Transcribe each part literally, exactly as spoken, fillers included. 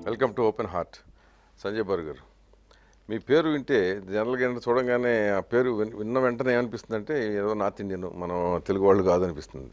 Welcome to open heart. Sanjay Baru garu, మీ పేరు వింటే జనరల్గా ఏంటంటే చూడంగానే ఆ పేరు విన్న వెంటనే ఏమనిపిస్తుంది అంటే ఏదో నార్త్ ఇండియన్, మనం తెలుగు వాళ్ళు కాదనిపిస్తుంది.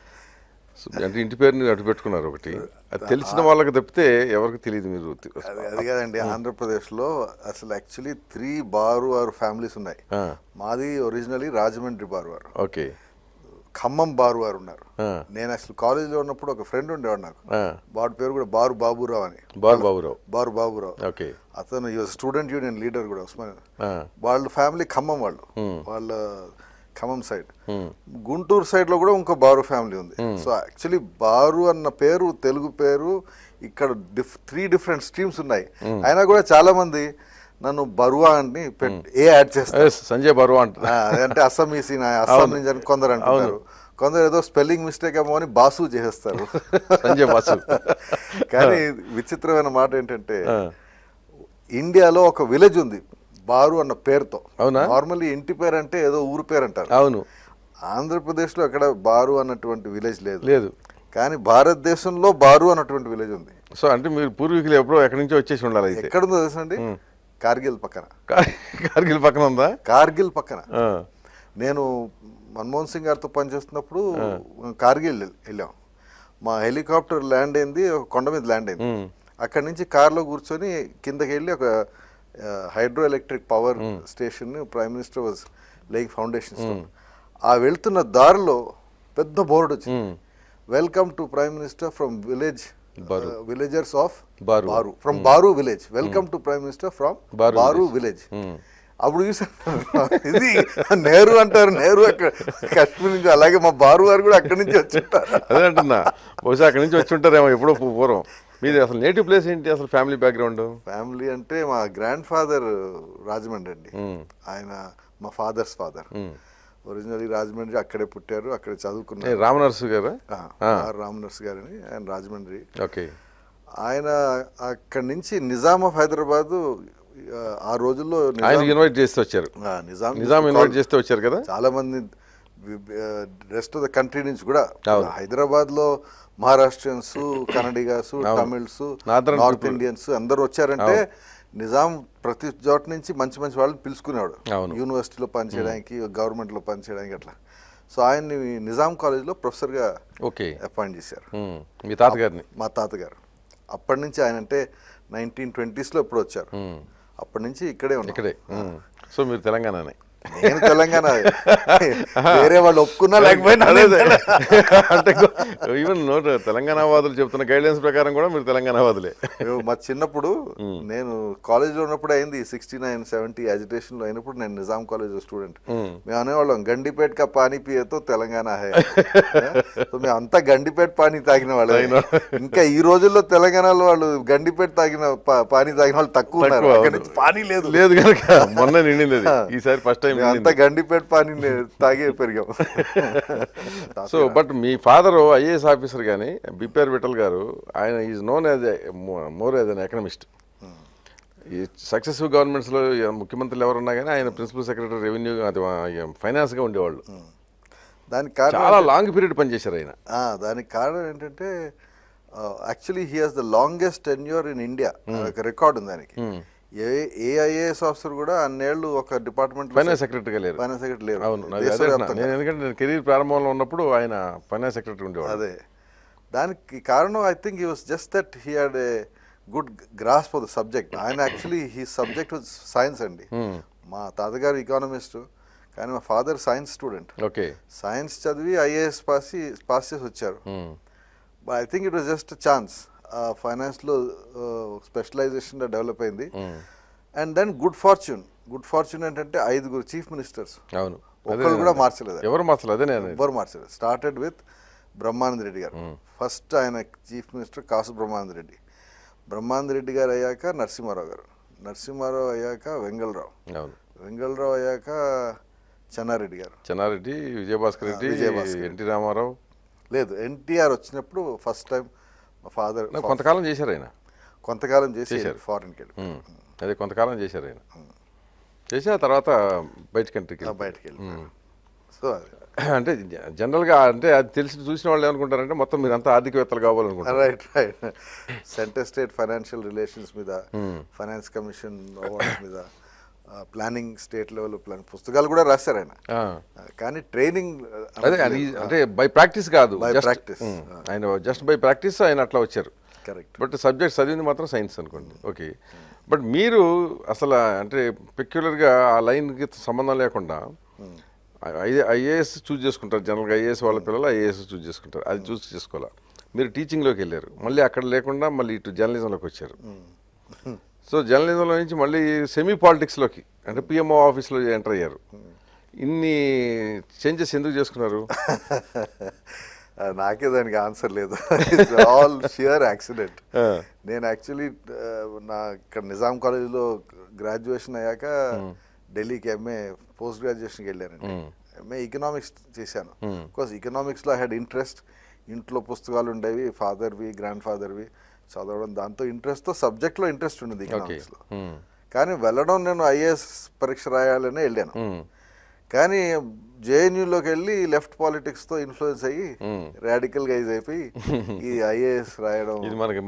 సో అంటే ఇంటి పేరుని అటు పెట్టుకున్నారు ఒకటి, అది తెలిసిన వాళ్ళకి తప్పితే ఎవరికి తెలియదు. మీరు అది కాదండి, ఆంధ్రప్రదేశ్లో అసలు యాక్చువల్లీ త్రీ బారు ఆరు ఫ్యామిలీస్ ఉన్నాయి. మాది ఒరిజినలీ రాజమండ్రి బారు వారు, ఓకే, ఖమ్మం బారు వారు ఉన్నారు. నేను అసలు కాలేజీలో ఉన్నప్పుడు ఒక ఫ్రెండ్ ఉండేవాడు నాకు, వాడి పేరు కూడా బారు బాబురావు అని. బారు బాబురావు బారు బాబురావు ఓకే. అతను స్టూడెంట్ యూనియన్ లీడర్ కూడా ఉస్మాన్. వాళ్ళ ఫ్యామిలీ ఖమ్మం వాళ్ళు, వాళ్ళ ఖమ్మం సైడ్. గుంటూరు సైడ్ లో కూడా ఇంకో బారు ఫ్యామిలీ ఉంది. సో యాక్చువల్లీ బారు అన్న పేరు తెలుగు పేరు, ఇక్కడ త్రీ డిఫరెంట్ స్ట్రీమ్స్ ఉన్నాయి. అయినా కూడా చాలా మంది నన్ను బరువా అని ఏ యాడ్ చేస్తారు, సంజయ్ బరువా అంట. అంటే అస్సామీసి, అస్సాం నుంచి అని కొందరు అంటున్నారు. కొందరు ఏదో స్పెల్లింగ్ మిస్టేక్ ఏమో అని బాసు చేసేస్తారు, సంజయ్ బాసు. కానీ విచిత్రమైన మాట ఏంటంటే ఇండియాలో ఒక విలేజ్ ఉంది బారు అన్న పేరుతో. నార్మల్లీ ఇంటి పేరు అంటే ఏదో ఊరు పేరు అంటారు. అవును, ఆంధ్రప్రదేశ్లో ఎక్కడ బారు అన్నటువంటి విలేజ్ లేదు లేదు కానీ భారతదేశంలో బారు అన్నటువంటి విలేజ్ ఉంది. సో అంటే మీరు పూర్వీకులు ఎప్పుడో ఎక్కడి నుంచో వచ్చేసి ఉండాలి. ఎక్కడుందో తెలుసా అండి? కార్గిల్ పక్కన. కార్గిల్ పక్కన ఉందా? కార్గిల్ పక్కన. నేను మన్మోహన్ సింగ్ గారితో పనిచేస్తున్నప్పుడు కార్గిల్ వెళ్ళాం. మా హెలికాప్టర్ ల్యాండ్ అయింది ఒక కొండ మీద ల్యాండ్ అయింది. అక్కడి నుంచి కార్లో కూర్చొని కిందకి వెళ్ళి ఒక hydro electric power station prime minister was laid foundation. ఆ వెళ్తున్న దారిలో పెద్ద బోర్డు వచ్చింది, welcome to prime minister from village villagers of Baru, from Baru village, welcome to prime minister from Baru village. అప్పుడు చూసాను, ఇది నెహ్రూ అంటారు, నెహ్రూ అక్కడ కాశ్మీర్ నుంచి, అలాగే మా బారు వారు కూడా అక్కడి నుంచి వచ్చి ఉంటారు. అదే అంటున్నా, బహుశా అక్కడి నుంచి వచ్చి ఉంటారేమో ఎప్పుడో పూర్వం. మీది అసలు నేటివ్ ప్లేస్ ఏంటి, అసలు ఫ్యామిలీ బ్యాక్గ్రౌండ్? ఫ్యామిలీ అంటే మా గ్రాండ్ ఫాదర్ రాజమండ్రి అండి. ఆయన మా ఫాదర్స్ ఫాదర్ ఒరిజినలీ రాజమండ్రి, అక్కడే పుట్టారు, అక్కడే చదువుకున్నారు. రామనర్సు గారు, రామనర్సు గారని ఆయన రాజమండ్రి. ఓకే. ఆయన అక్కడి నుంచి నిజాం ఆఫ్ హైదరాబాద్ ఆ రోజుల్లో ఇన్వైట్ చేస్తే వచ్చారు. నిజాం నిజాం ఇన్వైట్ చేస్తే వచ్చారు కదా. చాలా మంది రెస్ట్ ఆఫ్ ద కంట్రీ నుంచి కూడా, హైదరాబాద్ లో మహారాష్ట్రియన్స్, కన్నడిగాస్, తమిళ్స్, నార్త్ ఇండియన్స్ అందరు వచ్చారంటే నిజాం ప్రతి చోట నుంచి మంచి మంచి వాళ్ళని పిలుచుకునేవాడు, యూనివర్సిటీలో పనిచేయడానికి, గవర్నమెంట్ లో పనిచేయడానికి అట్లా. సో ఆయన్ని నిజాం కాలేజ్ లో ప్రొఫెసర్ గా అపాయింట్ చేశారు. మీ తాతగారిని? మా తాతగారు. అప్పటి నుంచి ఆయన అంటే నైన్టీన్ ట్వంటీస్ లో ఎప్పుడు వచ్చారు, అప్పటి నుంచి ఇక్కడే ఇక్కడే. సో మీరు తెలంగాణనే? నేను తెలంగాణ, వేరే వాళ్ళు ఒప్పుకున్నా లేకపోయినా. అంటే ఈవెన్ నోట్ తెలంగాణ వాదులు చెప్తున్న గైడ్లైన్స్ ప్రకారం కూడా మీరు తెలంగాణ వాదులే. మా చిన్నప్పుడు నేను కాలేజ్లో ఉన్నప్పుడు అయింది సిక్స్టీ నైన్ సెవెంటీ అజిటేషన్ లో అయినప్పుడు, నేను నిజాం కాలేజ్ స్టూడెంట్. మేము అనేవాళ్ళం గండిపేట కా పానీ పియేతో తెలంగాణ హై. మేము అంతా గండిపేట పానీ తాగిన వాళ్ళు. ఇంకా ఈ రోజుల్లో తెలంగాణలో వాళ్ళు గండిపేట తాగిన పానీ తాగిన వాళ్ళు తక్కువ ఉన్నారు. పానీ లేదు లేదు కనుక మొన్న నిండింది, ఈసారి ఫస్ట్ టైం అంతా గండిపేట పానీ తాగే పెరిగాం. సో బట్ మీ ఫాదర్ ఐఏఎస్ ఆఫీసర్ కానీ బిపిఆర్ విఠల్ గారు, ఆయన is known as more as an economist. ఈ సక్సెసివ్ గవర్నమెంట్స్లో ముఖ్యమంత్రులు ఎవరున్నా కానీ ఆయన ప్రిన్సిపల్ సెక్రటరీ రెవెన్యూ, అది ఫైనాన్స్గా ఉండేవాళ్ళు. దానికి కారణం చాలా లాంగ్ పీరియడ్ పనిచేశారు ఆయన. దానికి కారణం ఏంటంటే actually he has the longest tenure in India, record ఉంది దానికి. ఏ ఏ ఐఏఎస్ ఆఫీసర్ కూడా అన్నేళ్ళు ఒక డిపార్ట్మెంట్ ఫైనాన్స్ సెక్రటరీగా లేరు. ఫైనాన్స్ సెక్రటరీ లేరు. అవును, నేను ఎందుకంటే నేను కెరీర్ ప్రారంభంలో ఉన్నప్పుడు ఆయన ఫైనాన్స్ సెక్రటరీ ఉండేవాడు. అదే దానికి కారణం I think he was just that he had a good grasp of the subject. ఆయన actually he subject was science అండి. మా తాతగారు ఎకానమిస్ట్ కానీ మా father science student. Okay. Science చదివి ఐఏఎస్ పాస్ పాస్ చేసి వచ్చారు. But I think it was just chance. ఫైనాన్స్లో స్పెషలైజేషన్ డెవలప్ అయింది. And then good fortune good fortune ఏంటంటే ఐదుగురు చీఫ్ మినిస్టర్స్, అవును, ఒక్కరు కూడా మార్చలేదు. ఎవరు మార్చలేదు? ఎవరు మార్చలేదు. Started with Brahmananda Reddy garu. First ఆయన చీఫ్ మినిస్టర్ కాసు బ్రహ్మానంద రెడ్డి. బ్రహ్మానంద రెడ్డి గారు అయ్యాక నరసింహారావు గారు, నరసింహారావు అయ్యాక వెంగళరావు, వెంగళరావు అయ్యాక చెన్నారెడ్డి గారు, చెన్నారెడ్డి, విజయభాస్కర్ రెడ్డి, ఎన్టీ రామారావు. లేదు, ఎన్టీఆర్ వచ్చినప్పుడు ఫస్ట్ టైం మా ఫాదర్ కొంతకాలం చేశారు. ఆయన కొంతకాలం చేశారు ఫారెన్కి వెళ్ళి. అదే కొంతకాలం చేశారు ఆయన. చేసి ఆ తర్వాత బయట కంట్రీకి బయటకు వెళ్ళి. సో అంటే జనరల్గా అంటే అది తెలిసి చూసిన వాళ్ళు ఏమనుకుంటారంటే మొత్తం మీరు అంతా ఆర్థికవేత్తలు కావాలనుకుంటారు. Right right centre state financial relations మీద, ఫైనాన్స్ కమిషన్ అవార్డ్స్ మీద, ప్లానింగ్ స్టేట్ లెవెల్ ప్లాన్ పుస్తకాలు కూడా రాశారు ఆయన. కానీ ట్రైనింగ్ అదే అది అంటే బై ప్రాక్టీస్ కాదు, బై ప్రాక్టీస్. ఆయన జస్ట్ బై ప్రాక్టీస్ ఆయన అట్లా వచ్చారు. కరెక్ట్. బట్ సబ్జెక్ట్ చదివింది మాత్రం సైన్స్ అనుకోండి. ఓకే. బట్ మీరు అసలు అంటే పెక్యులర్గా ఆ లైన్కి సంబంధం లేకుండా ఐఏఎస్ చూజ్ చేసుకుంటారు. జనరల్గా ఐఏఎస్ వాళ్ళ పిల్లలు ఐఏఎస్ చూజ్ చేసుకుంటారు. అది చూస్ చేసుకోవాలా. మీరు టీచింగ్లోకి వెళ్ళారు, మళ్ళీ అక్కడ లేకుండా మళ్ళీ ఇటు జర్నలిజంలోకి వచ్చారు. సో జర్నలిజంలో నుంచి మళ్ళీ సెమీ పాలిటిక్స్లోకి అంటే పిఎంఓ ఆఫీస్లో ఎంటర్ అయ్యారు. ఇన్ని చేంజెస్ ఎందుకు చేసుకున్నారు? నాకే దానికి ఆన్సర్ లేదు. It's all sheer accident. నేను యాక్చువల్లీ నా ఇక్కడ నిజాం కాలేజీలో గ్రాడ్యుయేషన్ అయ్యాక ఢిల్లీకి ఎంఏ పోస్ట్ గ్రాడ్యుయేషన్కి వెళ్ళానండి. ఎంఏ ఎకనామిక్స్ చేశాను. బికాస్ ఎకనామిక్స్లో ఐ హ్యాడ్ ఇంట్రెస్ట్. ఇంట్లో పుస్తకాలు ఉండేవి, ఫాదర్వి గ్రాండ్ ఫాదర్వి చదవడం, దాంతో ఇంట్రెస్ట్తో సబ్జెక్ట్లో ఇంట్రెస్ట్ ఉండేది ఎకనామిక్స్లో. కానీ వెళ్ళడం నేను ఐఏఎస్ పరీక్ష రాయాలనే వెళ్ళాను. కానీ జేఎన్యూలోకి వెళ్ళి లెఫ్ట్ పాలిటిక్స్తో ఇన్ఫ్లుయెన్స్ అయ్యి రాడికల్గా ఇది అయిపోయి ఈ ఐఏఎస్ రాయడం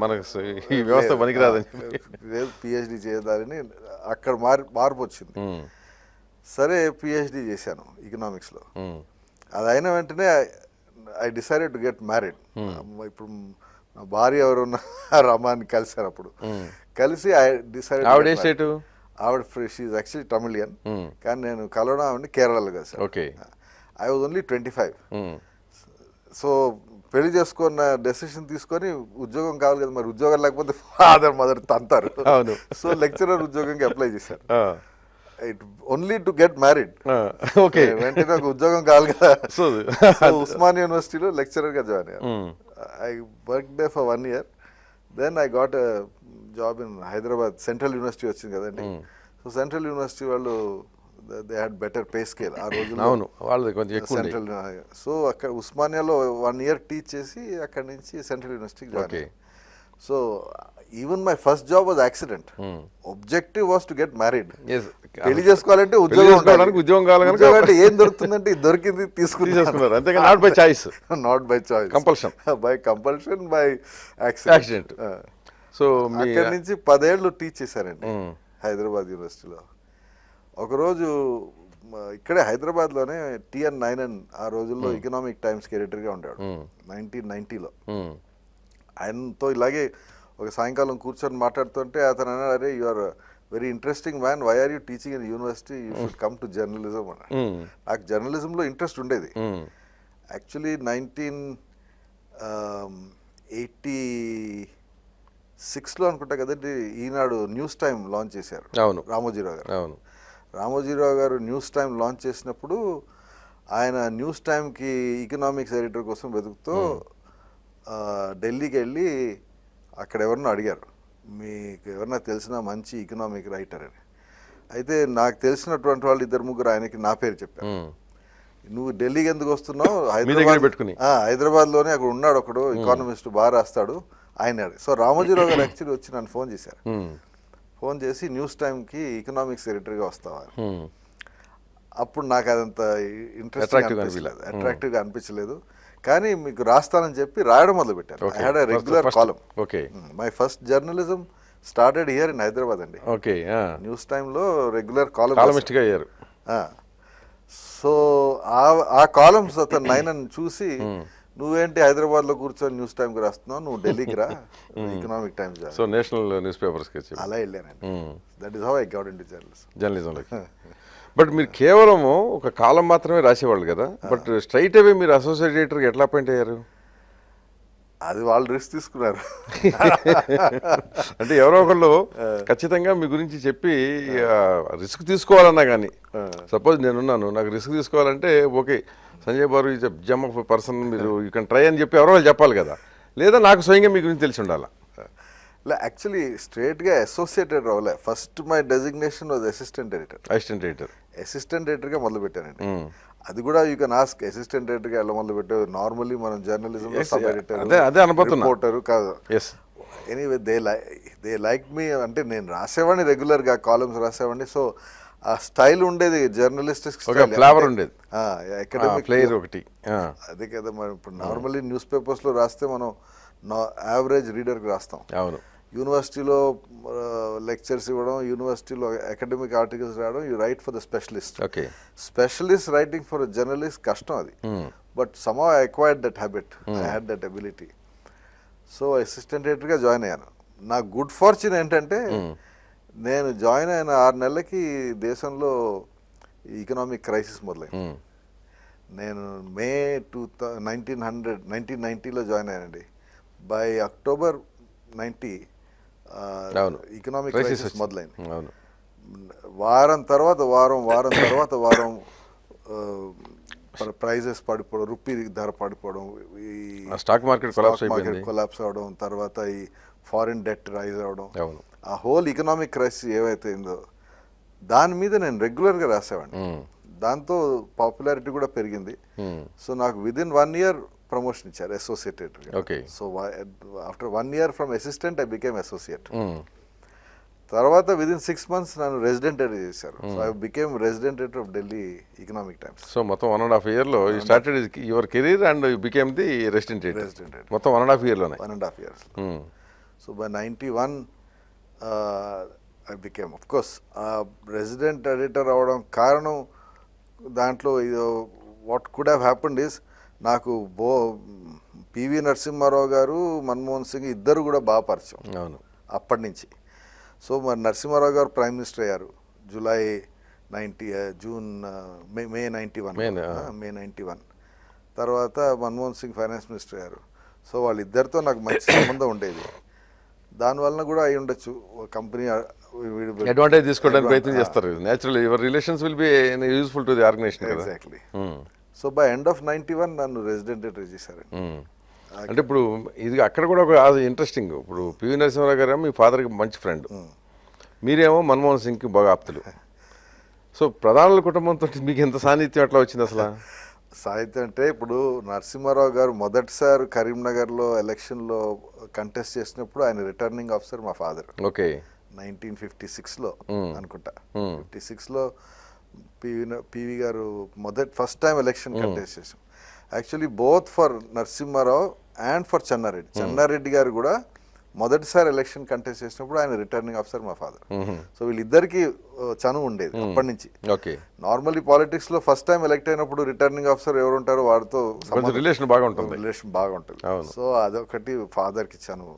లేదు, పిహెచ్డి చేయాలని అక్కడ మార్ మార్పు వచ్చింది. సరే పిహెచ్డి చేశాను ఎకనామిక్స్లో. అది అయిన వెంటనే I decided to get married. ఇప్పుడు నా భార్య ఎవరున్న రమాన్ని కలిసాను. అప్పుడు కలిసి ఐ డిసైడెడ్. ఆవిడ షీఈ్ యాక్చువల్లీ తమిళియన్, కానీ నేను కలవడం ఆవిడ కేరళలో కలిసాను. Okay. I was only twenty five. So పెళ్లి చేసుకున్న డెసిషన్ తీసుకొని ఉద్యోగం కావాలి కదా, మరి ఉద్యోగం లేకపోతే ఫాదర్ మదర్ తంతారు. సో లెక్చరర్ ఉద్యోగంకి అప్లై చేశారు. It only to get married. Okay. వెంటనే ఒక ఉద్యోగం కావాలి కదా. సో ఉస్మానియా యూనివర్సిటీలో లెక్చరర్గా జాయిన్ అయ్యాను. I worked for one year. Then I got a job in Hyderabad. Central university వచ్చింది కదండి. సో సెంట్రల్ యూనివర్సిటీ వాళ్ళు they had better pay scale ఆ రోజుల్లో. సెంట్రల్ సో అక్కడ ఉస్మానియాలో వన్ ఇయర్ టీచ్ చేసి అక్కడి నుంచి సెంట్రల్ యూనివర్సిటీకి జాయిన్ అయ్యాను. So even my first job was accident. Objective was to get married. పెళ్లి చేసుకోవాలంటే ఉద్యోగం ఉద్యోగం కావాలి. అంటే ఏం దొరుకుతుందంటే ఇది దొరికింది తీసుకుని చేసుకున్నారు. అంతేగా not by choice. Not by choice, compulsion. By compulsion, by accident. So అక్కడి నుంచి పదేళ్ళు టీచ్ చేశారండి హైదరాబాద్ యూనివర్సిటీలో. ఒకరోజు ఇక్కడే హైదరాబాద్లోనే టిఎన్ నైనన్ ఆ రోజుల్లో ఎకనామిక్ టైమ్స్కి ఎడిటర్గా ఉండేవాడు నైన్టీన్ నైన్టీలో. ఆయనతో ఇలాగే ఒక సాయంకాలం కూర్చొని మాట్లాడుతుంటే అతను అన్నాడు, అరే you are very interesting man, why are you teaching in university, you should come to journalism అన్నాడు. నాకు జర్నలిజంలో ఇంట్రెస్ట్ ఉండేది. యాక్చువల్లీ నైన్టీన్ ఎయిటీ సిక్స్లో అనుకుంటా కదండి ఈనాడు న్యూస్ టైం లాంచ్ చేశారు. అవును, రామోజీరావు గారు. అవును, రామోజీరావు గారు న్యూస్ టైం లాంచ్ చేసినప్పుడు ఆయన న్యూస్ టైంకి ఎకనామిక్స్ ఎడిటర్ కోసం వెతుకుతూ ఢిల్లీకి వెళ్ళి అక్కడ ఎవరినో అడిగారు, మీకు ఎవరన్నా తెలిసిన మంచి ఎకనామిక్ రైటర్ అని. అయితే నాకు తెలిసినటువంటి వాళ్ళు ఇద్దరు ముగ్గురు ఆయనకి నా పేరు చెప్పారు. నువ్వు ఢిల్లీకి ఎందుకు వస్తున్నావు, హైదరాబాద్ పెట్టుకుని హైదరాబాద్లోనే అక్కడ ఉన్నాడు ఒకడు ఎకానమిస్ట్ బాగా రాస్తాడు ఆయన. సో రామోజీరావు గారు యాక్చువల్లీ వచ్చి నన్ను ఫోన్ చేశారు. ఫోన్ చేసి న్యూస్ టైంకి ఎకనామిక్స్ ఎడిటర్గా వస్తావా. అప్పుడు నాకు అదంత ఇంట్రెస్టింగ్ అనిపించలేదు, అట్రాక్టివ్గా అనిపించలేదు. కానీ మీకు రాస్తానని చెప్పి రాయడం మొదలు పెట్టాను. I had a regular column. Okay. My first journalism started here in Hyderabad అండి. ఓకే. న్యూస్ టైంలో రెగ్యులర్ కాలం కాలమిస్ట్గా అయ్యారు. సో ఆ కాలమ్స్ అతను నైన్ చూసి, నువ్వేంటి హైదరాబాద్లో కూర్చొని న్యూస్ టైంకి రాస్తున్నావు, నువ్వు ఢిల్లీకి రా Economic Times. So national news పేపర్స్కి అలా వెళ్ళానండి. That is how I got into journalism. జర్నలిజంలోకి. బట్ మీరు కేవలము ఒక కాలం మాత్రమే రాసేవాళ్ళు కదా, బట్ స్ట్రైట్ అవే మీరు అసోసియేట్ ఎడిటర్కి ఎట్లా అపాయింట్ అయ్యారు? అది వాళ్ళు రిస్క్ తీసుకున్నారు. అంటే ఎవరో ఒకళ్ళు ఖచ్చితంగా మీ గురించి చెప్పి రిస్క్ తీసుకోవాలన్నా కానీ, సపోజ్ నేనున్నాను, నాకు రిస్క్ తీసుకోవాలంటే okay Sanjay Baru is gem of person, మీరు యూ కెన్ ట్రై అని చెప్పి ఎవరో వాళ్ళు చెప్పాలి కదా, లేదా నాకు స్వయంగా మీ గురించి తెలిసి ఉండాలా. యాక్చువల్లీ స్ట్రేట్గా అసోసియేటెడ్ రావలే. First my designation was assistant editor. Assistant editor assistant ఎడిటర్గా మొదలు పెట్టానండి. అది కూడా యూ కెన్ ఆస్క్ అసిస్టెంట్ ఎడిటర్గా ఎలా మొదలు పెట్టారు. నార్మల్లీ మనం జర్నలిజంలో సబ్ ఎడిటర్, రిపోర్టర్ కాదు. Anyway they like they like me. అంటే నేను రాసేవాడిని రెగ్యులర్గా కాలమ్స్ రాసేవాడిని. సో ఆ స్టైల్ ఉండేది, జర్నలిస్టిక్ ఒక ఫ్లేవర్ ఉండేది, అకాడమిక్ ఫ్లేవర్ ఒకటి. అదే కదా మరి. ఇప్పుడు నార్మల్లీ న్యూస్ పేపర్స్లో రాస్తే మనం యావరేజ్ రీడర్కి రాస్తాం. అవును. యూనివర్సిటీలో లెక్చర్స్ ఇవ్వడం, యూనివర్సిటీలో అకాడమిక్ ఆర్టికల్స్ రాయడం, you write for the specialist. Okay. Specialist writing for journalist కష్టం అది. But some I acquired that habit, I had that ability. So assistant ఎడిటర్గా జాయిన్ అయ్యాను. నా గుడ్ ఫార్చ్యూన్ ఏంటంటే నేను జాయిన్ అయిన ఆరు నెలలకి దేశంలో ఎకనామిక్ క్రైసిస్ మొదలైంది. నేను May two nineteen hundred nineteen నైన్టీలో జాయిన్ అయ్యానండి. By October ninety economic crisis మొదలైంది. వారం తర్వాత వారం వారం తర్వాత వారం ప్రైజెస్ పడిపోవడం, రూపీ ధర పడిపోవడం, ఈ స్టాక్ మార్కెట్ మార్కెట్ కొలాప్స్ అవడం, తర్వాత ఈ ఫారిన్ డెట్ రైజ్ అవడం, ఆ హోల్ ఎకనామిక్ క్రైసిస్ ఏవైతే ఉందో దాని మీద నేను రెగ్యులర్గా రాసేవాడిని. దాంతో పాపులారిటీ కూడా పెరిగింది. సో నాకు విదిన్ వన్ ఇయర్ ప్రమోషన్ ఇచ్చారు associate editor. Okay. So after one year from assistant I became associate. తర్వాత విదిన్ సిక్స్ మంత్స్ నన్ను రెసిడెంట్ ఎడిటర్ చేశారు. So I became resident editor of Delhi Economic Times. So మొత్తం వన్ అండ్ హాఫ్ ఇయర్లో you started your career and you became the resident editor. Resident editor మొత్తం one and half ఇయర్లోనే. One and half years. So by ninety one I became, of course resident editor అవ్వడం కారణం దాంట్లో what could have happened is, నాకు బో PV Narasimha Rao గారు, మన్మోహన్ సింగ్ ఇద్దరు కూడా బాగా పరిచయం. అవును. అప్పటి నుంచి. సో మరి నరసింహారావు గారు ప్రైమ్ మినిస్టర్ అయ్యారు July ninety June May May ninety one May ninety one తర్వాత మన్మోహన్ సింగ్ ఫైనాన్స్ మినిస్టర్ అయ్యారు. సో వాళ్ళిద్దరితో నాకు మంచి సంబంధం ఉండేది. దానివల్ల కూడా అయి ఉండొచ్చు కంపెనీ అడ్వాంటేజ్ తీసుకోవడానికి ప్రయత్నం చేస్తారు. Naturally your relations will be useful to the organisation. Exactly. So by end of ninety one నన్ను రెసిడెంట్ ఎడిటర్ చేశారు. అంటే ఇప్పుడు ఇది అక్కడ కూడా ఒక ఇంట్రెస్టింగ్, ఇప్పుడు పివి నరసింహారావు గారు మీ ఫాదర్కి మంచి ఫ్రెండ్, మీరేమో మన్మోహన్ సింగ్కి బాగా ఆప్తులు. సో ప్రధానుల కుటుంబంతో మీకు ఎంత సాన్నిధ్యం ఎట్లా వచ్చింది అసలు? సాహిత్యం అంటే ఇప్పుడు నరసింహారావు గారు మొదటిసారి కరీంనగర్లో ఎలక్షన్లో కంటెస్ట్ చేసినప్పుడు ఆయన రిటర్నింగ్ ఆఫీసర్ మా ఫాదర్. ఓకే. నైన్టీన్ ఫిఫ్టీ సిక్స్లో అనుకుంటా. ఫిఫ్టీ సిక్స్లో పివి పివి గారు మొదటి ఫస్ట్ టైం ఎలక్షన్ కంటెస్ట్ చేసాం. Actually both for Narasimha Rao and for Chenna Reddy. Chenna Reddy garu కూడా మొదటిసారి ఎలక్షన్ కంటెస్ట్ చేసినప్పుడు ఆయన రిటర్నింగ్ ఆఫీసర్ మా ఫాదర్. సో వీళ్ళిద్దరికి చనువు ఉండేది అప్పటి నుంచి. నార్మల్లీ పాలిటిక్స్ లో ఫస్ట్ టైం ఎలక్ట్ అయినప్పుడు రిటర్నింగ్ ఆఫీసర్ ఎవరు ఉంటారో వాడితో రిలేషన్ బాగా ఉంటుంది రిలేషన్ బాగా ఉంటుంది సో అదొకటి ఫాదర్ కి చనువు.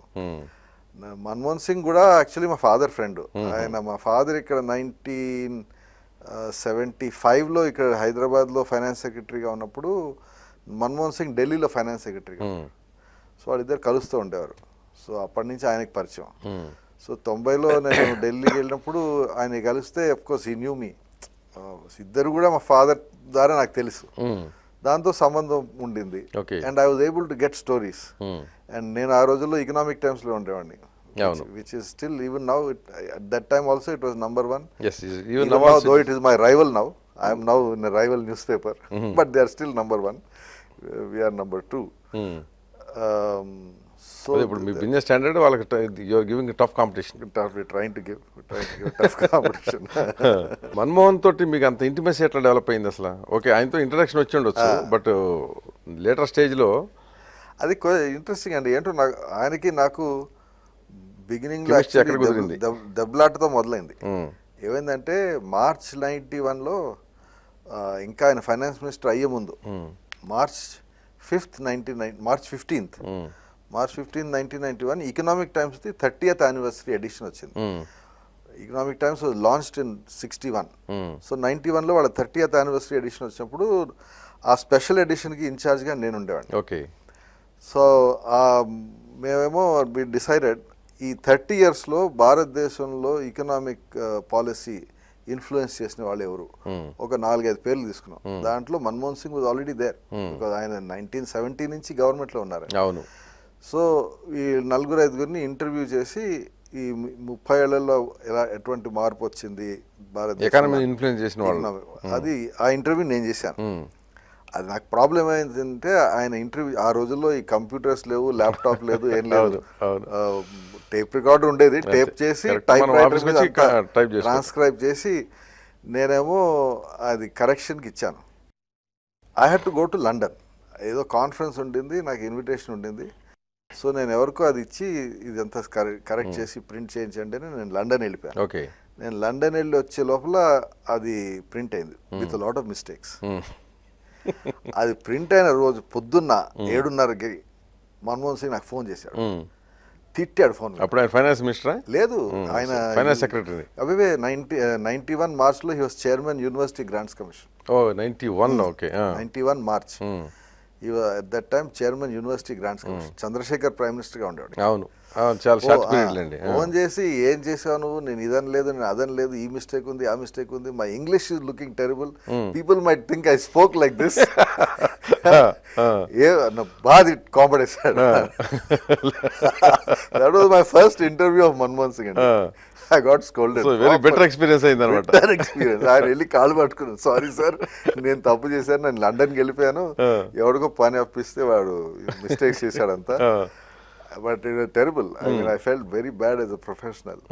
మన్మోహన్ సింగ్ కూడా యాక్చువల్లీ మా ఫాదర్ ఫ్రెండ్. ఆయన మా ఫాదర్ ఇక్కడ నైన్టీన్ సెవెంటీ ఫైవ్లో ఇక్కడ హైదరాబాద్లో ఫైనాన్స్ సెక్రటరీగా ఉన్నప్పుడు మన్మోహన్ సింగ్ ఢిల్లీలో ఫైనాన్స్ సెక్రటరీగా. సో వాళ్ళిద్దరు కలుస్తూ ఉండేవారు. సో అప్పటి నుంచి ఆయనకి పరిచయం. సో తొంభైలో నేను ఢిల్లీకి వెళ్ళినప్పుడు ఆయన కలిస్తే అఫ్కోర్స్ ఈ న్యూ మీ. ఇద్దరు కూడా మా ఫాదర్ ద్వారా నాకు తెలుసు, దాంతో సంబంధం ఉండింది. And I was able to get stories. And నేను ఆ రోజుల్లో ఎకనామిక్ టైమ్స్లో ఉండేవాడిని, which is still even now it, at that time also it was number one. Yes, even now, now though it is my rival now, I am now in a rival newspaper. Mm-hmm. But they are still number one, uh, we are number two. Mm. um, so ఇప్పుడు మీ Business Standard వాళ్ళకి you are giving tough competition. tough we trying to give we trying to give tough competition. Manmohan తోటి మీకు అంత intimacy ఎట్లా develop అయింది అసలు? Okay, ఆయనతో ఇంటరాక్షన్ వచ్చి ఉండొచ్చు, బట్ లేటర్ స్టేజ్లో అది ఇంట్రెస్టింగ్ అండి. ఏంటో నాకు ఆయనకి నాకు బిగినింగ్ లో దెబ్బలాటతో మొదలైంది. ఏమైందంటే మార్చ్ నైన్టీ వన్లో ఇంకా ఆయన ఫైనాన్స్ మినిస్టర్ అయ్యే ముందు March fifth nineteen nine March fifteenth March fifteenth nineteen ninety one Economic Times the thirtieth anniversary edition వచ్చింది. Economic Times was launched in sixty one. So ninety వన్లో వాళ్ళ థర్టీయత్ యానివర్సరీ ఎడిషన్ వచ్చినప్పుడు ఆ special ఎడిషన్కి ఇన్ఛార్జ్గా నేను ఉండేవాడిని. ఓకే. సో మేమేమో we decided ఈ థర్టీ ఇయర్స్లో భారతదేశంలో ఎకనామిక్ పాలసీ ఇన్ఫ్లుయెన్స్ చేసిన వాళ్ళు ఎవరు, ఒక నాలుగైదు పేర్లు తీసుకున్నాం. దాంట్లో Manmohan Singh was already there, because ఆయన నైన్టీన్ సెవెంటీ నుంచి గవర్నమెంట్లో ఉన్నారు. అవును. సో ఈ నలుగురు ఐదుగురిని ఇంటర్వ్యూ చేసి ఈ ముప్పై ఏళ్లలో ఎలా ఎటువంటి మార్పు వచ్చింది భారతదేశం ఇన్ఫ్లుయెన్స్ చేసిన వాళ్ళు, అది ఆ ఇంటర్వ్యూ నేను చేశాను. అది నాకు ప్రాబ్లం ఏంటంటే ఆయన ఇంటర్వ్యూ ఆ రోజుల్లో ఈ కంప్యూటర్స్ లేవు, ల్యాప్టాప్ లేదు, ఏం లేదు, టేప్ రికార్డర్ ఉండేది. టేప్ చేసి టైప్ రైటర్ మీద ట్రాన్స్క్రైబ్ చేసి నేనేమో అది కరెక్షన్కి ఇచ్చాను. I had to go to London. ఏదో కాన్ఫరెన్స్ ఉండింది, నాకు ఇన్విటేషన్ ఉండింది. సో నేను ఎవరికో అది ఇచ్చి ఇదంతా కరెక్ట్ చేసి ప్రింట్ చేయించండి అని నేను లండన్ వెళ్ళిపోయాను. ఓకే. నేను లండన్ వెళ్ళి వచ్చే లోపల అది ప్రింట్ అయింది విత్ లాట్ ఆఫ్ మిస్టేక్స్. అది ప్రింట్ అయిన రోజు పొద్దున్న ఏడున్నరకి మన్మోహన్ సింగ్ నాకు ఫోన్ చేశాడు, తిట్టాడు ఫోన్. అప్పుడు ఆయన ఫైనాన్స్ మినిస్టరా? లేదు, ఆయన ఫైనాన్స్ సెక్రటరీ. అవే నైన్టీ నైన్టీ వన్ మార్చ్లో he was chairman University Grants Commission. ఓ ninety one okay. Ninety one March at that time chairman University Grants Commission. Chandrashekhar prime మినిస్టర్గా ఉండేవాడు. అవును, చాలా షార్ట్ పీరియడ్ అండి. ఫోన్ చేసి ఏం చేసావు నువ్వు, నేను ఇదని లేదు, నేను అదని లేదు, ఈ మిస్టేక్ ఉంది, ఆ మిస్టేక్ ఉంది, my English is looking terrible, people might think I spoke like this. ఏ బాగా competition. That was my first interview of Manmohan Singh అండి. I got scolded. So very better experience అయింది అనమాట. Better experience. ఆయన వెళ్ళి కాళ్ళు పట్టుకున్నాను, సారీ సార్ నేను తప్పు చేశాను, నేను లండన్కి వెళ్ళిపోయాను, ఎవరికో పని అప్పిస్తే వాడు మిస్టేక్స్ చేశాడంతా. But it terrible. I mean I felt very bad as a professional.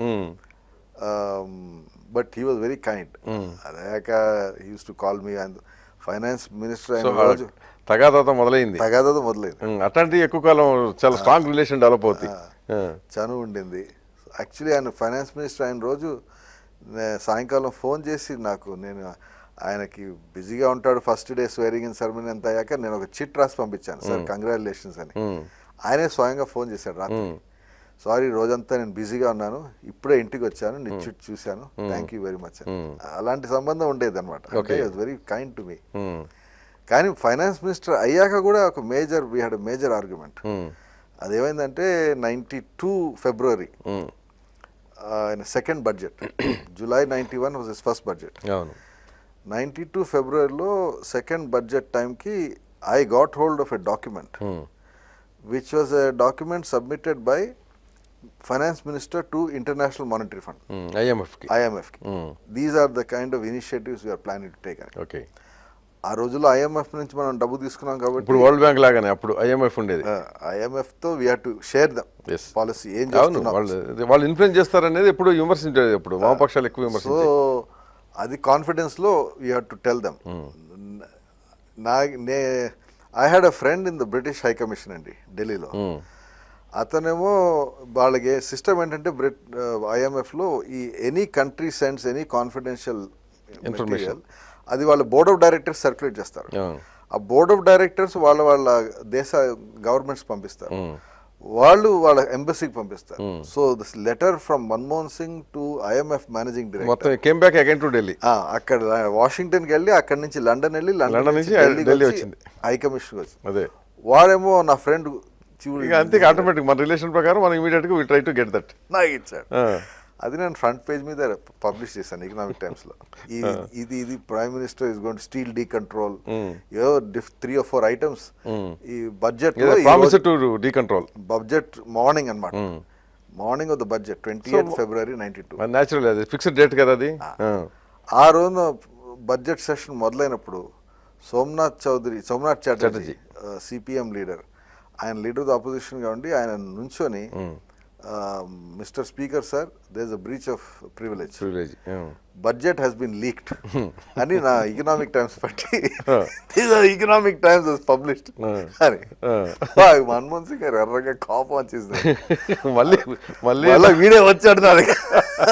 But he was very kind. అదాక he use to call me. And finance minister అయిన రోజు తగాదాతో మొదలైంది. తగాదాతో మొదలైంది. అట్లాంటి ఎక్కువ కాలం చాలా స్ట్రాంగ్ రిలేషన్ డెవలప్ అవుతుంది. చనువు ఉండింది. యాక్చువల్లీ ఆయన ఫైనాన్స్ మినిస్టర్ అయిన రోజు సాయంకాలం ఫోన్ చేసి నాకు, నేను ఆయనకి బిజీగా ఉంటాడు, first day swearing in ceremony అంత అయ్యాక నేను ఒక చిట్ రాసి పంపించాను, సార్ కంగ్రాచులేషన్స్ అని. ఆయనే స్వయంగా ఫోన్ చేశాడు రాత్రి, సారీ రోజంతా నేను బిజీగా ఉన్నాను, ఇప్పుడే ఇంటికి వచ్చాను, నీ చిట్ చూశాను, థ్యాంక్ యూ వెరీ మచ్ అని. అలాంటి సంబంధం ఉండేది అనమాట. Very kind to me. కానీ ఫైనాన్స్ మినిస్టర్ అయ్యాక కూడా ఒక major we had major argument. అదేమైందంటే నైంటీ టూ ఫిబ్రవరి ఆయన second budget, July ninety one was his first budget. Ninety two ఫిబ్రవరిలో సెకండ్ బడ్జెట్ టైంకి I got hold of a document which was a document submitted by finance minister to International Monetary Fund, ఐఎంఎఫ్కి. ఐఎంఎఫ్కి these are the kind of initiatives we are planning to take అని. Okay. ఆ రోజుల్లో IMF నుంచి మనం డబ్బు తీసుకున్నాం కాబట్టి, ఇప్పుడు వరల్డ్ బ్యాంక్ లాగానే అప్పుడు ఐఎంఎఫ్ ఉండేది. ఐఎంఎఫ్ తో we have to share the policy. ఏం చేస్తున్నాం వాళ్ళు ఇన్ఫ్లుయెన్స్ చేస్తారనేది ఎప్పుడు విమర్శించేది, ఎప్పుడు వామపక్షాలు ఎక్కువ విమర్శించాయి. సో అది కాన్ఫిడెన్స్ లో we have to tell them. నా నే I had a friend in the British high commission అండి ఢిల్లీలో. అతనేమో వాళ్ళకి సిస్టమ్ ఏంటంటే బ్రిట్ ఐఎంఎఫ్లో ఈ any country sends any confidential information అది వాళ్ళ బోర్డ్ ఆఫ్ డైరెక్టర్స్ సర్క్యులేట్ చేస్తారు. ఆ బోర్డ్ ఆఫ్ డైరెక్టర్స్ వాళ్ళ వాళ్ళ దేశ గవర్నమెంట్స్ పంపిస్తారు, వాళ్ళు వాళ్ళ ఎంబసీకి పంపిస్తారు. So this letter from Manmohan Singh to IMF managing director came back again to Delhi. అక్కడ వాషింగ్టన్కి వెళ్ళి అక్కడి నుంచి లండన్ వెళ్ళి లండన్ నుంచి ఢిల్లీ వచ్చింది, హై కమిషన్కి వచ్చింది. అదే వాడేమో నా ఫ్రెండ్ అంతే ఆటోమేటిక్ మన రిలేషన్ ప్రకారం మనం ఇమీడియట్ గా we try to get that. నాకు ఇచ్చాడు. అది నేను ఫ్రంట్ పేజ్ మీద పబ్లిష్ చేశాను ఎకనామిక్ టైమ్స్ లో. ఇది ఇది prime minister is going to steel decontrol ఏదో త్రీ ఆర్ ఫోర్ ఐటమ్స్ ఈ budget decontrol. Budget morning అనమాట, morning of the budget twenty eighth February ninety two. Natural అది fixed date కదా అది. ఆ రోజున బడ్జెట్ సెషన్ మొదలైనప్పుడు Somnath Chaudhary Somnath Chatterjee CPM leader, ఆయన లీడర్ ఆఫ్ అపోజిషన్ గా ఉండి ఆయన నుంచొని, mister speaker sir there is a breach of privilege, budget has been leaked అని నా ఎకనామిక్ టైమ్స్ పట్టి ఎకనామిక్ టైమ్స్ వాజ్ పబ్లిష్డ్ అని. మన్మోహన్ సింగ్ గారు ఎర్రగా కోపం వచ్చేసింది, మళ్ళీ మళ్ళీ వీడే వచ్చాడు నా దగ్గర.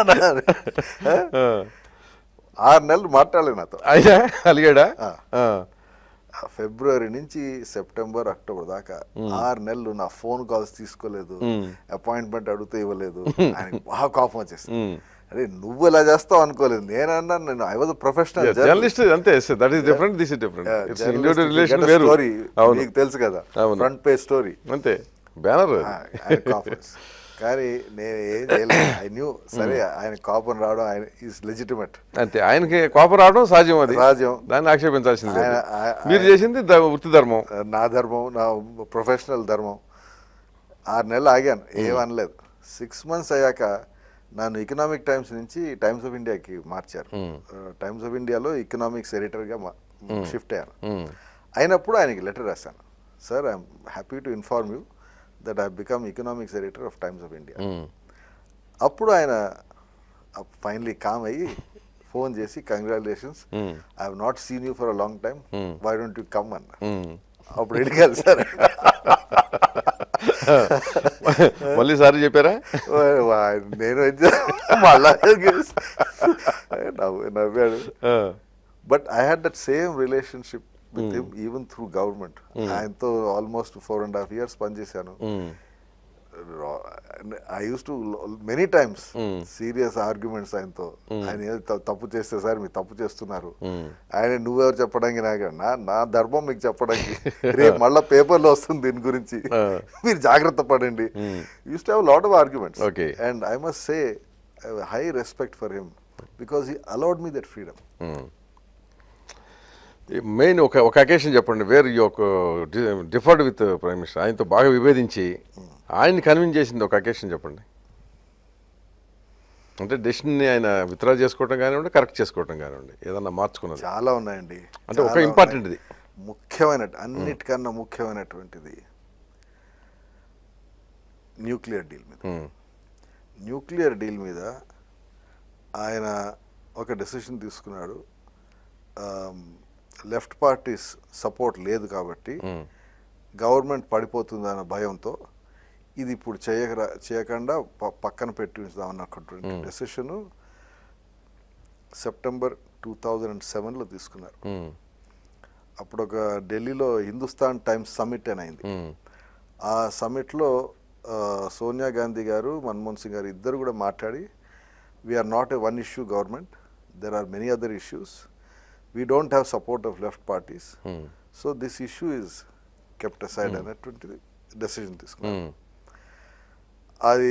ఆరు నెలలు మాట్లాడలేదు నాతో. అలిగాడా? ఫిబ్రవరి నుంచి సెప్టెంబర్ అక్టోబర్ దాకా ఆరు నెలలు నా ఫోన్ కాల్స్ తీసుకోలేదు, అపాయింట్మెంట్ అడిగితే ఇవ్వలేదు. ఆయనకి బాగా కోపం వచ్చేసింది. అరే నువ్వు ఇలా చేస్తావు అనుకోలేదు, నేనన్నా నేను ఐ వాజ్ ప్రొఫెషనల్ జర్నలిస్ట్. అంతే, that is different, this is different. Individual relation వేరు. స్టోరీ మీకు తెలుసు కదా, ఫ్రంట్ పేజ్ స్టోరీ అంతే, బ్యానర్. కానీ నేను ఏం చేయలేదు. ఐ న్యూ సరే ఆయన కోపం రావడం ఆయన ఈజ్ లెజిటిమేట్. అంతే, ఆయనకి కోపం రావడం సహజం, అది సహజం, దాన్ని ఆక్షేపించాల్సింది. మీరు చేసింది వృత్తి ధర్మం, నా ధర్మం, నా ప్రొఫెషనల్ ధర్మం. ఆరు నెలలు ఆగాను, ఏమనలేదు. సిక్స్ మంత్స్ అయ్యాక నన్ను ఎకనామిక్ టైమ్స్ నుంచి టైమ్స్ ఆఫ్ ఇండియాకి మార్చారు. టైమ్స్ ఆఫ్ ఇండియాలో ఎకనామిక్స్ ఎడిటర్గా షిఫ్ట్ అయ్యాను. అయినప్పుడు ఆయనకి లెటర్ రాశాను, sir I'm happy to inform you that I have become economics editor of Times of India. అప్పుడు ఆయన ఫైనలీ కామ్ అయ్యి ఫోన్ చేసి congratulations, I have not seen you for a long time, why don't you come అన్న. అప్పుడు వెళ్ళి sir మళ్ళీ sorry చెప్పారా? నేను మళ్ళా నవ్వాడు. But I had that same relationship with him even through government. ఆయనతో almost four and half years పనిచేశాను. I use to many times serious arguments ఆయనతో. ఆయన తప్పు చేస్తే సార్ మీరు తప్పు చేస్తున్నారు, ఆయన నువ్వెవరు చెప్పడానికి, నాకు నా నా ధర్మం మీకు చెప్పడానికి, రేపు మళ్ళీ పేపర్లో వస్తుంది దీని గురించి, మీరు జాగ్రత్త పడండి. Use to have lot of arguments. And I must say high respect for him because he allowed me that freedom. Main ఒక ఒక అకేషన్ చెప్పండి వేర్ యూ ఒక డిఫర్డ్ విత్ ప్రైమ్ మినిస్టర్, ఆయనతో బాగా విభేదించి ఆయన్ని కన్విన్స్ చేసింది ఒక అకేషన్ చెప్పండి. అంటే డెసిషన్ని ఆయన విత్డ్రా చేసుకోవటం కానివ్వండి, కరెక్ట్ చేసుకోవటం కానివ్వండి, ఏదన్నా మార్చుకున్నది చాలా ఉన్నాయండి. అంటే ఒక ఇంపార్టెంట్ది, ముఖ్యమైన అన్నిటికన్నా ముఖ్యమైనటువంటిది న్యూక్లియర్ డీల్ మీద. న్యూక్లియర్ డీల్ మీద ఆయన ఒక డెసిషన్ తీసుకున్నాడు. లెఫ్ట్ పార్టీస్ సపోర్ట్ లేదు కాబట్టి గవర్నమెంట్ పడిపోతుంది అన్న భయంతో ఇది ఇప్పుడు చేయక చేయకుండా పక్కన పెట్టి ఉంచుదాం అన్నటువంటి decision September two thousand and సెవెన్లో తీసుకున్నారు. అప్పుడు ఒక ఢిల్లీలో హిందుస్థాన్ టైమ్స్ సమ్మిట్ అని అయింది. ఆ సమ్మిట్లో సోనియా గాంధీ గారు, మన్మోహన్ సింగ్ గారు ఇద్దరు కూడా మాట్లాడి, we are not a one issue government, there are many other issues, we don't have support of left parties, hmm. so this issue is kept aside hmm. అన్నటువంటి డెసిషన్ తీసుకున్నారు. అది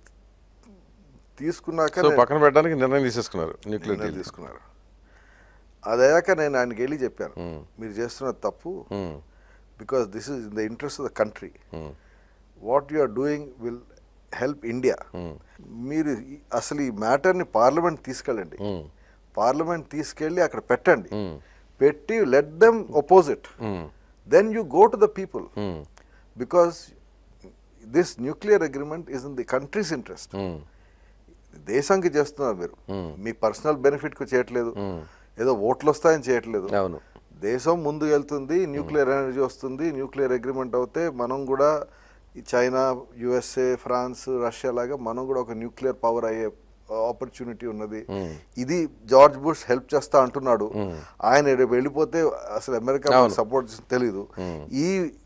తీసుకున్నాక పక్కన పెట్టడానికి నిర్ణయం తీసేసుకున్నారు, న్యూక్లియర్ తీసుకున్నారు. అదయ్యాక నేను ఆయనకి వెళ్ళి చెప్పాను, మీరు చేస్తున్న తప్పు, because this is in the interest of the country, what you are doing will help India. మీరు అసలు ఈ మ్యాటర్ని పార్లమెంట్ తీసుకెళ్ళండి, పార్లమెంట్ తీసుకెళ్ళి అక్కడ పెట్టండి, పెట్టి let them oppose it, then you go to the people, because this nuclear agreement is in the country's interest. దేశానికి చేస్తున్నారు మీరు, మీ పర్సనల్ బెనిఫిట్కి చేయట్లేదు, ఏదో ఓట్లు వస్తాయని చేయట్లేదు. దేశం ముందుకు వెళ్తుంది, న్యూక్లియర్ ఎనర్జీ వస్తుంది, న్యూక్లియర్ అగ్రిమెంట్ అవుతే మనం కూడా చైనా, యుఎస్ఏ, ఫ్రాన్స్, రష్యా లాగా మనం కూడా ఒక న్యూక్లియర్ పవర్ అయ్యే ఆపర్చునిటీ ఉన్నది. ఇది జార్జ్ బుష్ హెల్ప్ చేస్తా అంటున్నాడు, ఆయన వెళ్ళిపోతే అసలు అమెరికా సపోర్ట్ తెలీదు. ఈ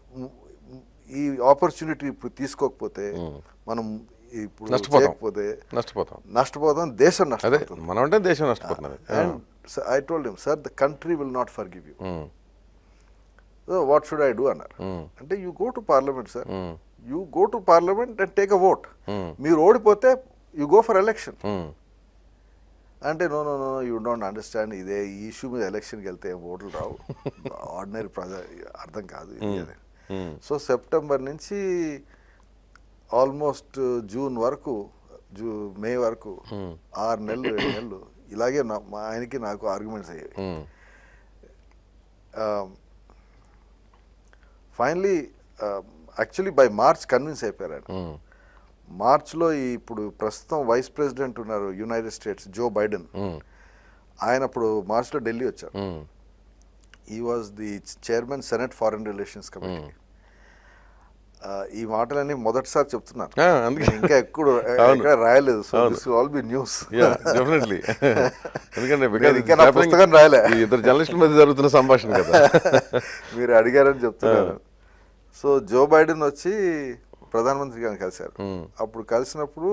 ఈ ఆపర్చునిటీ ఇప్పుడు తీసుకోకపోతే మనం ఇప్పుడు చేయకపోతే నష్టపోతాం నష్టపోతాం దేశం నష్టపోతుంది. మనం అంటే దేశం నష్టపోతుంది. And I told him, sir the country will not forgive you, so what should I do అన్నారు. అంటే you go to parliament sir, you go to parliament and take a vote. మీరు ఓడిపోతే యూ గో ఫర్ ఎలక్షన్. అంటే no no no you don't understand, ఇదే ఈ issue మీద ఎలక్షన్కి వెళ్తే ఓట్లు రావు, ఆర్డినరీ ప్రజా అర్థం కాదు ఇది. సో సెప్టెంబర్ నుంచి ఆల్మోస్ట్ జూన్ వరకు, జూ మే వరకు ఆరు నెలలు ఏడు నెలలు ఇలాగే మా ఆయనకి నాకు ఆర్గ్యుమెంట్స్ అయ్యాయి. Finally actually by March convince అయిపోయారు ఆయన. మార్చ్లో ఇప్పుడు ప్రస్తుతం వైస్ ప్రెసిడెంట్ ఉన్నారు యునైటెడ్ స్టేట్స్, జో బైడెన్, ఆయన అప్పుడు మార్చ్లో ఢిల్లీ వచ్చారు. He was the chairman senate foreign relations committee. ఈ మాటలన్నీ మొదటిసారి చెప్తున్నారు, ఇంకా ఎక్కువ రాయలేదు. So this will all be news. ఇంకా నా పుస్తకం రాయలే, ఇద్దరు జర్నలిస్టుల మధ్య జరుగుతున్న సంభాషణ కదా, మీరు అడిగారని చెప్తున్నారు. సో జో బైడెన్ వచ్చి ప్రధానమంత్రి గారిని కలిశారు. అప్పుడు కలిసినప్పుడు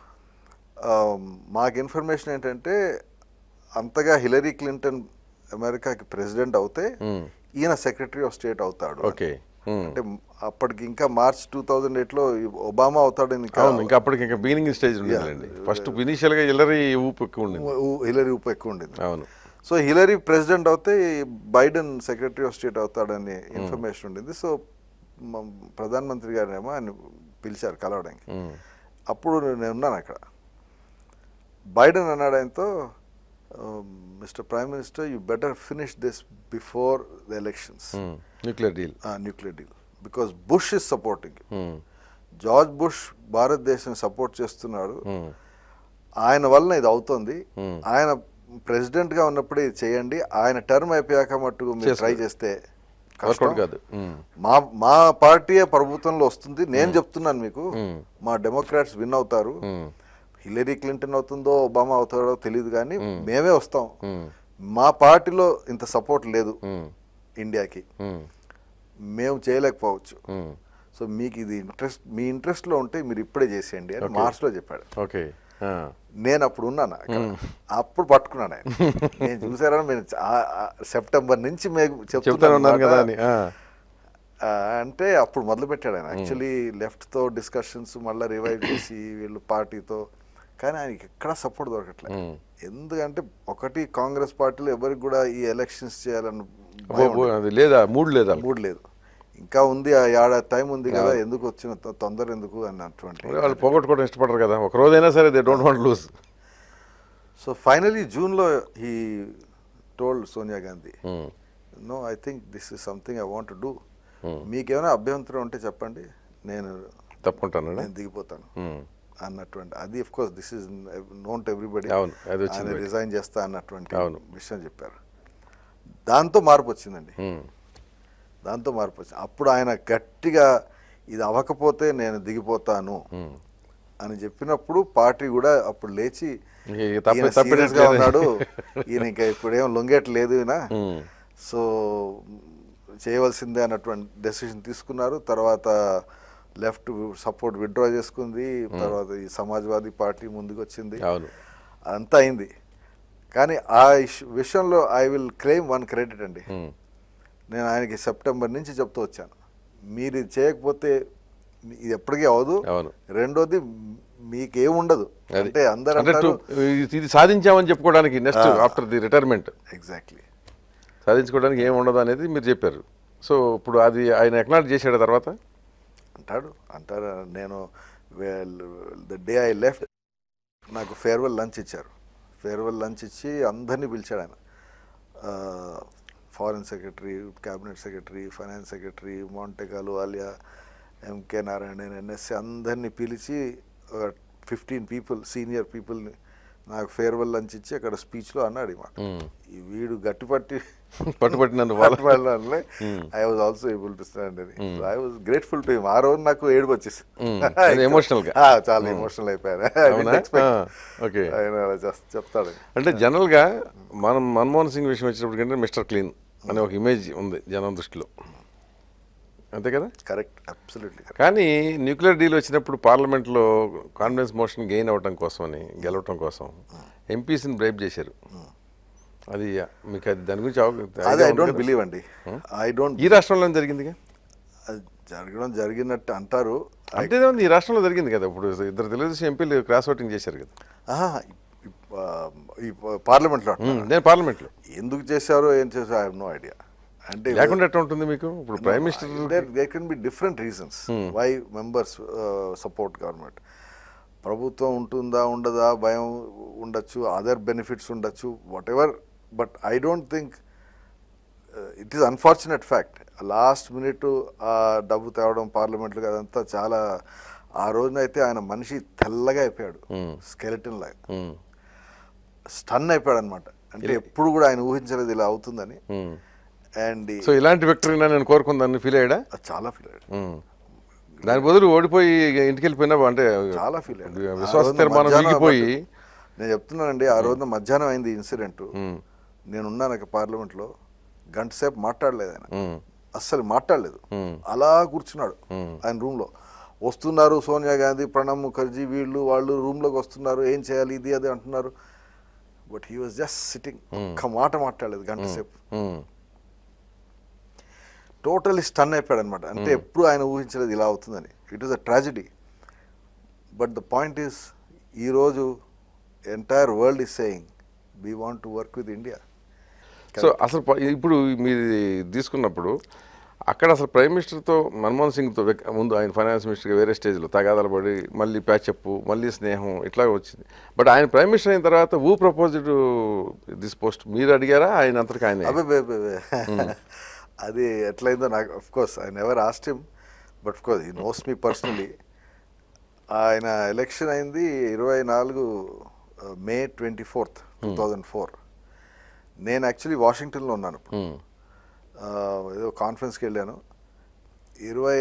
మాకు ఇన్ఫర్మేషన్ ఏంటంటే, అంతగా హిలరీ క్లింటన్ అమెరికాకి ప్రెసిడెంట్ అవుతే ఈయన సెక్రటరీ ఆఫ్ స్టేట్ అవుతాడు. అంటే అప్పటికి ఇంకా మార్చ్ టూ థౌజండ్ ఎయిట్ లో ఒబామా అవుతాడని, ఇంకా అప్పటికి ఇంకా బిగినింగ్ స్టేజ్ ఉండేది. ఫస్ట్ ఇనిషియల్ గా హిలరీ ఊపు ఎక్కువ ఉండేది, హిలరీ ఊపు ఎక్కువ ఉండేది. అవును. సో హిలరీ ప్రెసిడెంట్ అవుతే బైడెన్ సెక్రటరీ ఆఫ్ స్టేట్ అవుతాడని ఇన్ఫర్మేషన్ ఉండింది. సో ప్రధానమంత్రి గారినేమో ఆయన పిలిచారు కలవడానికి. అప్పుడు నేను ఉన్నాను అక్కడ. బైడెన్ అన్నాడు ఆయనతో, Mister Prime Minister, you better finish this before the elections, nuclear deal nuclear deal because Bush is supporting. George Bush భారతదేశం సపోర్ట్ చేస్తున్నాడు, ఆయన వలన ఇది అవుతుంది. ఆయన ప్రెసిడెంట్గా ఉన్నప్పుడే ఇది చేయండి, ఆయన టర్మ్ అయిపోయాక మట్టుకు మీరు ట్రై చేస్తే కష్టం కాదు. మా మా పార్టీ ప్రభుత్వంలో వస్తుంది. నేను చెప్తున్నాను మీకు, మా డెమోక్రాట్స్ విన్ అవుతారు. హిల్లరీ క్లింటన్ అవుతుందో ఒబామా అవుతారో తెలియదు, కానీ మేమే వస్తాం. మా పార్టీలో ఇంత సపోర్ట్ లేదు ఇండియాకి, మేము చేయలేకపోవచ్చు. సో మీకు ఇది ఇంట్రెస్ట్, మీ ఇంట్రెస్ట్లో ఉంటే మీరు ఇప్పుడే చేసేయండి అని మార్చ్లో చెప్పాడు. ఓకే, నేను అప్పుడు ఉన్నాను అక్కడ, అప్పుడు పట్టుకున్నాను ఆయన. నేను చూసారా, నేను సెప్టెంబర్ నుంచి మేము చెప్తున్నాను కదా అని. అంటే అప్పుడు మొదలు పెట్టాడు ఆయన. యాక్చువల్లీ లెఫ్ట్తో డిస్కషన్స్ మళ్ళీ రివైవ్ చేసి వీళ్ళు పార్టీతో, కానీ ఆయనకి ఎక్కడా సపోర్ట్ దొరకట్లేదు. ఎందుకంటే ఒకటి, కాంగ్రెస్ పార్టీలో ఎవరికి కూడా ఈ ఎలక్షన్స్ చేయాలని లేదా, మూడు లేదా మూడు లేదు. ఇంకా ఉంది, ఆ ఏడాది టైం ఉంది కదా, ఎందుకు వచ్చిన తొందర ఎందుకు అన్నటువంటి. వాళ్ళు పోగొట్టుకోవడం ఇష్టపడరు కదా, ఒక రోజైనా సరే they don't want lose. So finally జూన్లో he told Sonia Gandhi, no, I think this is something I want to do. మీకేమైనా అభ్యంతరం ఉంటే చెప్పండి, నేను తప్పుకుంటాను, నేను దిగిపోతాను అన్నటువంటి. అది of course this is known to everybody. ఆయన రిజైన్ చేస్తా అన్నటువంటి విషయం చెప్పారు. దాంతో మార్పు వచ్చిందండి, దాంతో మార్పు వచ్చింది. అప్పుడు ఆయన గట్టిగా ఇది అవ్వకపోతే నేను దిగిపోతాను అని చెప్పినప్పుడు పార్టీ కూడా అప్పుడు లేచి సీరియస్గా ఉన్నాడు, ఈయన ఇంకా ఇప్పుడేం లొంగేట్లేదు ఈయన, సో చేయవలసిందే అన్నటువంటి డెసిషన్ తీసుకున్నారు. తర్వాత లెఫ్ట్ సపోర్ట్ విత్డ్రా చేసుకుంది, తర్వాత ఈ సమాజ్వాదీ పార్టీ ముందుకు వచ్చింది, అంతా అయింది. కానీ ఆ విషయంలో I will claim one credit అండి. నేను ఆయనకి సెప్టెంబర్ నుంచి చెప్తూ వచ్చాను, మీరు ఇది చేయకపోతే ఇది ఎప్పటికీ అవదు, రెండోది మీకేముండదు అంటే అందరూ అంటారు ఇది సాధించామని చెప్పుకోవడానికి next after the retirement exactly సాధించుకోవడానికి ఏమి ఉండదు అనేది మీరు చెప్పారు. సో ఇప్పుడు అది ఆయన ఎక్నాలెడ్జ్ చేశాడు తర్వాత అంటాడు అంటారు నేను ద డే ఐ లెఫ్ట్ నాకు ఫేర్వెల్ లంచ్ ఇచ్చారు. ఫేర్వెల్ లంచ్ ఇచ్చి అందరినీ పిలిచాడు ఆయన, foreign secretary, cabinet secretary, finance secretary, మౌంటెగాలు, ఆలియా, ఎంకే నారాయణ, ఎన్ఎస్సి అందరినీ పిలిచి ఫిఫ్టీన్ పీపుల్ సీనియర్ పీపుల్ని నాకు ఫేర్వెల్ లంచ్ ఇచ్చి అక్కడ స్పీచ్లో అన్నాడు ఈ మాట. ఈ వీడు గట్టిపట్టి పట్టుబట్టినందు I was also able to stand అని. I was grateful to him. ఆ రోజు నాకు ఏడుపు వచ్చేసి ఎమోషనల్ గా చాలా ఎమోషనల్ అయిపోయాను. ఆయన చెప్తాడు. అంటే జనరల్ గా మనం మన్మోహన్ సింగ్ విషయం వచ్చినప్పటికంటే మిస్టర్ క్లీన్ అనే ఒక ఇమేజ్ ఉంది జనం దృష్టిలో, అంతే కదా? Correct, absolutely. కానీ న్యూక్లియర్ డీల్ వచ్చినప్పుడు పార్లమెంట్లో కాన్ఫిడెన్స్ మోషన్ గెయిన్ అవ్వటం కోసమని, గెలవటం కోసం ఎంపీసీని బ్రైబ్ చేశారు. అది మీకు అది దాని గురించి ఐ డోంట్ బిలీవ్ అండి. I don't. ఈ రాష్ట్రంలో జరిగిందిగా, అది జరగడం జరిగినట్టు అంటారు. అంటే ఈ రాష్ట్రంలో జరిగింది కదా, ఇప్పుడు ఇద్దరు తెలుగుదేశం ఎంపీలు క్రాస్ ఓటింగ్ చేశారు కదా ఈ పార్లమెంట్లో. నేను పార్లమెంట్లో ఎందుకు చేశారో ఏం చేశారో ఐ హావ్ నో ఐడియా. అంటే లేకుండా ఎట్లా ఉంటుంది మీకు? ఇప్పుడు prime minister there can be different reasons why members support government. ప్రభుత్వం ఉంటుందా ఉండదా భయం ఉండొచ్చు, అదర్ బెనిఫిట్స్ ఉండొచ్చు, whatever. But I don't think it is unfortunate fact. Last minute ఆ డబ్బు తేవడం పార్లమెంట్లో అదంతా చాలా. ఆ రోజున అయితే ఆయన మనిషి తెల్లగా అయిపోయాడు, స్కెలిటన్ లాగా స్టన్ అయిపోయాడు అనమాట. అంటే ఎప్పుడు కూడా ఆయన ఊహించలేదు ఇలా అవుతుందని. అండ్ సో ఇలాంటి విక్టరీ నేను కోరుకుందాన్ని ఫీల్ అయ్యాడా? చాలా ఫీల్ అయ్యాడు. దాని బదులు ఓడిపోయి ఇంటికి వెళ్ళిపోయినా అంటే చాలా ఫీల్ అయ్యాడు. విశ్వాస తీర్మానం దిగిపోయి. నేను చెప్తున్నానండి, ఆ రోజున మధ్యాహ్నం అయింది ఇన్సిడెంట్. నేనున్నాను పార్లమెంట్లో, గంట సేపు మాట్లాడలేదు ఆయన, అస్సలు మాట్లాడలేదు. అలా కూర్చున్నాడు ఆయన రూమ్లో. వస్తున్నారు సోనియా గాంధీ, ప్రణబ్ ముఖర్జీ, వీళ్ళు వాళ్ళు రూమ్లోకి వస్తున్నారు, ఏం చేయాలి ఇది అది అంటున్నారు. But he was just sitting, ఒక్క మాట మాట్లాడలేదు గంట సేపు. టోటలీ స్టన్ అయిపోయాడు అనమాట. అంటే ఎప్పుడు ఆయన ఊహించలేదు ఇలా అవుతుందని. It is a tragedy. But the point is, ఈరోజు entire world is saying we want to work with India. So అసలు ఇప్పుడు మీరు తీసుకున్నప్పుడు అక్కడ అసలు ప్రైమ్ మినిస్టర్తో మన్మోహన్ సింగ్తో ముందు ఆయన ఫైనాన్స్ మినిస్టర్గా వేరే స్టేజ్లో తగాదాలు పడి మళ్ళీ ప్యాచప్ మళ్ళీ స్నేహం ఇట్లా వచ్చింది. బట్ ఆయన ప్రైమ్ మినిస్టర్ అయిన తర్వాత వూ ప్రపోజ్డ్ దిస్ పోస్ట్ మీరు అడిగారా ఆయన అంతటికి ఆయన? అది ఎట్లయిందో నాకు, of course I never asked him, but of course he knows me personally. ఆయన ఎలక్షన్ అయింది ఇరవై నాలుగు May twenty fourth two thousand four నేను యాక్చువల్లీ వాషింగ్టన్లో ఉన్నాను ఇప్పుడు. ఏదో కాన్ఫరెన్స్కి వెళ్ళాను. ఇరవై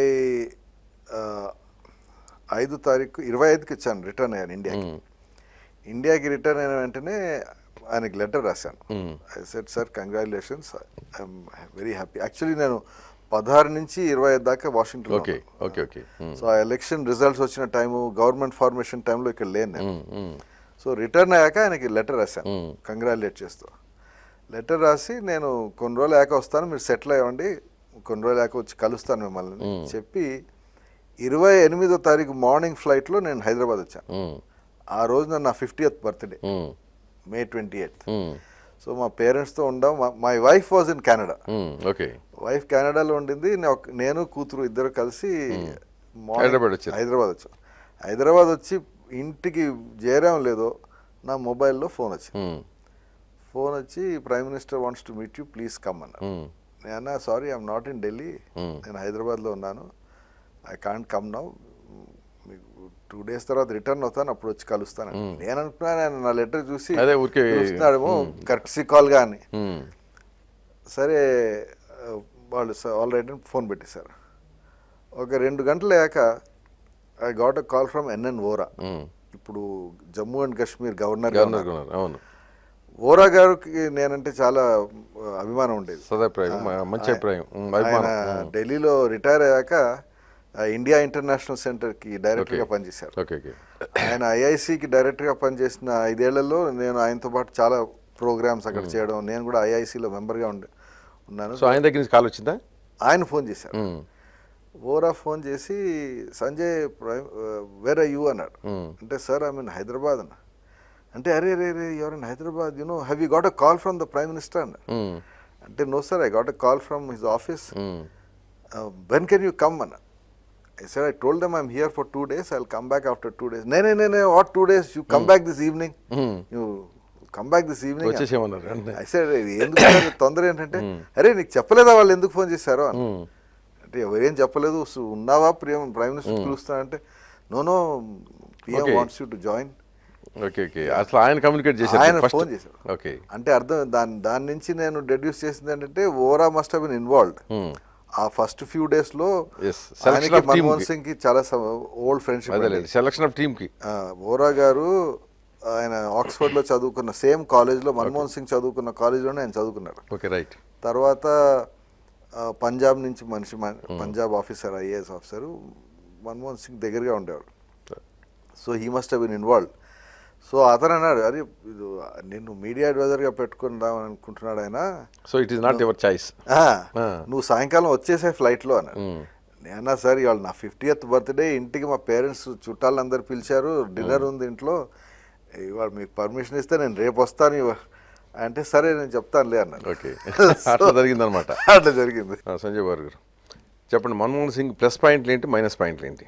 ఐదు తారీఖు ఇరవై ఐదుకి వచ్చాను, రిటర్న్ అయ్యాను ఇండియాకి. ఇండియాకి రిటర్న్ అయిన వెంటనే ఆయనకి లెటర్ రాశాను. I said sir congratulations, I'm very happy. Actually నేను పదహారు నుంచి ఇరవై ఐదు దాకా Washington. Okay okay okay so ఆ ఎలక్షన్ రిజల్ట్స్ వచ్చిన టైము, గవర్నమెంట్ ఫార్మేషన్ టైంలో ఇక్కడ లేను నేను. సో రిటర్న్ అయ్యాక ఆయనకి లెటర్ రాశాను కంగ్రాచులేట్ చేస్తూ. లెటర్ రాసి నేను కొన్ని రోజులు అయ్యాక వస్తాను, మీరు సెటిల్ అయ్యండి, కొన్ని రోజులు అయ్యాక వచ్చి కలుస్తాను మిమ్మల్ని చెప్పి ఇరవై ఎనిమిదో తారీఖు మార్నింగ్ ఫ్లైట్లో నేను హైదరాబాద్ వచ్చాను. ఆ రోజున నా fiftieth birthday, May twenty eighth. So మా పేరెంట్స్తో ఉండాం. My wife was in Canada. Okay, wife కెనడాలో ఉండింది. నేను కూతురు ఇద్దరు కలిసి హైదరాబాద్ వచ్చాను. హైదరాబాద్ వచ్చాం. హైదరాబాద్ వచ్చి ఇంటికి చేరాం లేదో నా మొబైల్లో ఫోన్ వచ్చింది. ఫోన్ వచ్చి prime minister wants to meet you, please come అన్నారు. నేను sorry I'm not in Delhi, నేను హైదరాబాద్లో ఉన్నాను, ఐ కాంట్ కమ్ నౌ, మీకు టూ డేస్ తర్వాత రిటర్న్ అవుతాను, అప్పుడు వచ్చి కలుస్తాను. నేను అనుకున్నాను ఆయన నా లెటర్ చూసి చూస్తున్నాడేమో కర్ట్సీ కాల్గా అని. సరే వాళ్ళు ఆల్ రైట్ అని ఫోన్ పెట్టేశారు. ఒక రెండు గంటలు అయ్యాక I got a call from NN Vohra, ఇప్పుడు జమ్మూ అండ్ కాశ్మీర్ గవర్నర్. అవును, ఓరా గారికి నేనంటే చాలా అభిమానం ఉండేది, మంచి అభిప్రాయం. ఆయన ఢిల్లీలో రిటైర్ అయ్యాక ఇండియా ఇంటర్నేషనల్ సెంటర్కి డైరెక్టర్గా పనిచేశారు. ఆయన ఐఐసికి డైరెక్టర్గా పనిచేసిన ఐదేళ్లలో నేను ఆయనతో పాటు చాలా ప్రోగ్రామ్స్ అక్కడ చేయడం, నేను కూడా ఐఐసిలో మెంబర్గా ఉండే ఉన్నాను. సో ఆయన దగ్గర నుంచి కాల్ వచ్చిందా? ఆయన ఫోన్ చేశారు. ఓరా ఫోన్ చేసి సంజయ్ వేర్ ఆర్ యూ అన్నాడు. అంటే సార్ ఐ మీన్ హైదరాబాద్ అన్న. అంటే అరే రే రే your in Hyderabad, you know have you got a call from the prime minister అన్నారు. అంటే no sir, I got a call from his office, when can you come అన్న. I said, I told them I'm here for two days, I'll come back after two days. No, no, no, no, what two days? You come back this evening. You come back this evening. I said, ఎందుకు తొందర ఏంటంటే, అరే నీకు చెప్పలేదా వాళ్ళు ఎందుకు phone చేశారో అని. అంటే ఎవరేం చెప్పలేదు, ఉన్నావా ప్రియం ప్రైమ్ మినిస్టర్ పిలుస్తానంటే, no no PM wants you to join. Okay okay, అసలు ఆయన కమ్యూనికేట్ చేశారు, ఆయన ఫోన్ చేశారు. ఓకే, అంటే అర్థం దాని దాని నుంచి నేను డెడ్యూస్ చేసింది ఏంటంటే Vohra must have been involved. ఆ ఫస్ట్ ఫ్యూ డేస్ లో మన్మోహన్ సింగ్ కి చాలా old friendship, selection of team కి. ఓరా గారు ఆయన ఆక్స్ఫర్డ్ లో చదువుకున్న సేమ్ కాలేజ్ లో మన్మోహన్ సింగ్ చదువుకున్న కాలేజ్ లోనే ఆయన చదువుకున్నారు. Okay right. తర్వాత పంజాబ్ నుంచి మనిషి, Punjab officer, IAS officer, Manmohan Singh దగ్గరగా ఉండేవాడు. So he must have been involved. So అతను అన్నాడు, అరే ఇది నిన్ను మీడియా అడ్వైజర్గా పెట్టుకుందాం అనుకుంటున్నాడు ఆయన. So it is not your choice, నువ్వు సాయంకాలం వచ్చేసే ఫ్లైట్లో అన్నాడు. నేనా సార్ ఇవాళ నా ఫిఫ్టీయత్ బర్త్డే, ఇంటికి మా పేరెంట్స్ చుట్టాలందరూ పిలిచారు, డిన్నర్ ఉంది ఇంట్లో, ఇవాళ మీకు పర్మిషన్ ఇస్తే నేను రేపు వస్తాను అంటే, సరే నేను చెప్తానులే అన్నాను. ఓకే, అట్లా జరిగింది అనమాట. అట్లా జరిగింది. సంజయ్ బాబు గారు చెప్పండి, మన్మోహన్ సింగ్ ప్లస్ పాయింట్లు ఏంటి, మైనస్ పాయింట్లు ఏంటి?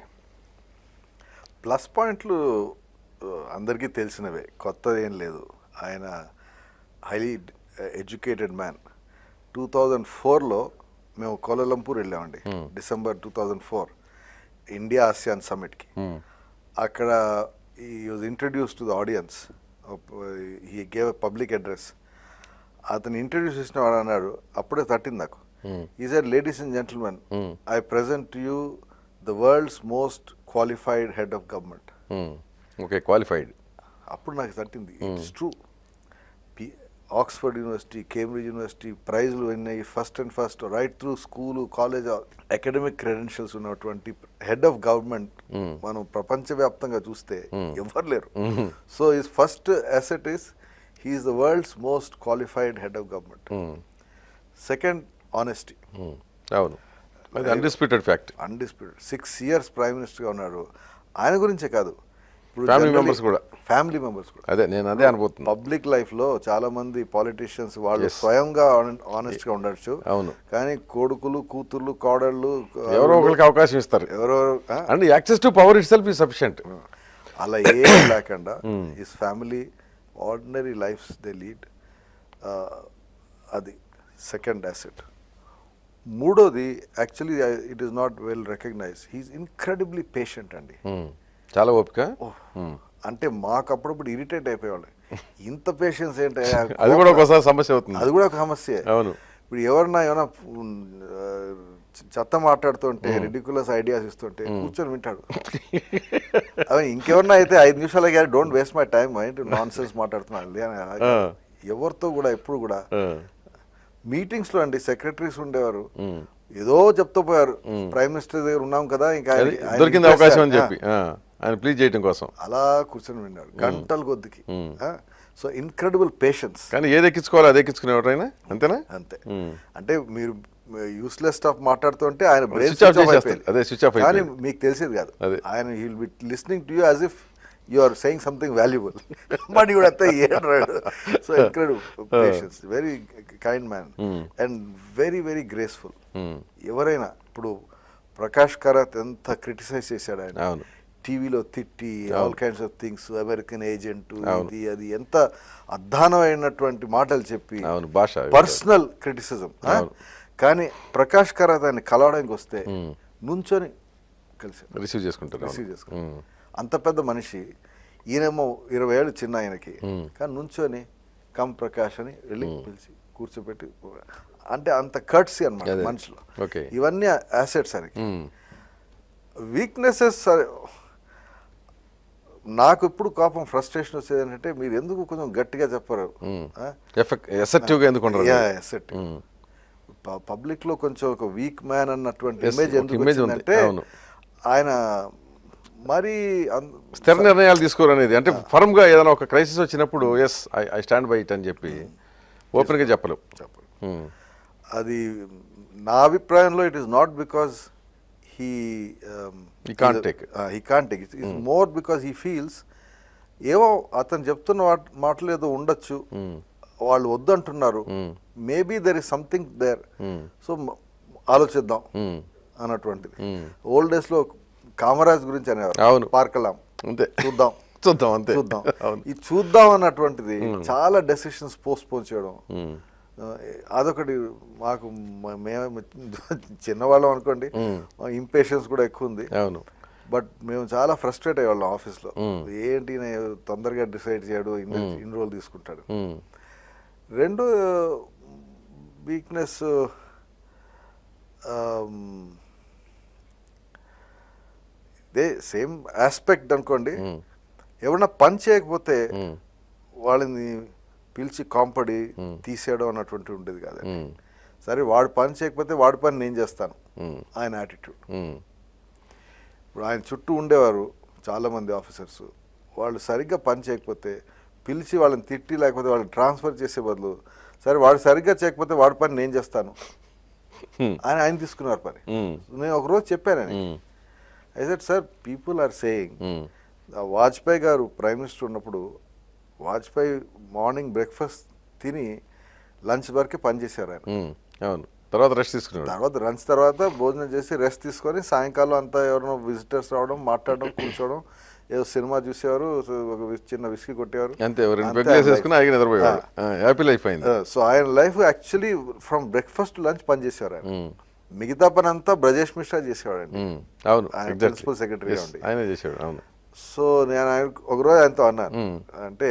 ప్లస్ పాయింట్లు అందరికీ తెలిసినవే, కొత్తది ఏం లేదు. ఆయన highly educated man. Two thousand ఫోర్లో మేము కోలాలంపూర్ వెళ్ళామండి, December two thousand four India ASEAN సమ్మిట్కి. అక్కడ he was introduce to the audience, he gave a public address. అతను ఇంట్రడ్యూస్ చేసిన వాడు అన్నాడు, అప్పుడే తట్టింది నాకు. He said, ladies and gentlemen, I present to you the world's most qualified head of government. Okay, qualified. అప్పుడు నాకు తట్టింది, ఇట్స్ ట్రూ. పి ఆక్స్ఫర్డ్ యూనివర్సిటీ, కేంబ్రిడ్జ్ యూనివర్సిటీ ప్రైజ్లు విన్నాయి, first and first right through school, college, academic credentials ఉన్నటువంటి head of government మనం ప్రపంచవ్యాప్తంగా చూస్తే ఎవరు లేరు. So his first asset is he is the world's most qualified head of government. Second, honesty. అవును, undisputed fact. Undisputed. Six years prime minister ఉన్నారు. ఆయన గురించే కాదు, ఫ్యామిలీ మెంబర్స్ కూడా ఫ్యామిలీ మెంబర్స్ కూడా అదే నేను అదే అనుకుంటున్నాను. పబ్లిక్ లైఫ్ లో చాలా మంది పాలిటీషియన్స్ వాళ్ళు స్వయంగా ఆనెస్ట్ గా ఉండొచ్చు, అవును, కానీ కొడుకులు, కూతుర్లు, కోడళ్ళు ఎవరో ఒకరికి అవకాశం ఇస్తారు. ఎవరెవరు and access to power itself is sufficient. అలా ఏం లేకుండా his family ordinary lifes they lead. అది సెకండ్ అసెట్. మూడోది, actually it is not well recognise, he is incredibly patient అండి. చాలా ఓపిక. అంటే మాకు అప్పుడప్పుడు ఇరిటేట్ అయిపోయేవాళ్ళు, ఇంత పేషెన్స్ ఏంటి, అది కూడా ఒకసారి సమస్య అవుతుంది. అది కూడా ఒక సమస్య. అవును. ఇప్పుడు ఎవరన్నా ఏమైనా చెత్త మాట్లాడుతుంటే, రెడిక్యులస్ ఐడియాస్ ఇస్తుంటే కూర్చొని వింటాడు. అవి ఇంకెవరన్నా అయితే ఐదు నిమిషాలు కానీ డోంట్ వేస్ట్ మై టైం, ఏంటి నాన్ సెన్స్ మాట్లాడుతున్నాను. ఎవరితో కూడా ఎప్పుడు కూడా మీటింగ్స్లో అండి సెక్రటరీస్ ఉండేవారు, ఏదో చెప్తూ పోయారు, ప్రైమ్ మినిస్టర్ దగ్గర ఉన్నాం కదా ఇంకా దొరికింది అవకాశం అని చెప్పి ఆయన ప్లీజ్ చేయడం కోసం అలా కూర్చొని విన్నారు గంటల కొద్దికి. So incredible patience. కానీ ఏది ఎక్కించుకోవాలి అది ఎక్కించుకునేవారు ఆయన, అంతేనా? అంతే. అంటే మీరు యూస్లెస్ స్టాఫ్ మాట్లాడుతుంటే ఆయన బ్రెయిన్ అదే స్విచ్ ఆఫ్, కానీ మీకు తెలిసేది కాదు. ఆయన he will be listening to you as if you are saying something valuable, but you అంతా ఏడు. సో incredible patience, very kind man and very very graceful. ఎవరైనా ఇప్పుడు ప్రకాష్ కరాత్ ఎంత క్రిటిసైజ్ చేశాడు ఆయన, టీవీలో తిట్టి all kinds of things, American agent ఇది అది, ఎంత అధ్వానమైనటువంటి మాటలు చెప్పి పర్సనల్ క్రిటిసిజం. కానీ ప్రకాష్ కరాత్ ఆయన కలవడానికి వస్తే నుంచొని కలిసి రిసీవ్ చేసుకుంటారు, రిసీవ్ చేసుకుంటారు. అంత పెద్ద మనిషి, ఈయనేమో ఇరవై ఏళ్ళు చిన్న ఆయనకి, కానీ నుంచొని కమ్ ప్రకాష్ అని వెళ్ళి పిలిచి కూర్చోబెట్టి, అంటే అంత కర్ట్సీ అన్నమాట మనుషులు. ఇవన్నీ యాసెట్స్ ఆయనకి. వీక్నెసెస్ నాకు ఇప్పుడు కోపం ఫ్రస్ట్రేషన్ వచ్చేది ఏంటంటే, మీరు ఎందుకు కొంచెం గట్టిగా చెప్పరు, పబ్లిక్ లో కొంచెం ఒక వీక్ మ్యాన్ అన్నటువంటి ఇమేజ్ ఎందుకు వచ్చిందంటే, ఆయన మరి స్థిర నిర్ణయాలు తీసుకోరు అనేది. అంటే ఫర్మ్ గా ఏదైనా ఒక క్రైసిస్ వచ్చినప్పుడు yes I stand by it అని చెప్పి ఓపెన్ గా చెప్పలేవు చెప్పరు. అది నా అభిప్రాయంలో it is not because he um, he can't take it. Uh, he can't take it. It's mm. more because he feels ఏవో అతను చెప్తున్న మాటలు ఏదో ఉండొచ్చు, వాళ్ళు వద్దు అంటున్నారు, maybe there is something there, so ఆలోచిద్దాం అన్నటువంటిది. ఓల్డ్ డేస్ లో కామరాజ్ గురించి అనేవారు, పార్కలాం చూద్దాం చూద్దాం అంతే చూద్దాం, ఈ చూద్దాం అన్నటువంటిది చాలా డెసిషన్స్ పోస్ట్ పోన్ చేయడం, అదొకటి. మాకు మేము చిన్నవాళ్ళం అనుకోండి, ఇంపేషన్స్ కూడా ఎక్కువ ఉంది. అవును. బట్ మేము చాలా ఫ్రస్ట్రేట్ అయ్యేవాళ్ళం ఆఫీస్లో, ఏంటి తొందరగా డిసైడ్ చేయడు, ఇన్ని ఇన్ని రోజులు తీసుకుంటాడు. రెండు వీక్నెస్, ఇదే సేమ్ ఆస్పెక్ట్ అనుకోండి. ఎవరన్నా పని చేయకపోతే వాళ్ళని పిలిచి కాంపడి తీసేయడం అన్నటువంటి ఉండేది కాదండి. సరే వాడు పని చేయకపోతే వాడి పని నేను చేస్తాను, ఆయన యాటిట్యూడ్. ఇప్పుడు ఆయన చుట్టూ ఉండేవారు చాలామంది ఆఫీసర్స్, వాళ్ళు సరిగ్గా పని చేయకపోతే పిలిచి వాళ్ళని తిట్టి లేకపోతే వాళ్ళని ట్రాన్స్ఫర్ చేసే బదులు, సరే వాడు సరిగ్గా చేయకపోతే వాడి పని నేను చేస్తాను ఆయన ఆయన తీసుకున్నారు పని. నేను ఒకరోజు చెప్పానని, I said sir people are saying, Vajpayee గారు ప్రైమ్ మినిస్టర్ ఉన్నప్పుడు వాజ్పేయి మార్నింగ్ బ్రేక్ఫాస్ట్ తిని లంచ్ వరకే పనిచేశారు ఆయన. అవును. తర్వాత రెస్ట్ తీసుకున్నారు, తర్వాత లంచ్ తర్వాత భోజనం చేసి రెస్ట్ తీసుకొని సాయంకాలం అంతా ఎవరైనా విజిటర్స్ రావడం, మాట్లాడడం, కూర్చోవడం, ఏదో సినిమా చూసేవారు, ఒక చిన్న విస్కీ కొట్టేవారు, సో ఆయన life actually from breakfast lunch పనిచేసేవారు ఆయన. మిగతా పని అంతా బ్రజేష్ మిశ్రా చేసేవాడు అండి. అవును, ప్రిన్సిపల్ సెక్రటరీ ఉండి ఆయన చేసేవాడు. అవును. సో నేను ఆయన ఒకరోజు ఆయనతో అన్నాను, అంటే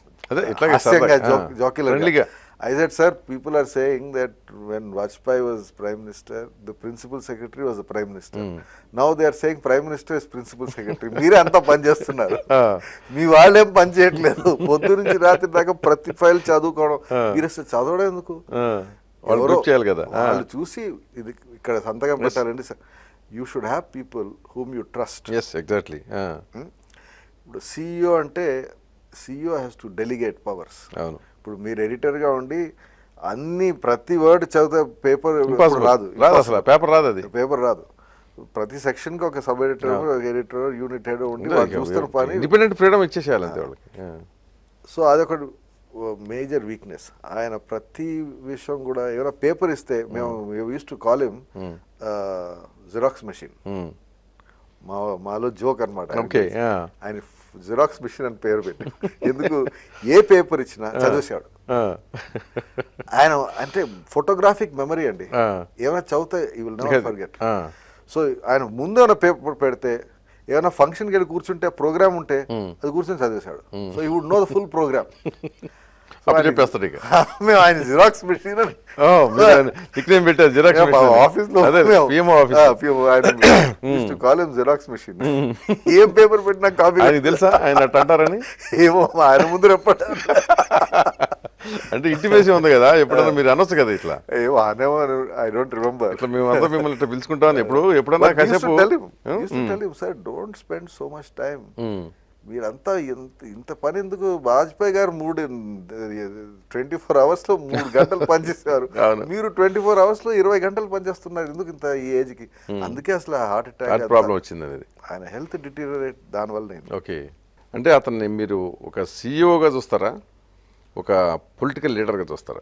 జోకిల్గా, I said, sir, people are saying that when Vajpayee was Prime Minister, the Principal Secretary was the Prime Minister. Mm. Now they are saying Prime Minister is Principal Secretary. మీరే అంతా పని చేస్తున్నారు, మీ వాళ్ళేం పని చేయట్లేదు. పొద్దు నుంచి రాత్రి దాకా ప్రతి ఫైల్ చదువుకోవడం, మీరు అసలు చదవడం ఎందుకు? ఎవరో చేయాలి కదా, వాళ్ళు చూసి ఇది ఇక్కడ సంతకం పెట్టాలండి. You should have people whom you trust. Yes, exactly. ఇప్పుడు సిఇఓ అంటే CEO has to delegate powers. అవును. ఇప్పుడు మీరు ఎడిటర్గా ఉండి అన్ని ప్రతి వర్డ్ చదివితే పేపర్ రాదు, రాదు అసలు పేపర్ రాదు, అది పేపర్ రాదు. ప్రతి సెక్షన్కి ఒక sub editor, editor, unit head ఉండి వాళ్ళు చూస్తారు పని. ఇండిపెండెంట్ ఫ్రీడమ్ ఇచ్చేసేయాలి అంతే వాళ్ళకి. సో అదొకటి మేజర్ వీక్నెస్. ఆయన ప్రతి విషయం కూడా ఏమైనా పేపర్ ఇస్తే మేము use to call him Xerox machine. మా మాలో జోక్ అనమాట. ఆయన జిరాక్స్ మిషన్ అని పేరు పెట్టి, ఎందుకు ఏ పేపర్ ఇచ్చినా చదివేసాడు ఆయన. అంటే ఫోటోగ్రాఫిక్ మెమరీ అండి, ఏమైనా చదివితే you will never forget. So ఆయన ముందు ఏమైనా పేపర్ పెడితే ఏమైనా ఫంక్షన్కి వెళ్ళి కూర్చుంటే ప్రోగ్రామ్ ఉంటే అది కూర్చొని చదివేశాడు. So you would know the full programme. చెప్పేస్తాడు ఇక. మేము ఆయన జిరాక్స్ మెషిన్ పెట్టారు జిరాక్స్ ఆఫీస్ లో కాల్ హిమ్ జిరాక్స్ మెషిన్. ఏం పేపర్ పెట్టినా కాపీ తెలుసా ఆయన అట్ట అంటారని. ఏమో ఆయన ముందు రెప్పట అంటే ఇంటిమేషన్ ఉంది కదా, ఎప్పుడన్నా మీరు అనొచ్చు కదా ఇట్లా. ఏమో అనేమో ఐ డోంట్ రిమెంబర్. ఇట్లా మేమంతా మిమ్మల్ని ఇట్లా పిలుచుకుంటామని ఎప్పుడు ఎప్పుడన్నా కాసేపు sir don't spend so much time. మీరంతా ఇంత ఇంత పని ఎందుకు? వాజ్పేయి గారు మూడు ట్వంటీ ఫోర్ అవర్స్ లో మూడు గంటలు పనిచేసేవారు, మీరు ట్వంటీ ఫోర్ అవర్స్ లో ఇరవై గంటలు పనిచేస్తున్నారు. ఎందుకు ఇంత ఈ ఏజ్ కి? అందుకే అసలు హార్ట్ అటాక్ ప్రాబ్లం వచ్చింది అనేది. ఆయన హెల్త్ డిటీరియరేట్ దానివల్ల. ఓకే, అంటే అతన్ని మీరు ఒక సీఈఓగా చూస్తారా, ఒక పొలిటికల్ లీడర్గా చూస్తారా?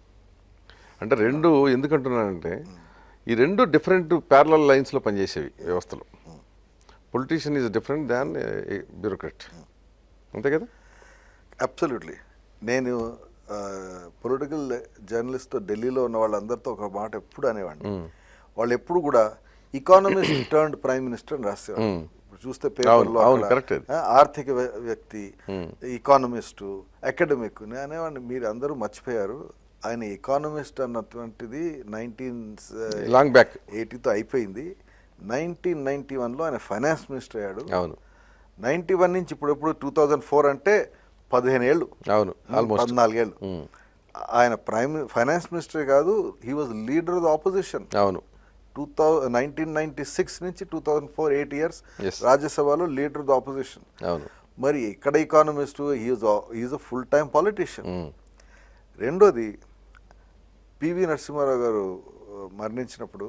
అంటే రెండు ఎందుకంటున్నానంటే ఈ రెండు డిఫరెంట్ ప్యారలల్ లైన్స్లో పనిచేసేవి వ్యవస్థలు. Politician is different than bureaucrat, అంతే కదా? అబ్సల్యూట్లీ. నేను పొలిటికల్ జర్నలిస్ట్ ఢిల్లీలో ఉన్న వాళ్ళందరితో ఒక మాట ఎప్పుడు అనేవాడిని. వాళ్ళు ఎప్పుడు కూడా ఇకానమిస్ట్ టర్న్డ్ ప్రైమ్ మినిస్టర్ అని రాసేవారు. చూస్తే పేపర్లో ఆర్థిక వ్యక్తి, ఇకానమిస్టు, అకాడమిక్ అనేవాడిని. మీరు అందరూ మర్చిపోయారు, ఆయన ఎకానమిస్ట్ అన్నటువంటిది నైన్టీన్ లాంగ్ బ్యాక్ ఎయిటీతో అయిపోయింది. నైన్టీన్ నైన్టీ వన్లో ఆయన ఫైనాన్స్ మినిస్టర్ అయ్యాడు. అవును, నైన్టీ వన్ నుంచి ఇప్పుడు ఎప్పుడు టూ థౌజండ్ ఫోర్ అంటే పదిహేను ఏళ్ళు. అవును, పద్నాలుగేళ్ళు ఆయన ప్రైమ్ ఫైనాన్స్ మినిస్టర్ కాదు, he was leader of the opposition. అవును, two thousand nineteen ninety six నుంచి two thousand four eight years రాజ్యసభలో లీడర్ ఆఫ్ ద ఆపోజిషన్. అవును, మరి ఇక్కడ economist, he is he is a full time politician. రెండోది, పివి నరసింహారావు గారు మరణించినప్పుడు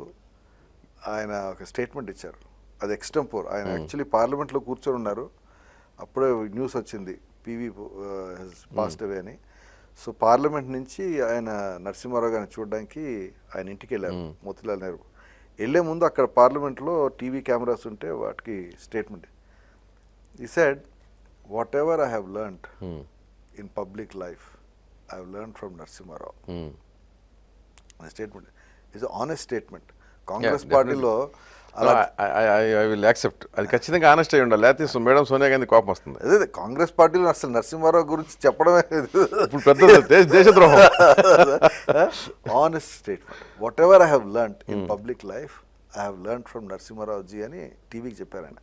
ఆయన ఒక స్టేట్మెంట్ ఇచ్చారు. అది ఎక్స్టెంపోర్. ఆయన యాక్చువల్లీ పార్లమెంట్లో కూర్చొని ఉన్నారు, అప్పుడే న్యూస్ వచ్చింది పివి పాస్డ్ అవే అని. సో పార్లమెంట్ నుంచి ఆయన నరసింహారావు గారిని చూడడానికి ఆయన ఇంటికి వెళ్ళారు, మోతీలాల్ నెహ్రూ. వెళ్ళే ముందు అక్కడ పార్లమెంట్లో టీవీ కెమెరాస్ ఉంటే వాటికి స్టేట్మెంట్. ఈ said, whatever I have learned in public life I have learned from Narasimha Rao. Statement is honest statement. Congress పార్టీలో ఐ విల్ యాక్సెప్ట్, అది ఖచ్చితంగా ఆనెస్ట్ అయి ఉండాలి, లేకపోతే మేడం సోనియా గాంధీ కోపం వస్తుంది. అదే కాంగ్రెస్ పార్టీలో అసలు నరసింహారావు గురించి చెప్పడమే ఇప్పుడు పెద్ద దేశద్రోహం. Honest statement, whatever I have learned in public life I have learned from Narasimha Rao ji అని టీవీకి చెప్పారు ఆయన.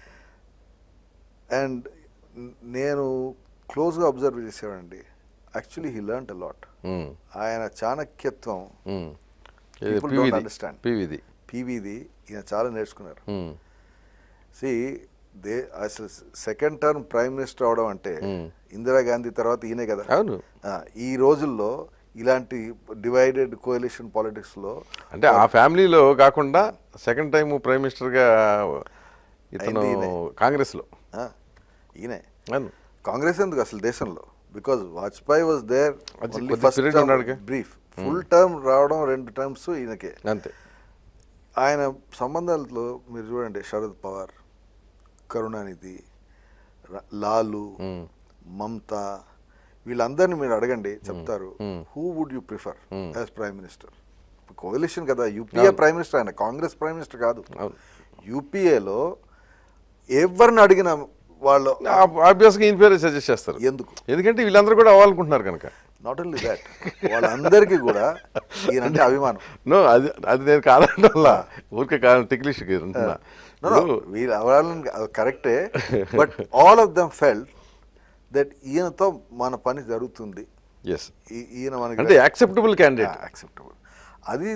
అండ్ నేను క్లోజ్గా అబ్జర్వ్ చేసేవాడండి. Actually he learned a lot. ఆయన చాణక్యత్వం అండర్స్టాండ్. పీవీది పీవీది ఈయన చాలా నేర్చుకున్నారు. సి దే అసలు సెకండ్ టర్మ్ ప్రైమ్ మినిస్టర్ అవడం అంటే ఇందిరాగాంధీ తర్వాత ఈయనే కదా. అవును, ఈ రోజుల్లో ఇలాంటి డివైడెడ్ కోalition పాలిటిక్స్ లో అంటే ఆ ఫ్యామిలీలో కాకుండా సెకండ్ టైం ప్రైమ్ మినిస్టర్ గా ఇతను కాంగ్రెస్ లో ఈయనే. కాంగ్రెస్ ఎందుకు అసలు దేశంలో, because Vajpayee was there brief. Full term రావడం రెండు టర్మ్స్ ఈయనకే. అంతే. ఆయన సంబంధాలతో మీరు చూడండి, శరద్ పవార్, కరుణానిధి, లాలు, మమతా, వీళ్ళందరినీ మీరు అడగండి చెప్తారు. Who would you prefer as prime minister? Coalition కదా, యూపీఏ ప్రైమ్ మినిస్టర్ ఆయన, కాంగ్రెస్ ప్రైమ్ మినిస్టర్ కాదు. యూపీఏలో ఎవరిని అడిగిన వాళ్ళు ఆబ్వియస్గా ఈయన పేరు సజెస్ట్ చేస్తారు. ఎందుకు? ఎందుకంటే వీళ్ళందరూ కూడా అవ్వాలనుకుంటున్నారు కనుక. నాట్ ఓన్లీ దాట్, వాళ్ళందరికీ కూడా ఈయనంటే అభిమానం. నో, అది అది నేను కాదంటా, ఊరికే కాదు, టిక్లిష్ వీళ్ళు అవ్వాలని కరెక్టే, but all of them felt that ఈయనతో మన పని జరుగుతుంది. ఈయన మనకి అంటే యాక్సెప్టబుల్ క్యాండిడేట్. యాక్సెప్టబుల్. అది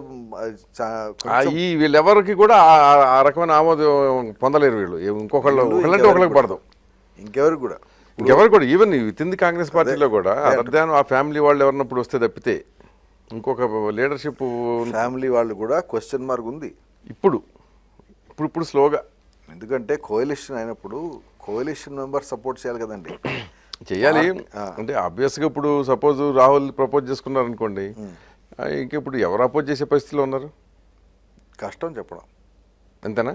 ఈ వీళ్ళెవరికి కూడా ఆ రకమైన ఆమోదం పొందలేరు వీళ్ళు. ఇంకొకళ్ళు ఒకళ్ళంటే ఒకళ్ళకి పడదు, ఇంకెవరికి కూడా ఇంకెవరు కూడా. Even with in the Congress పార్టీలో కూడా అర్థాను ఆ ఫ్యామిలీ వాళ్ళు ఎవరినప్పుడు వస్తే తప్పితే ఇంకొక లీడర్షిప్ ఫ్యామిలీ వాళ్ళు కూడా క్వశ్చన్ మార్క్ ఉంది ఇప్పుడు ఇప్పుడు ఇప్పుడు స్లోగా. ఎందుకంటే కోalition అయినప్పుడు కోalition మెంబర్ సపోర్ట్ చేయాలి కదండి. చెయ్యాలి. అంటే ఆబ్వియస్గా ఇప్పుడు సపోజ్ రాహుల్ ప్రపోజ్ చేసుకున్నారు అనుకోండి, ఇంక ఇప్పుడు ఎవరు అపోజ్ చేసే పరిస్థితిలో ఉన్నారు? కష్టం చెప్పడం. అంతేనా?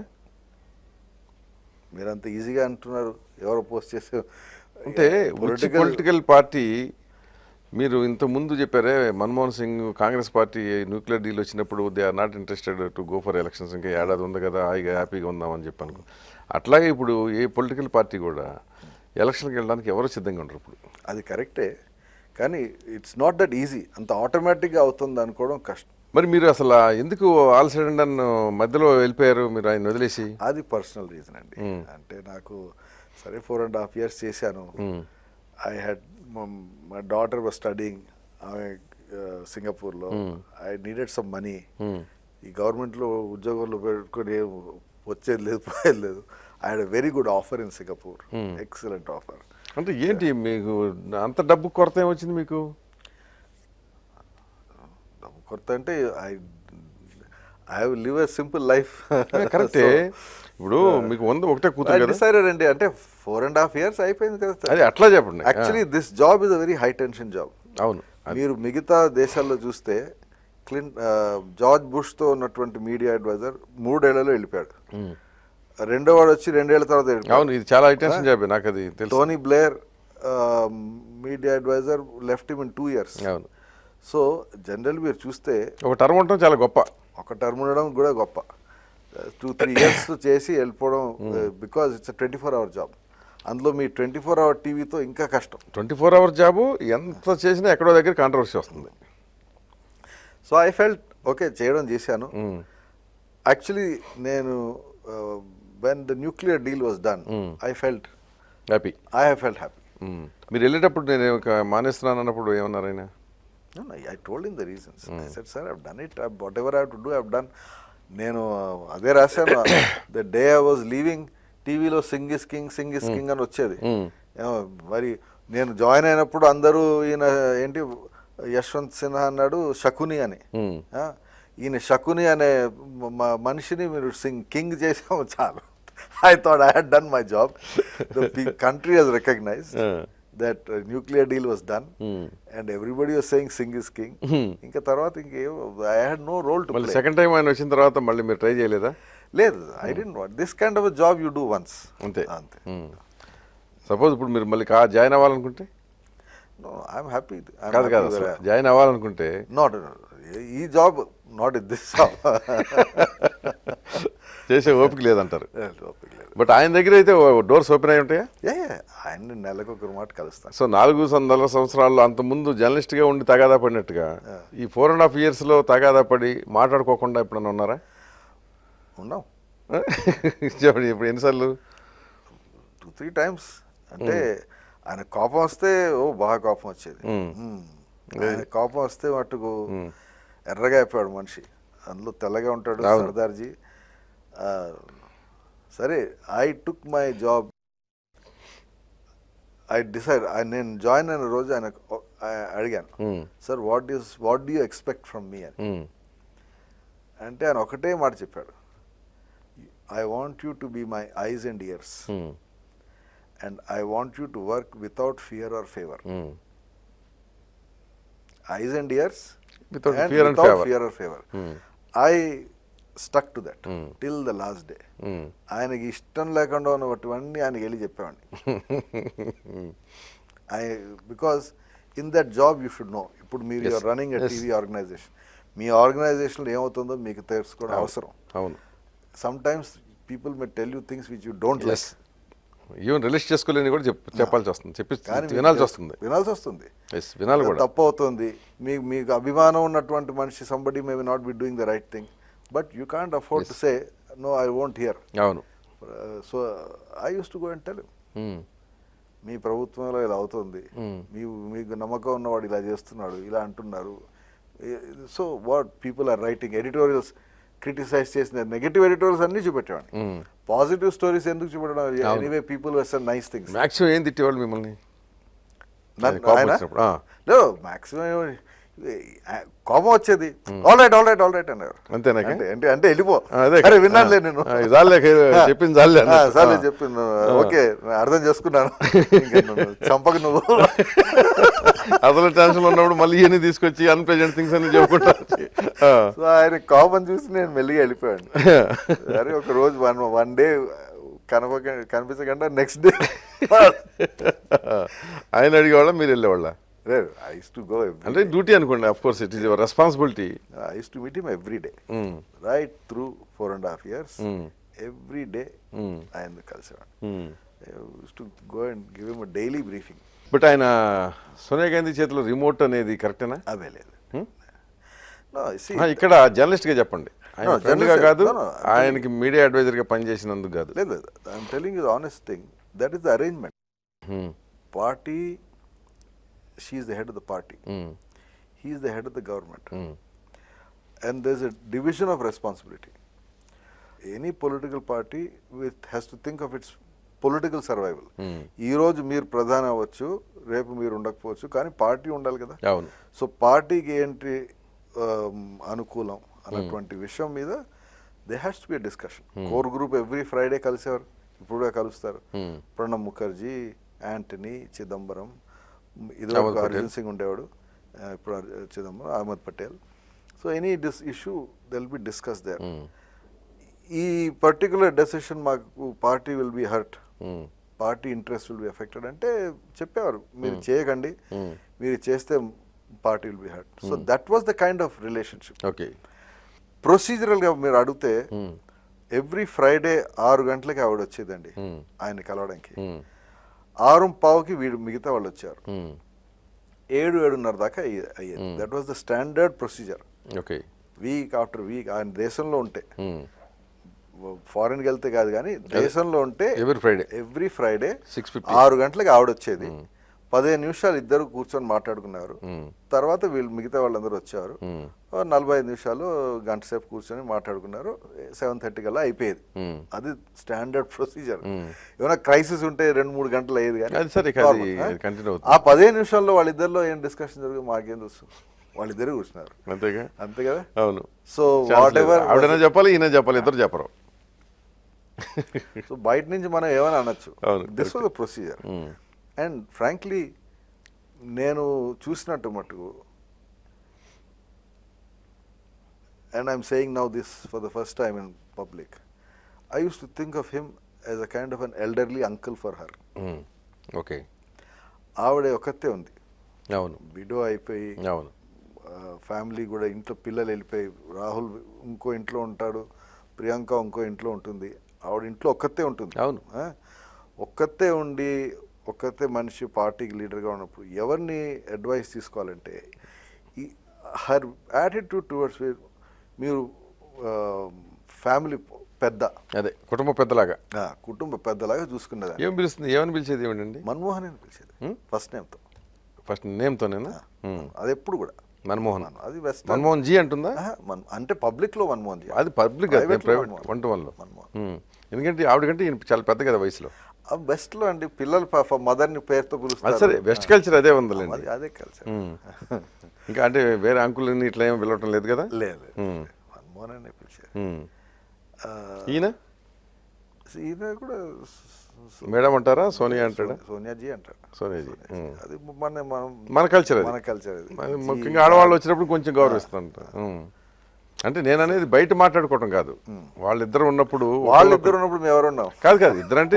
మీరు అంత ఈజీగా అంటున్నారు, ఎవరు అపోజ్ చేసే అంటే పొలిటికల్ పార్టీ మీరు ఇంత ముందు చెప్పారే Manmohan Singh Congress party nuclear deal వచ్చినప్పుడు they are not interested to go for elections, ఇంకా ఏడాది ఉంది కదా హాయిగా హ్యాపీగా ఉందామని చెప్పాను. అట్లాగే ఇప్పుడు ఏ పొలిటికల్ పార్టీ కూడా ఎలక్షన్కి వెళ్ళడానికి ఎవరు సిద్ధంగా ఉండరు ఇప్పుడు. అది కరెక్టే, కానీ ఇట్స్ నాట్ దట్ ఈజీ, అంత ఆటోమేటిక్గా అవుతుంది అనుకోవడం కష్టం. మరి మీరు అసలు ఎందుకు ఆల్ సైడ్ అండ్ మధ్యలో వెళ్ళిపోయారు మీరు ఆయన వదిలేసి? అది పర్సనల్ రీజన్ అండి. అంటే నాకు సరే ఫోర్ అండ్ హాఫ్ ఇయర్స్ చేశాను. I had my daughter was studying ఆమె సింగపూర్లో. I needed some money. ఈ గవర్నమెంట్లో ఉద్యోగంలో పెట్టుకొని వచ్చేది లేదు, పోయేది లేదు. I had a very good offer in Singapore, excellent offer. అంటే ఏంటి మీకు అంత డబ్బు కొరత ఏమొచ్చింది మీకు? డబ్బు కొరత అంటే I I live a simple life. కరెక్టే. ఇప్పుడు మీకు వంద ఒకటే కూతురు డిసైడెడ్ అండి. అంటే ఫోర్ అండ్ హాఫ్ ఇయర్స్ అయిపోయింది కదా. అది అట్లా చెప్పండి. Actually this job is a very high tension job. అవును. మీరు మిగతా దేశాల్లో చూస్తే క్లిన్ జార్జ్ బుష్తో ఉన్నటువంటి మీడియా అడ్వైజర్ మూడేళ్లలో వెళ్ళిపోయాడు. రెండో వాడు వచ్చి రెండేళ్ల తర్వాత వెళ్ళిపోయాడు. అవును, ఇది చాలా హై టెన్షన్ జాబ్, నాకు అది తెలుసు. Tony Blair media adviser left him in two years. అవును. సో జనరల్ మీరు చూస్తే ఒక టర్మ్ ఉండడం చాలా గొప్ప. ఒక టర్మ్ ఉండడం కూడా గొప్ప. టూ త్రీ ఇయర్స్ చేసి వెళ్ళిపోవడం, because it's twenty four hour job. అందులో మీ ట్వంటీ ఫోర్ అవర్ టీవీతో ఇంకా కష్టం. ట్వంటీ ఫోర్ అవర్ జాబు ఎంత చేసినా ఎక్కడో దగ్గర కాంట్రవర్సీ వస్తుంది. సో ఐ ఫెల్ట్ ఓకే చేయడం చేశాను. యాక్చువల్లీ నేను when the nuclear deal was done I felt happy. I have felt happy. మీరు వెళ్ళేటప్పుడు నేను మానేస్తున్నాను అన్నప్పుడు ఏమన్నారు ఆయన? I told in the reasons. I said sir I have done it, whatever I have to do I have done. నేను అదే రాశాను. The day I was leaving టీవీలో Singh is king Singh is king అని వచ్చేది. మరి నేను జాయిన్ అయినప్పుడు అందరూ ఈయన ఏంటి యశ్వంత్ సిన్హా అన్నాడు శకుని అని. ఈయన శకుని అనే మనిషిని మీరు సింగ్ కింగ్ చేసాము చాలు. I thought I had done my job. The country has recognized that uh, nuclear deal was done mm. and everybody was saying sing is king. ఇంకా తర్వాత ఇంకే I had no role to play. Second time ఆయన వచ్చిన తర్వాత మళ్ళీ మీరు try చేయలేదా? లేదు, I didn't want this kind of a job you do once. అంతే అంతే. సపోజ్ ఇప్పుడు మీరు మళ్ళీ కా జాయిన్ అవ్వాలనుకుంటే? No, I'm happy. I'm కాదు కాదు జాయిన్ అవ్వాలనుకుంటే నాట్ ఈ job not in this job చేసే ఓపిక లేదంటారు. బట్ ఆయన దగ్గర అయితే డోర్స్ ఓపెన్ అయి ఉంటాయా? ఆయన నెలకు ఒక మాట కలుస్తాను. సో నాలుగు వందల సంవత్సరాల్లో అంత ముందు జర్నలిస్ట్గా ఉండి తగాదా పడినట్టుగా ఈ ఫోర్ అండ్ హాఫ్ ఇయర్స్లో తగాదా పడి మాట్లాడుకోకుండా ఎప్పుడన్నా ఉన్నారా? ఉన్నాం. చెప్పండి, ఇప్పుడు ఎన్నిసార్లు? Two three times. అంటే ఆయన కోపం వస్తే ఓ బాగా కోపం వచ్చేది. ఆయన కోపం వస్తే మట్టుకు ఎర్రగా అయిపోయాడు మనిషి. అందులో తెల్లగా ఉంటాడు సర్దార్జీ. సరే I took my job. I decide నేను జాయిన్ అయిన రోజు ఆయన అడిగాను, sir what is what do you expect from me అని. అంటే ఆయన ఒకటే మాట చెప్పాడు, I want you to be my eyes and ears and I want you to work without fear or favour. Eyes and ears without and fear and without favor. fear or favor. Mm. I stuck to that mm. till the last day. ఆయనకి ఇష్టం లేకుండా ఉన్నవన్నీ ఆయనకి వెళ్ళి చెప్పేవాడిని. I because in that job you should know. ఇప్పుడు మీరు you're running a TV organization. మీ ఆర్గనైజేషన్లో ఏమవుతుందో మీకు తెలుసుకోవడం అవసరం. అవును. Sometimes people may tell you things which you don't like. Even release చేసుకోలేని కూడా చెప్పాల్సి వస్తుంది, చెప్పి వినాల్సి వస్తుంది వినాల్సి వస్తుంది వినాలి కూడా. తప్పు అవుతుంది. మీకు మీకు అభిమానం ఉన్నటువంటి మనిషి somebody may not be doing the right thing, but you can't afford to say no I won't hear. అవును. So I use to go and tell him, మీ ప్రభుత్వంలో ఇలా అవుతుంది, మీ మీకు నమ్మకం ఉన్నవాడు ఇలా చేస్తున్నాడు, ఇలా అంటున్నారు. So what people are writing editorials criticize చేసిన నెగటివ్ ఎడిటోరియల్స్ అన్ని చూపెట్టేవాడిని. పాజిటివ్ స్టోరీస్ ఎందుకు చూపెట్టడం? Anyway people were some nice things. Maximum ఏం తిట్టేవాళ్ళు మిమ్మల్ని? లేదు, మాక్సిమం కోపం వచ్చేది. All right all right all right అన్నారు. అంతేనా? అంటే అంటే వెళ్ళిపో, అరే విన్నానులే నేను చెప్పింది సార్లే చెప్పింది, ఓకే అర్థం చేసుకున్నాను, చంపక నువ్వు. అసలు టెన్షన్ ఉన్నప్పుడు మళ్ళీ ఇవన్నీ తీసుకొచ్చి అన్ప్రెజెంట్ థింగ్స్ అన్ని చెప్పుకుంటా. సో ఆయన కోపం చూసి నేను మెల్లిగా వెళ్ళిపోయాను. అరే ఒక రోజు వన్ వన్ డే కనపక కనిపించకుండా నెక్స్ట్ డే ఆయన అడిగేవాళ్ళ మీరు వెళ్ళేవాళ్ళ? Rare. I used to go every అంటే day. డ్యూటీ అనుకోండి, of course it is your responsibility. I used to meet him every day. Right through four and a half years. Every day I am the culture. I used to go and give him a daily briefing. But ఆయన సోనియా గాంధీ చేతిలో remote అనేది కరెక్టేనా? అవే లేదు. No, see, ఇక్కడ జర్నలిస్ట్గా చెప్పండి, ఆయన ఫ్రెండ్గా కాదు, ఆయనకి మీడియా అడ్వైజర్గా పనిచేసినందుకు కాదు. లేదు లేదు, I'm telling you the honest thing, that is the arrangement. Party, she is the head of the party, he is the head of the government, and there is a division of responsibility. Any political party with has to think of its political survival. ఈ రోజు మీరు ప్రధాని అవ్వచ్చు, రేపు మీరు ఉండకపోవచ్చు, కానీ party ఉండాలి కదా. సో పార్టీకి ఏంటి అనుకూలం అన్నటువంటి విషయం మీద they has to be a discussion. Core group every Friday కలిసేవారు, ఇప్పుడు కలుస్తారు. ప్రణబ్ ముఖర్జీ, యాంటనీ, చిదంబరం, ఇదివరకు అర్జున్ సింగ్ ఉండేవాడు, ఇప్పుడు Chidambaram, Ahmed Patel. So any this issue they will be discuss there. ఈ పర్టికులర్ డెసిషన్ మాకు party will be hurt, party interest will be affected అంటే చెప్పేవారు, మీరు చేయకండి, మీరు చేస్తే party will be hurt. So that was the kind of relationship. Okay. ప్రొసీజరల్గా మీరు అడిగితే ఎవ్రీ ఫ్రైడే ఆరు గంటలకి ఆవిడ వచ్చేదండి ఆయన కలవడానికి. ఆరు పావుకి వీడు మిగతా వాళ్ళు వచ్చారు, ఏడు ఏడున్నర దాకా అయ్యేది. That was the standard procedure. Okay. Week after week ఆయన దేశంలో ఉంటే, ఫారెన్కి వెళ్తే కాదు కానీ దేశంలో ఉంటే every Friday every Friday six ఆరు గంటలకి ఆవిడ వచ్చేది. పదిహేను నిమిషాలు ఇద్దరు కూర్చొని మాట్లాడుకున్నారు. తర్వాత వీళ్ళు మిగతా వాళ్ళందరూ వచ్చారు, నలభై ఐదు నిమిషాలు గంట సేపు కూర్చొని మాట్లాడుకున్నారు. సెవెన్ థర్టీ కల్లా అయిపోయేది. అది స్టాండర్డ్ ప్రొసీజర్. ఏమైనా క్రైసిస్ ఉంటే రెండు మూడు గంటలు అయ్యేది కానీ ఆ పదిహేను నిమిషాల్లో వాళ్ళిద్దరిలో ఏం డిస్కషన్ జరిగింది మాకేం తెలుసు, వాళ్ళిద్దరు కూర్చున్నారు అంతేగా. అంతే కదా. అవును. సో వాట్ ఎవర్ ఆవిడైనా చెప్పాలి, ఈయన చెప్పాలి, ఇద్దరు చెప్పరు. సో బయట నుంచి మనం ఏమైనా అనొచ్చు. This was the procedure. And frankly నేను చూసినట్టు మటుకు, and I'm saying now this for the first time in public, I use to think of him as a kind of an elderly uncle for her. Okay. ఆవిడ ఒక్కతే ఉంది, అవును, widow అయిపోయి, అవును, family కూడా ఇంట్లో పిల్లలు వెళ్ళిపోయి, రాహుల్ ఇంకో ఇంట్లో ఉంటాడు, ప్రియాంక ఇంకో ఇంట్లో ఉంటుంది, ఆవిడ ఇంట్లో ఒక్కతే ఉంటుంది. అవును. ఒక్కతే ఉండి ఒక్కతే మనిషి పార్టీకి లీడర్గా ఉన్నప్పుడు ఎవరిని అడ్వైస్ తీసుకోవాలంటే, ఈ హర్ యాటిట్యూడ్ టువర్డ్స్ మీరు ఫ్యామిలీ పెద్ద, అదే కుటుంబ పెద్దలాగా, కుటుంబ పెద్దలాగా చూసుకునేది. ఏం పిలుస్తుంది, ఏమని పిలిచేది ఏమండి? మన్మోహన్ అని పిలిచేది, ఫస్ట్ నేమ్తో. ఫస్ట్ నేమ్తోనేనా? అది ఎప్పుడు కూడా మన్మోహన్. అది వెస్ట్ మన్మోహన్ జీ అంటుందా? అంటే పబ్లిక్ లో మన్మోహన్ జీ, అది public private one to one లో. ఎందుకంటే ఆవిడకంటే ఈయన చాలా పెద్ద కదా వయసులో. వెస్ట్ లో అండి పిల్లలు మదర్ ని పేరుతో పిలుస్తారు. సరే, వెస్ట్ కల్చర్ అదే ఉందండి, అదే కల్చర్. ఇంకా అంటే వేరే అంకుల్ని ఇట్లా ఏం పిలవటం లేదు కదా. లేదు, మన్మోహన్ అని పిలిచారు. ఈయన ఈయన కూడా మేడం అంటారా, సోనియా అంటాడా? సోనియాజీ అంటాడు. సోనియాజీ. అది మన మన కల్చర్, మన కల్చర్. ముఖ్యంగా ఆడవాళ్ళు వచ్చినప్పుడు కొంచెం గౌరవిస్తుంట. అంటే నేను అనేది బయట మాట్లాడుకోవటం కాదు, వాళ్ళిద్దరు ఉన్నప్పుడు వాళ్ళిద్దరు ఉన్నప్పుడు మేము ఎవరు ఉన్నాం కాదు కాదు ఇద్దరంటే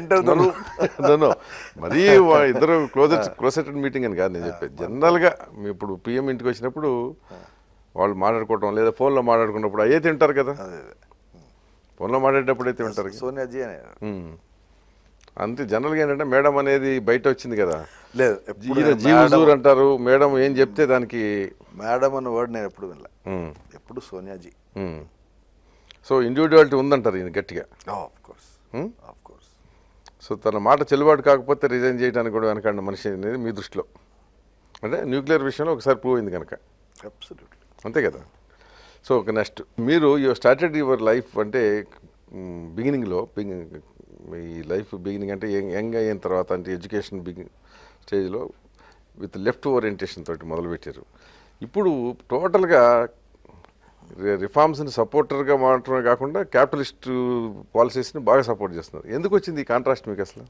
మరీ ఇద్దరు క్లోజెట్ క్లోజెటెడ్ మీటింగ్ అని కాదు నేను చెప్పేది. జనరల్గా ఇప్పుడు పిఎం ఇంటికి వచ్చినప్పుడు వాళ్ళు మాట్లాడుకోవటం, లేదా ఫోన్లో మాట్లాడుకున్నప్పుడు అయ్యే తింటారు కదా. ఫోన్లో మాట్లాడేటప్పుడు అయితే తింటారు. సోనియాజీ అనే అంతే. జనరల్గా ఏంటంటే మేడం అనేది బయట వచ్చింది కదా. లేదు, జీవజూర్ అంటారు. మేడం ఏం చెప్తే దానికి మేడం అన్న వర్డ్ నేను ఎప్పుడు వినలే, ఎప్పుడు సోనియాజీ. సో ఇండివిజువాలిటీ ఉందంటారు ఈయన గట్టిగా. Of course, of course. So తన మాట చెల్లుబాటు కాకపోతే రిజైన్ చేయడానికి కూడా వెనకండి మనిషి అనేది మీ దృష్టిలో, అంటే న్యూక్లియర్ విషయంలో ఒకసారి ప్రూవ్ అయింది కనుక. అబ్సల్యూట్లీ అంతే కదా. సో ఒక నెక్స్ట్ మీరు యువర్ స్టార్టెడ్ యువర్ లైఫ్ అంటే బిగినింగ్లో, మీ లైఫ్ బిగినింగ్ అంటే యంగ్ అయిన తర్వాత అంటే ఎడ్యుకేషన్ బిగిన్ స్టేజ్లో విత్ లెఫ్ట్ ఓరియంటేషన్ తోటి మొదలుపెట్టారు. ఇప్పుడు టోటల్గా రిఫార్మ్స్ని సపోర్టర్గా మాత్రమే కాకుండా క్యాపిటలిస్ట్ పాలసీస్ని బాగా సపోర్ట్ చేస్తున్నారు. ఎందుకు వచ్చింది ఈ కాంట్రాస్ట్ మీకు అసలు?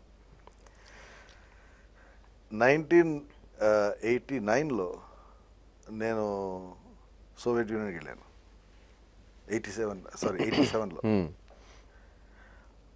నైన్టీన్ ఎయిటీ నైన్లో నేను సోవియట్ యూనియన్కి వెళ్ళాను. ఎయిటీ సెవెన్ సారీ ఎయిటీ సెవెన్లో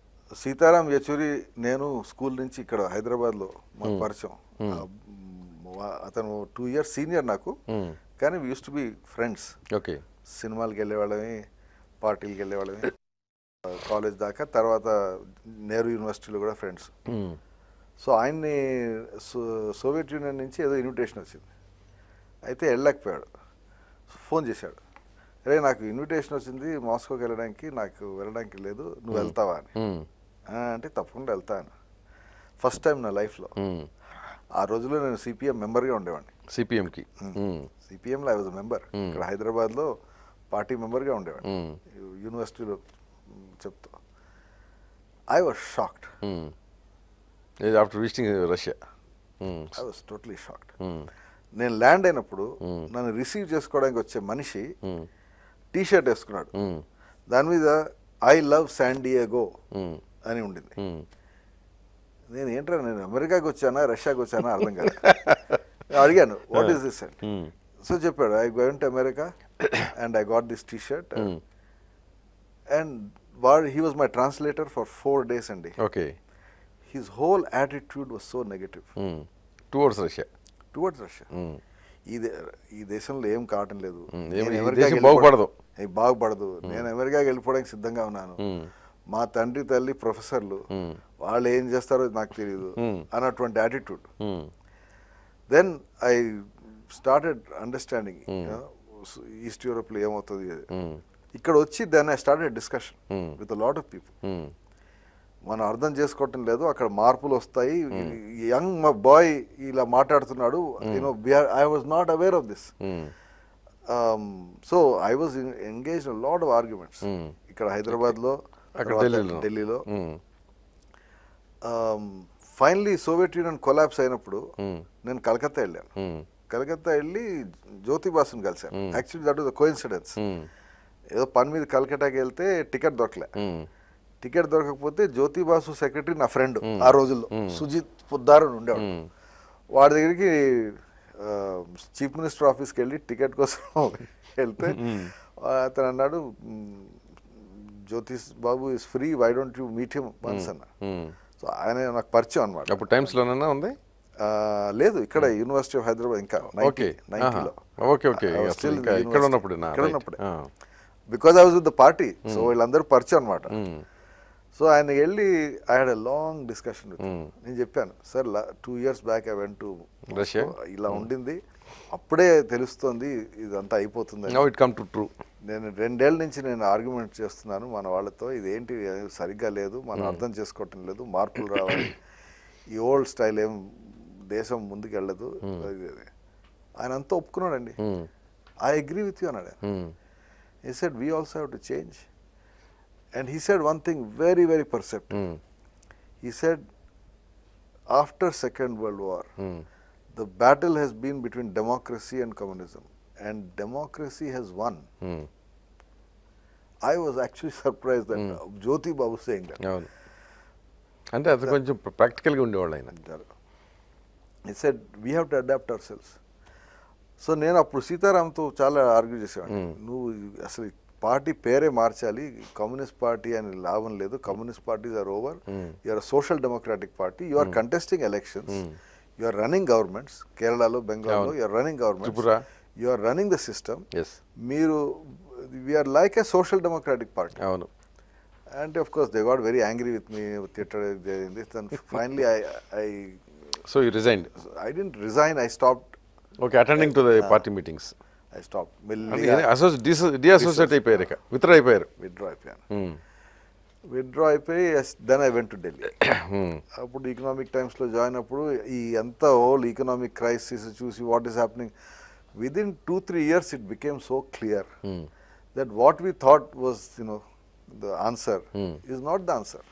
సీతారాం యచూరి నేను స్కూల్ నుంచి ఇక్కడ హైదరాబాద్లో మాకు పరిచయం. అతను టూ ఇయర్స్ సీనియర్ నాకు, కానీ we use to be friends. Okay. సినిమాలకి వెళ్ళేవాళ్ళమి, పార్టీలకి వెళ్ళేవాళ్ళమి కాలేజ్ దాకా. తర్వాత నెహ్రూ యూనివర్సిటీలో కూడా ఫ్రెండ్స్. సో ఆయన్ని సోవియట్ యూనియన్ నుంచి ఏదో ఇన్విటేషన్ వచ్చింది, అయితే వెళ్ళలేకపోయాడు. ఫోన్ చేశాడు, రే నాకు ఇన్విటేషన్ వచ్చింది మాస్కోకి వెళ్ళడానికి, నాకు వెళ్ళడానికి లేదు, నువ్వు వెళ్తావా అని. అంటే తప్పకుండా వెళ్తాను. ఫస్ట్ టైం నా లైఫ్లో. ఆ రోజుల్లో నేను సిపిఎం మెంబర్గా ఉండేవాడిని. సిపిఎంకి సిపిఎంలో ఐ వాజ్ మెంబర్. ఇక్కడ హైదరాబాద్లో పార్టీ మెంబర్గా ఉండేవాడిని యూనివర్సిటీలో చెప్తూ. I was shocked after visiting Russia. I was totally shocked. నేను ల్యాండ్ అయినప్పుడు నన్ను రిసీవ్ చేసుకోవడానికి వచ్చే మనిషి టీ షర్ట్ వేసుకున్నాడు, దాని మీద ఐ లవ్ శాన్ డియేగో అని ఉండింది. నేను ఏంట్రా నేను అమెరికాకి వచ్చానా రష్యాకి వచ్చానా అర్థం కాదు. అడిగాను what is this and so చెప్పాడు I going to America and I got this T shirt and వాడు he was my translator for four days అండి. Okay. His whole attitude was so negative towards Russia. Towards Russia. ఈ ఈ దేశంలో ఏం కావటం లేదు, బాగుపడదు బాగుపడదు నేను అమెరికాకి వెళ్ళిపోవడానికి సిద్ధంగా ఉన్నాను, మా తండ్రి తల్లి ప్రొఫెసర్లు, వాళ్ళు ఏం చేస్తారో నాకు తెలియదు అన్నటువంటి attitude. Then I started understanding East యూరోప్లో ఏమవుతుంది. ఇక్కడ వచ్చి then I started discussion with lot of people. మనం అర్థం చేసుకోవటం లేదు, అక్కడ మార్పులు వస్తాయి. యంగ్ మా బాయ్ ఇలా మాట్లాడుతున్నాడు, you know I was not aware of this. So I was engage in lot of arguments ఇక్కడ హైదరాబాద్లో, ఢిల్లీలో. ఫైనలీ సోవియట్ యూనియన్ కొలాప్స్ అయినప్పుడు నేను కలకత్తా వెళ్ళాను. కలకత్తా వెళ్ళి జ్యోతిబాసుని కలిశాను. Actually that was coincidence. ఏదో పని మీద కలకట్టాకి వెళ్తే టికెట్ దొరకలే. టికెట్ దొరకకపోతే జ్యోతిబాసు సెక్రటరీ నా ఫ్రెండ్ ఆ రోజుల్లో సుజిత్ పొద్దార్ అని ఉండేవాడు. వాడి దగ్గరికి చీఫ్ మినిస్టర్ ఆఫీస్కి వెళ్ళి టికెట్ కోసం వెళ్తే అతను అన్నాడు Jyotish Babu is free, why don't you meet him once అన్న. సో ఆయన నాకు పరిచయం అనమాట. అప్పుడు టైమ్స్లోనన్నా ఉంది లేదు, ఇక్కడ యూనివర్సిటీ ఆఫ్ హైదరాబాద్ ఇంకా నైన్టీలో ఇక్కడ ఉన్నప్పుడు ఇక్కడ ఉన్నప్పుడే because I was with the party. So వీళ్ళందరూ పరిచయం అనమాట. సో ఆయన వెళ్ళి I had a long discussion with. నేను చెప్పాను sir two years back I went to Russia, ఇలా ఉండింది, అప్పుడే తెలుస్తోంది ఇదంతా అయిపోతుంది. It come to true. నేను రెండేళ్ల నుంచి నేను ఆర్గ్యుమెంట్ చేస్తున్నాను మన వాళ్ళతో, ఇదేంటి సరిగ్గా లేదు, మనం అర్థం చేసుకోవటం లేదు, మార్పులు రావాలి, ఈ ఓల్డ్ స్టైల్ ఏం దేశం ముందుకు వెళ్ళదు. ఆయన అంతా ఒప్పుకున్నాడండి. ఐ అగ్రీ విత్ యూ అన్నాడు. He said we also have to change, and he said one thing very very perceptive. Mm. He said after Second World War mm. the battle has been between democracy and communism, and democracy has won. Mm. I was actually surprised that mm. Jyoti Babu saying that. Yeah. And that's కొంచెం practical గా ఉండేవాళ్ళు ఆయన. He said we have to adapt ourselves. So నేను అప్పుడు సీతారాంతో చాలా argue చేసేవాడిని, నువ్వు అసలు పార్టీ పేరే మార్చాలి, కమ్యూనిస్ట్ పార్టీ అని లాభం లేదు, communist parties are over, you are social democratic party, you are contesting elections, you are running governments, కేరళలో బెంగాల్లో you are running governments, you are running the system, మీరు we're like a social democratic party. అవును. అంటే of course they got very angry with me, తిట్టడం. Finally I I so you resigned. I didn't resign, I stopped. Okay, attending to the party meetings. I stop. డిఅసోసియేట్ అయిపోయారు, ఇక withdraw అయిపోయారు. Withdraw అయిపోయాను. Withdraw అయిపోయి then I went to Delhi. అప్పుడు economic టైమ్స్లో join అప్పుడు ఈ అంతా హోల్ ఎకనామిక్ క్రైసిస్ చూసి what is happening, within two three years it became so clear that what we thought was you know the answer is not the answer.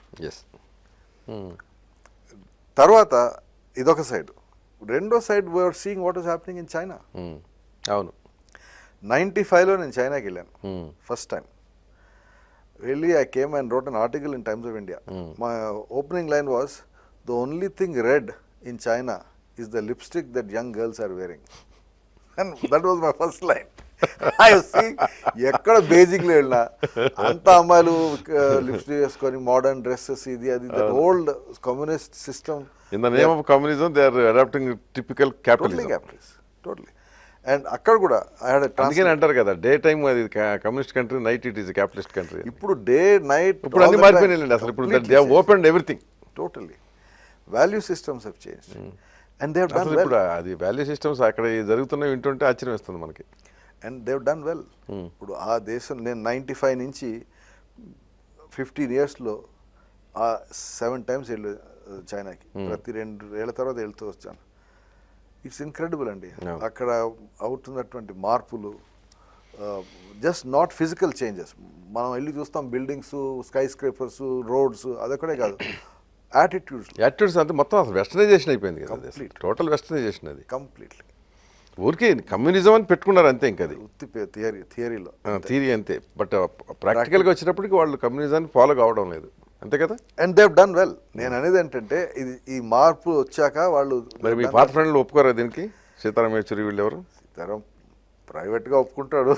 తర్వాత ఇదొక side. రెండో side we are seeing what is happening in China. అవును. Ninety ఫైవ్లో నేను చైనాకి వెళ్ళాను first time. వెళ్ళి I came and wrote an article in Times of India. My opening line was the only thing red in China is the lipstick that young girls are wearing. And that was my first line. ఎక్కడ బేసిక్లో వెళ్ళినా అంత అమ్మాయిలు lips వేసుకొని modern dresses ఇది అది old communist system. In the name of communism they are adapting typical capitalism. Capitalist totally. And అక్కడ కూడా అందుకని అంటారు కదా డే టైమ్ అది communist country, night it is capitalist country. ఇప్పుడు డే నైట్ ఇప్పుడు అన్ని మారిపోయినాయండి అసలు. ఇప్పుడు they have opened everything. Totally value systems have changed and they have done well. ఇప్పుడు అది వాల్యూ సిస్టమ్స్ అక్కడ జరుగుతున్నవి వింటుంటే ఆశ్చర్యం వేస్తుంది మనకి. And they have done well. ఇప్పుడు ఆ దేశం నేను నైంటీ ఫైవ్ నుంచి ఫిఫ్టీన్ ఇయర్స్లో ఆ సెవెన్ టైమ్స్ వెళ్ళి చైనాకి, ప్రతి రెండు ఏళ్ళ తర్వాత వెళ్తూ వచ్చాను. ఇట్స్ ఇన్క్రెడిబుల్ అండి. అక్కడ అవుతున్నటువంటి మార్పులు జస్ట్ నాట్ ఫిజికల్ చేంజెస్. మనం వెళ్ళి చూస్తాం బిల్డింగ్స్, స్కై స్క్రేపర్స్, రోడ్స్, అదొక్కడే కాదు, యాటిట్యూడ్స్ యాటిట్యూడ్స్ అంతా మొత్తం అసలు వెస్టర్నైజేషన్ అయిపోయింది కదా. టోటల్ వెస్టర్నైజేషన్ అది కంప్లీట్లీ. ఊరికే కమ్యూనిజం అని పెట్టుకున్నారు అంతే. ఇంకా అది ఉత్తి థియరీ థియరీలో థియరీ అంతే. బట్ ప్రాక్టికల్గా వచ్చేటప్పటికి వాళ్ళు కమ్యూనిజాన్ని ఫాలో కావడం లేదు, అంతే కదా. And they have done well. నేను అనేది ఏంటంటే ఇది ఈ మార్పు వచ్చాక వాళ్ళు. మరి మీ పాత ఫ్రెండ్లు ఒప్పుకోరా దీనికి? సీతారాం యేచూరి వీళ్ళు ఎవరు? సీతారాం ప్రైవేట్గా ఒప్పుకుంటాడు.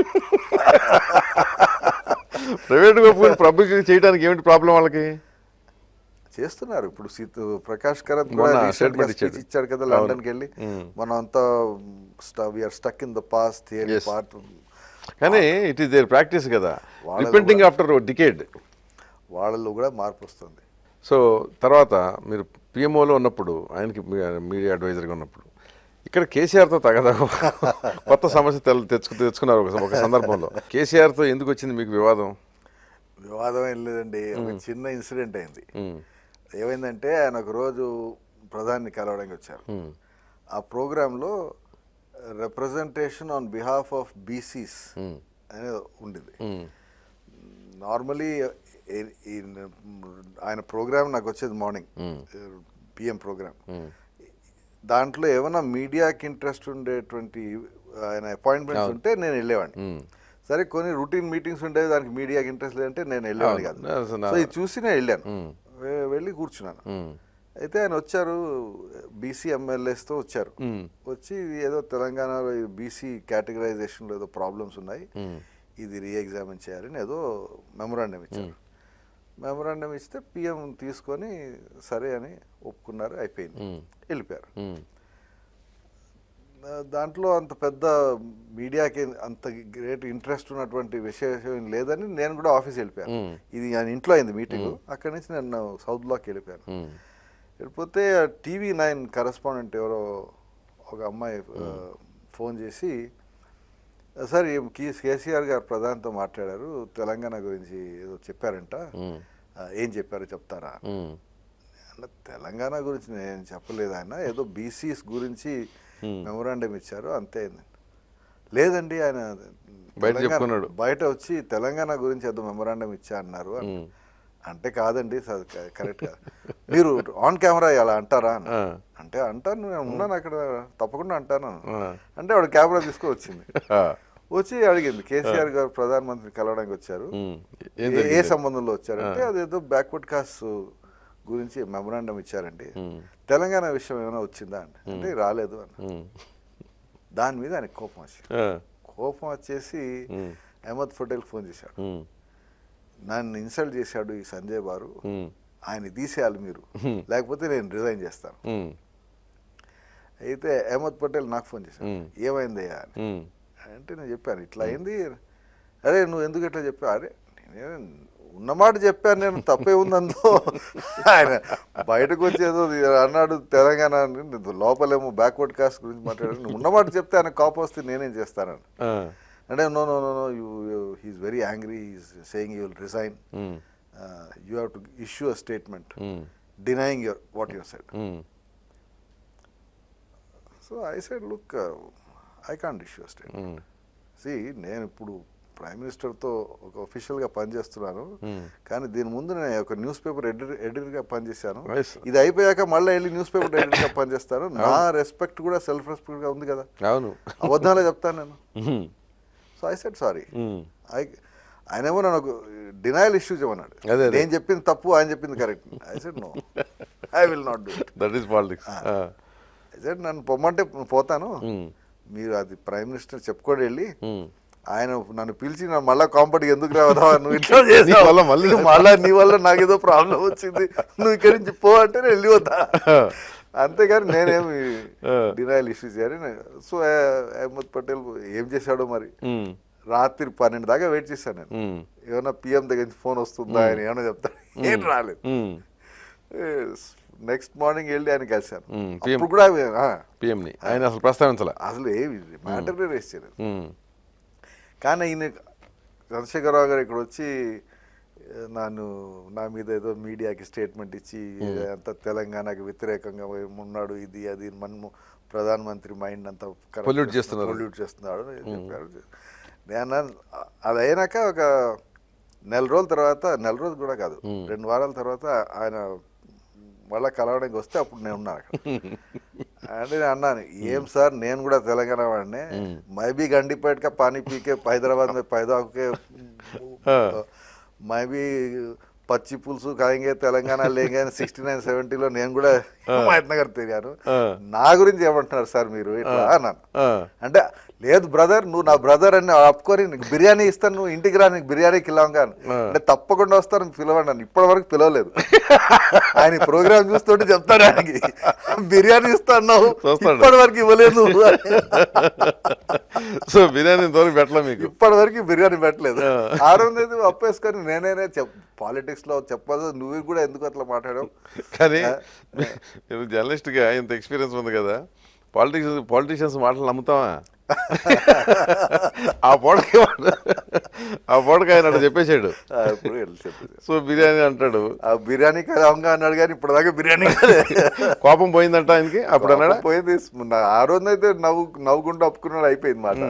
ప్రైవేట్గా ఒప్పుకుని పబ్లిక్ చేయడానికి ఏమిటి ప్రాబ్లం వాళ్ళకి? చేస్తున్నారు. ఇప్పుడు సీత ప్రకాష్ కరత్ ఇచ్చాడు కదా లండన్కి వెళ్ళి, మనం అంతా we are stuck in the past theory part. కానీ ఇట్ ఈస్ దేర్ ప్రాక్టీస్ కదా, రిపెంటింగ్ ఆఫ్టర్ డికేడ్. వాళ్ళలో కూడా మార్పు వస్తుంది. సో తర్వాత మీరు పిఎంఓలో ఉన్నప్పుడు, ఆయనకి మీడియా అడ్వైజర్గా ఉన్నప్పుడు, ఇక్కడ కేసీఆర్తో తగదా కొత్త సమస్య తెలు తెచ్చుకు తెచ్చుకున్నారు ఒక ఒక సందర్భంలో. కేసీఆర్తో ఎందుకు వచ్చింది మీకు వివాదం? వివాదం ఏం లేదండి, ఒక చిన్న ఇన్సిడెంట్ అయింది. ఏమైందంటే ఆయన ఒకరోజు ప్రధాని కలవడానికి వచ్చారు. ఆ ప్రోగ్రాంలో representation on behalf of BCs అనేది ఉండేది. నార్మలీ ఆయన ప్రోగ్రామ్ నాకు వచ్చేది మార్నింగ్ పిఎం ప్రోగ్రామ్. దాంట్లో ఏమైనా మీడియాకి ఇంట్రెస్ట్ ఉండేటువంటి ఆయన అపాయింట్మెంట్స్ ఉంటే నేను వెళ్ళేవాడిని. సరే కొన్ని రొటీన్ మీటింగ్స్ ఉండేవి, దానికి మీడియాకి ఇంట్రెస్ట్ లేదంటే నేను వెళ్ళేవాడిని కాదు. సో ఇది చూసి నేను వెళ్ళాను, వెళ్ళి కూర్చున్నాను. అయితే ఆయన వచ్చారు, బీసీ ఎమ్మెల్యేస్తో వచ్చారు. వచ్చి ఏదో తెలంగాణలో బీసీ కేటగరైజేషన్లో ఏదో ప్రాబ్లమ్స్ ఉన్నాయి, ఇది రీఎగ్జామిన్ చేయాలని ఏదో మెమొరాండం ఇచ్చారు. మెమొరాండం ఇస్తే పిఎం తీసుకొని సరే అని ఒప్పుకున్నారు, అయిపోయింది, వెళ్ళిపోయారు. దాంట్లో అంత పెద్ద మీడియాకి అంత గ్రేట్ ఇంట్రెస్ట్ ఉన్నటువంటి విశేషం లేదని నేను కూడా ఆఫీస్ వెళ్ళిపోయాను. ఇది ఆయన ఇంట్లో అయింది మీటింగ్. అక్కడి నుంచి నేను సౌత్ బ్లాక్ వెళ్ళిపోయాను. వెళ్ళిపోతే టీవీ నైన్ కరెస్పాండెంట్ ఎవరో ఒక అమ్మాయి ఫోన్ చేసి, సార్ కేసీఆర్ గారు ప్రధానితో మాట్లాడారు, తెలంగాణ గురించి ఏదో చెప్పారంట, ఏం చెప్పారో చెప్తారా? తెలంగాణ గురించి నేను చెప్పలేదు, ఆయన ఏదో బీసీస్ గురించి మెమొరాండం ఇచ్చారు అంతే. లేదండి, ఆయన బయట వచ్చి తెలంగాణ గురించి ఏదో మెమొరాండం ఇచ్చా అన్నారు. అంటే కాదండి కరెక్ట్ కాదు, మీరు ఆన్ కెమెరా అలా అంటారా అని. అంటే అంటాను, నేను ఉన్నాను అక్కడ, తప్పకుండా అంటాను. అంటే వాడు కెమెరా తీసుకొని వచ్చింది, వచ్చి అడిగింది, కేసీఆర్ గారు ప్రధానమంత్రి కలవడానికి వచ్చారు, ఏ సంబంధంలో వచ్చారంటే అదేదో బ్యాక్వర్డ్ కాస్ట్ గురించి మెమొరాండం ఇచ్చారండి, తెలంగాణ విషయం ఏమైనా వచ్చిందా అంటే అంటే రాలేదు అని. దాని మీద ఆయనకు కోపం వచ్చి కోపం వచ్చేసి అహ్మద్ పటేల్ ఫోన్ చేశాడు, నన్ను ఇన్సల్ట్ చేశాడు ఈ సంజయ్ బారు, ఆయన తీసేయాలి మీరు, లేకపోతే నేను రిజైన్ చేస్తాను. అయితే అహ్మద్ పటేల్ నాకు ఫోన్ చేశాడు, ఏమైందయ్యా అని. అంటే నేను చెప్పాను ఇట్లా అయింది. అరే నువ్వు ఎందుకు ఇట్లా చెప్పావు? అరే నేను ఉన్నమాట చెప్పాను, నేను తప్పే ఉంది అందులో. ఆయన బయటకు వచ్చి ఏదో అన్నాడు తెలంగాణ, లోపలేమో బ్యాక్వర్డ్ కాస్ట్ గురించి మాట్లాడాడు. నువ్వు ఉన్నమాట చెప్తే ఆయన కోపం వస్తే నేనేం చేస్తానని. అంటే no no no no you he's very angry, he's saying you will resign, you have to issue a statement denying your what your said. So I said look, I can't issue a statement. See నేను ఇప్పుడు prime మినిస్టర్తో ఒక ఒఫీషియల్గా పనిచేస్తున్నాను, కానీ దీని ముందు నేను ఒక news paper editor ఎడిటర్గా పనిచేశాను. ఇది అయిపోయాక మళ్ళీ వెళ్ళి న్యూస్ పేపర్ ఎడిటర్గా పనిచేస్తాను. నా రెస్పెక్ట్ కూడా సెల్ఫ్ రెస్పెక్ట్గా ఉంది కదా, అవును, అబద్ధాలే చెప్తాను నేను. So I said sorry. I ఆయనేమో నన్ను డినయల్ ఇష్యూ చేయమన్నాడు, నేను చెప్పింది తప్పు, ఆయన చెప్పింది correct. I said no, I will not do it, that is politics. I said నన్ను పొమ్మంటే పోతాను, మీరు అది ప్రైమ్ మినిస్టర్ చెప్పుకోండి వెళ్ళి ఆయన నన్ను పిలిచి నా మళ్ళీ కాంపౌండ్కి ఎందుకు రావదా నువ్వు ఇట్లా చేసావు మళ్ళీ మళ్ళీ నీ వల్ల నాకు ఏదో ప్రాబ్లం వచ్చింది నువ్వు ఇక్కడి నుంచి పో అంటే నేను వెళ్ళిపోతా అంతేగాని నేనేమి డినైల్ ఇష్యూ చేయాలి. సో అహ్మద్ పటేల్ ఏం చేశాడో మరి రాత్రి పన్నెండు దాకా వెయిట్ చేశాను నేను, ఏమన్నా పిఎం దగ్గర నుంచి ఫోన్ వస్తుందా అని ఏమన్నా చెప్తాను, ఏం రాలేదు. నెక్స్ట్ మార్నింగ్ వెళ్ళి ఆయన కలిశాను, అప్పుడు కూడా పిఎంని ఆయన అసలు ప్రస్తావించాలి, అసలు ఏమి మ్యాటర్నే రేస్ చేయలేదు. కానీ ఈయన చంద్రశేఖరరావు గారు ఇక్కడ వచ్చి నన్ను నా మీద ఏదో మీడియాకి స్టేట్మెంట్ ఇచ్చి అంత తెలంగాణకి వ్యతిరేకంగా ఉన్నాడు, ఇది అది మన ప్రధానమంత్రి మైండ్ అంతా పొల్యూట్ చేస్తున్నాడు పొల్యూట్ చేస్తున్నాడు చెప్పారు. నేను అది అయినాక ఒక నెల రోజుల తర్వాత, నెల రోజులు కూడా కాదు రెండు వారాల తర్వాత ఆయన మళ్ళీ కలవడానికి వస్తే అప్పుడు నేను ఉన్నాను అక్కడ. అంటే నేను అన్నాను, ఏం సార్ నేను కూడా తెలంగాణ వాడినే, మైబీ గండిపేట కా పానీ పీకే హైదరాబాద్ में पैदा होके మైబీ పచ్చి పులుసు కాయంగే తెలంగాణ లేంగే సిక్స్టీ నైన్ సెవెంటీలో నేను కూడా హిమాయత్ నగర్ తిరిగాను, నా గురించి ఏమంటున్నారు సార్ మీరు ఇట్లా అన్నాను. అంటే లేదు బ్రదర్, నువ్వు నా బ్రదర్ అని ఆపుకొని నీకు బిర్యానీ ఇస్తాను, నువ్వు ఇంటికి రా, నీకు బిర్యానీ కిలాంగా అంటే తప్పకుండా వస్తాను పిలవండి అని. ఇప్పటి వరకు పిలవలేదు, ఆయన ప్రోగ్రామ్ చూస్తుంటే చెప్తాను ఆయనకి బిర్యానీ ఇస్తాను, ఇప్పటి వరకు ఇవ్వలేదు. సో బిర్యానీ పెట్టలేదు మీకు, ఇప్పటి వరకు బిర్యానీ పెట్టలేదు. ఆ రోజు అప్పేసుకొని నేనేనే చెప్ పాలిటిక్స్ లో చెప్పదు, నువ్వు కూడా ఎందుకు అట్లా మాట్లాడావు. కానీ జర్నలిస్ట్గా ఇంత ఎక్స్పీరియన్స్ ఉంది కదా, పాలిటిక్స్ పాలిటిషియన్స్ మాటలు నమ్ముతావా? ఆ పూటకి ఆ పూటకి ఆయన చెప్పేశాడు, సో బిర్యానీ అంటాడు, ఆ బిర్యానీ కదా అన్నాడు కానీ ఇప్పుడు దాకా బిర్యానీ కోపం పోయిందంట ఆయనకి అప్పుడు అన్నాడు. పోయింది ఆ రోజైతే నవ్వు నవ్వుకుంటూ ఒప్పుకున్నాడు, అయిపోయింది మాట.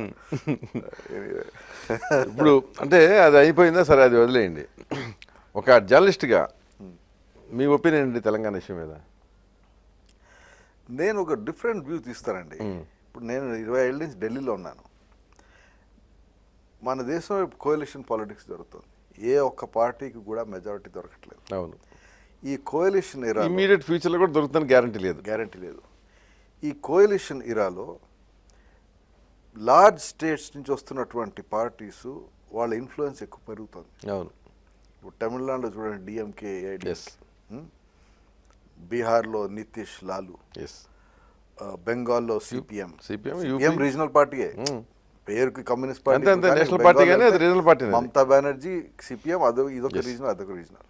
ఇప్పుడు అంటే అది అయిపోయిందా సరే, అది వదిలేయండి. ఒక జర్నలిస్ట్గా మీ ఒపీనియన్ ఏంటి తెలంగాణ విషయం మీద? నేను ఒక డిఫరెంట్ వ్యూ తీస్తానండి. ఇప్పుడు నేను ఇరవై ఏళ్ళ నుంచి ఢిల్లీలో ఉన్నాను. మన దేశంలో కోalition పాలిటిక్స్ జరుగుతుంది, ఏ ఒక్క పార్టీకి కూడా మెజారిటీ దొరకట్లేదు. అవును, ఈ కోalition ఇరా ఇమీడియట్ ఫ్యూచర్లో కూడా దొరుకుతుంది గ్యారంటీ లేదు, గ్యారంటీ లేదు. ఈ కోalition ఇరాలో లార్జ్ స్టేట్స్ నుంచి వస్తున్నటువంటి పార్టీస్ వాళ్ళ ఇన్ఫ్లుయెన్స్ ఎక్కువ పెరుగుతుంది. అవును, ఇప్పుడు తమిళనాడులో చూడండి డిఎంకే, బీహార్లో నితీష్ లాలు, బెంగాల్లో సిపిఎం, సిపిఎం రీజనల్ పార్టీయే, పేరుకి communist party, Mamata Banerjee CPM, అదో ఇదొక రీజనల్ అదొక రీజనల్.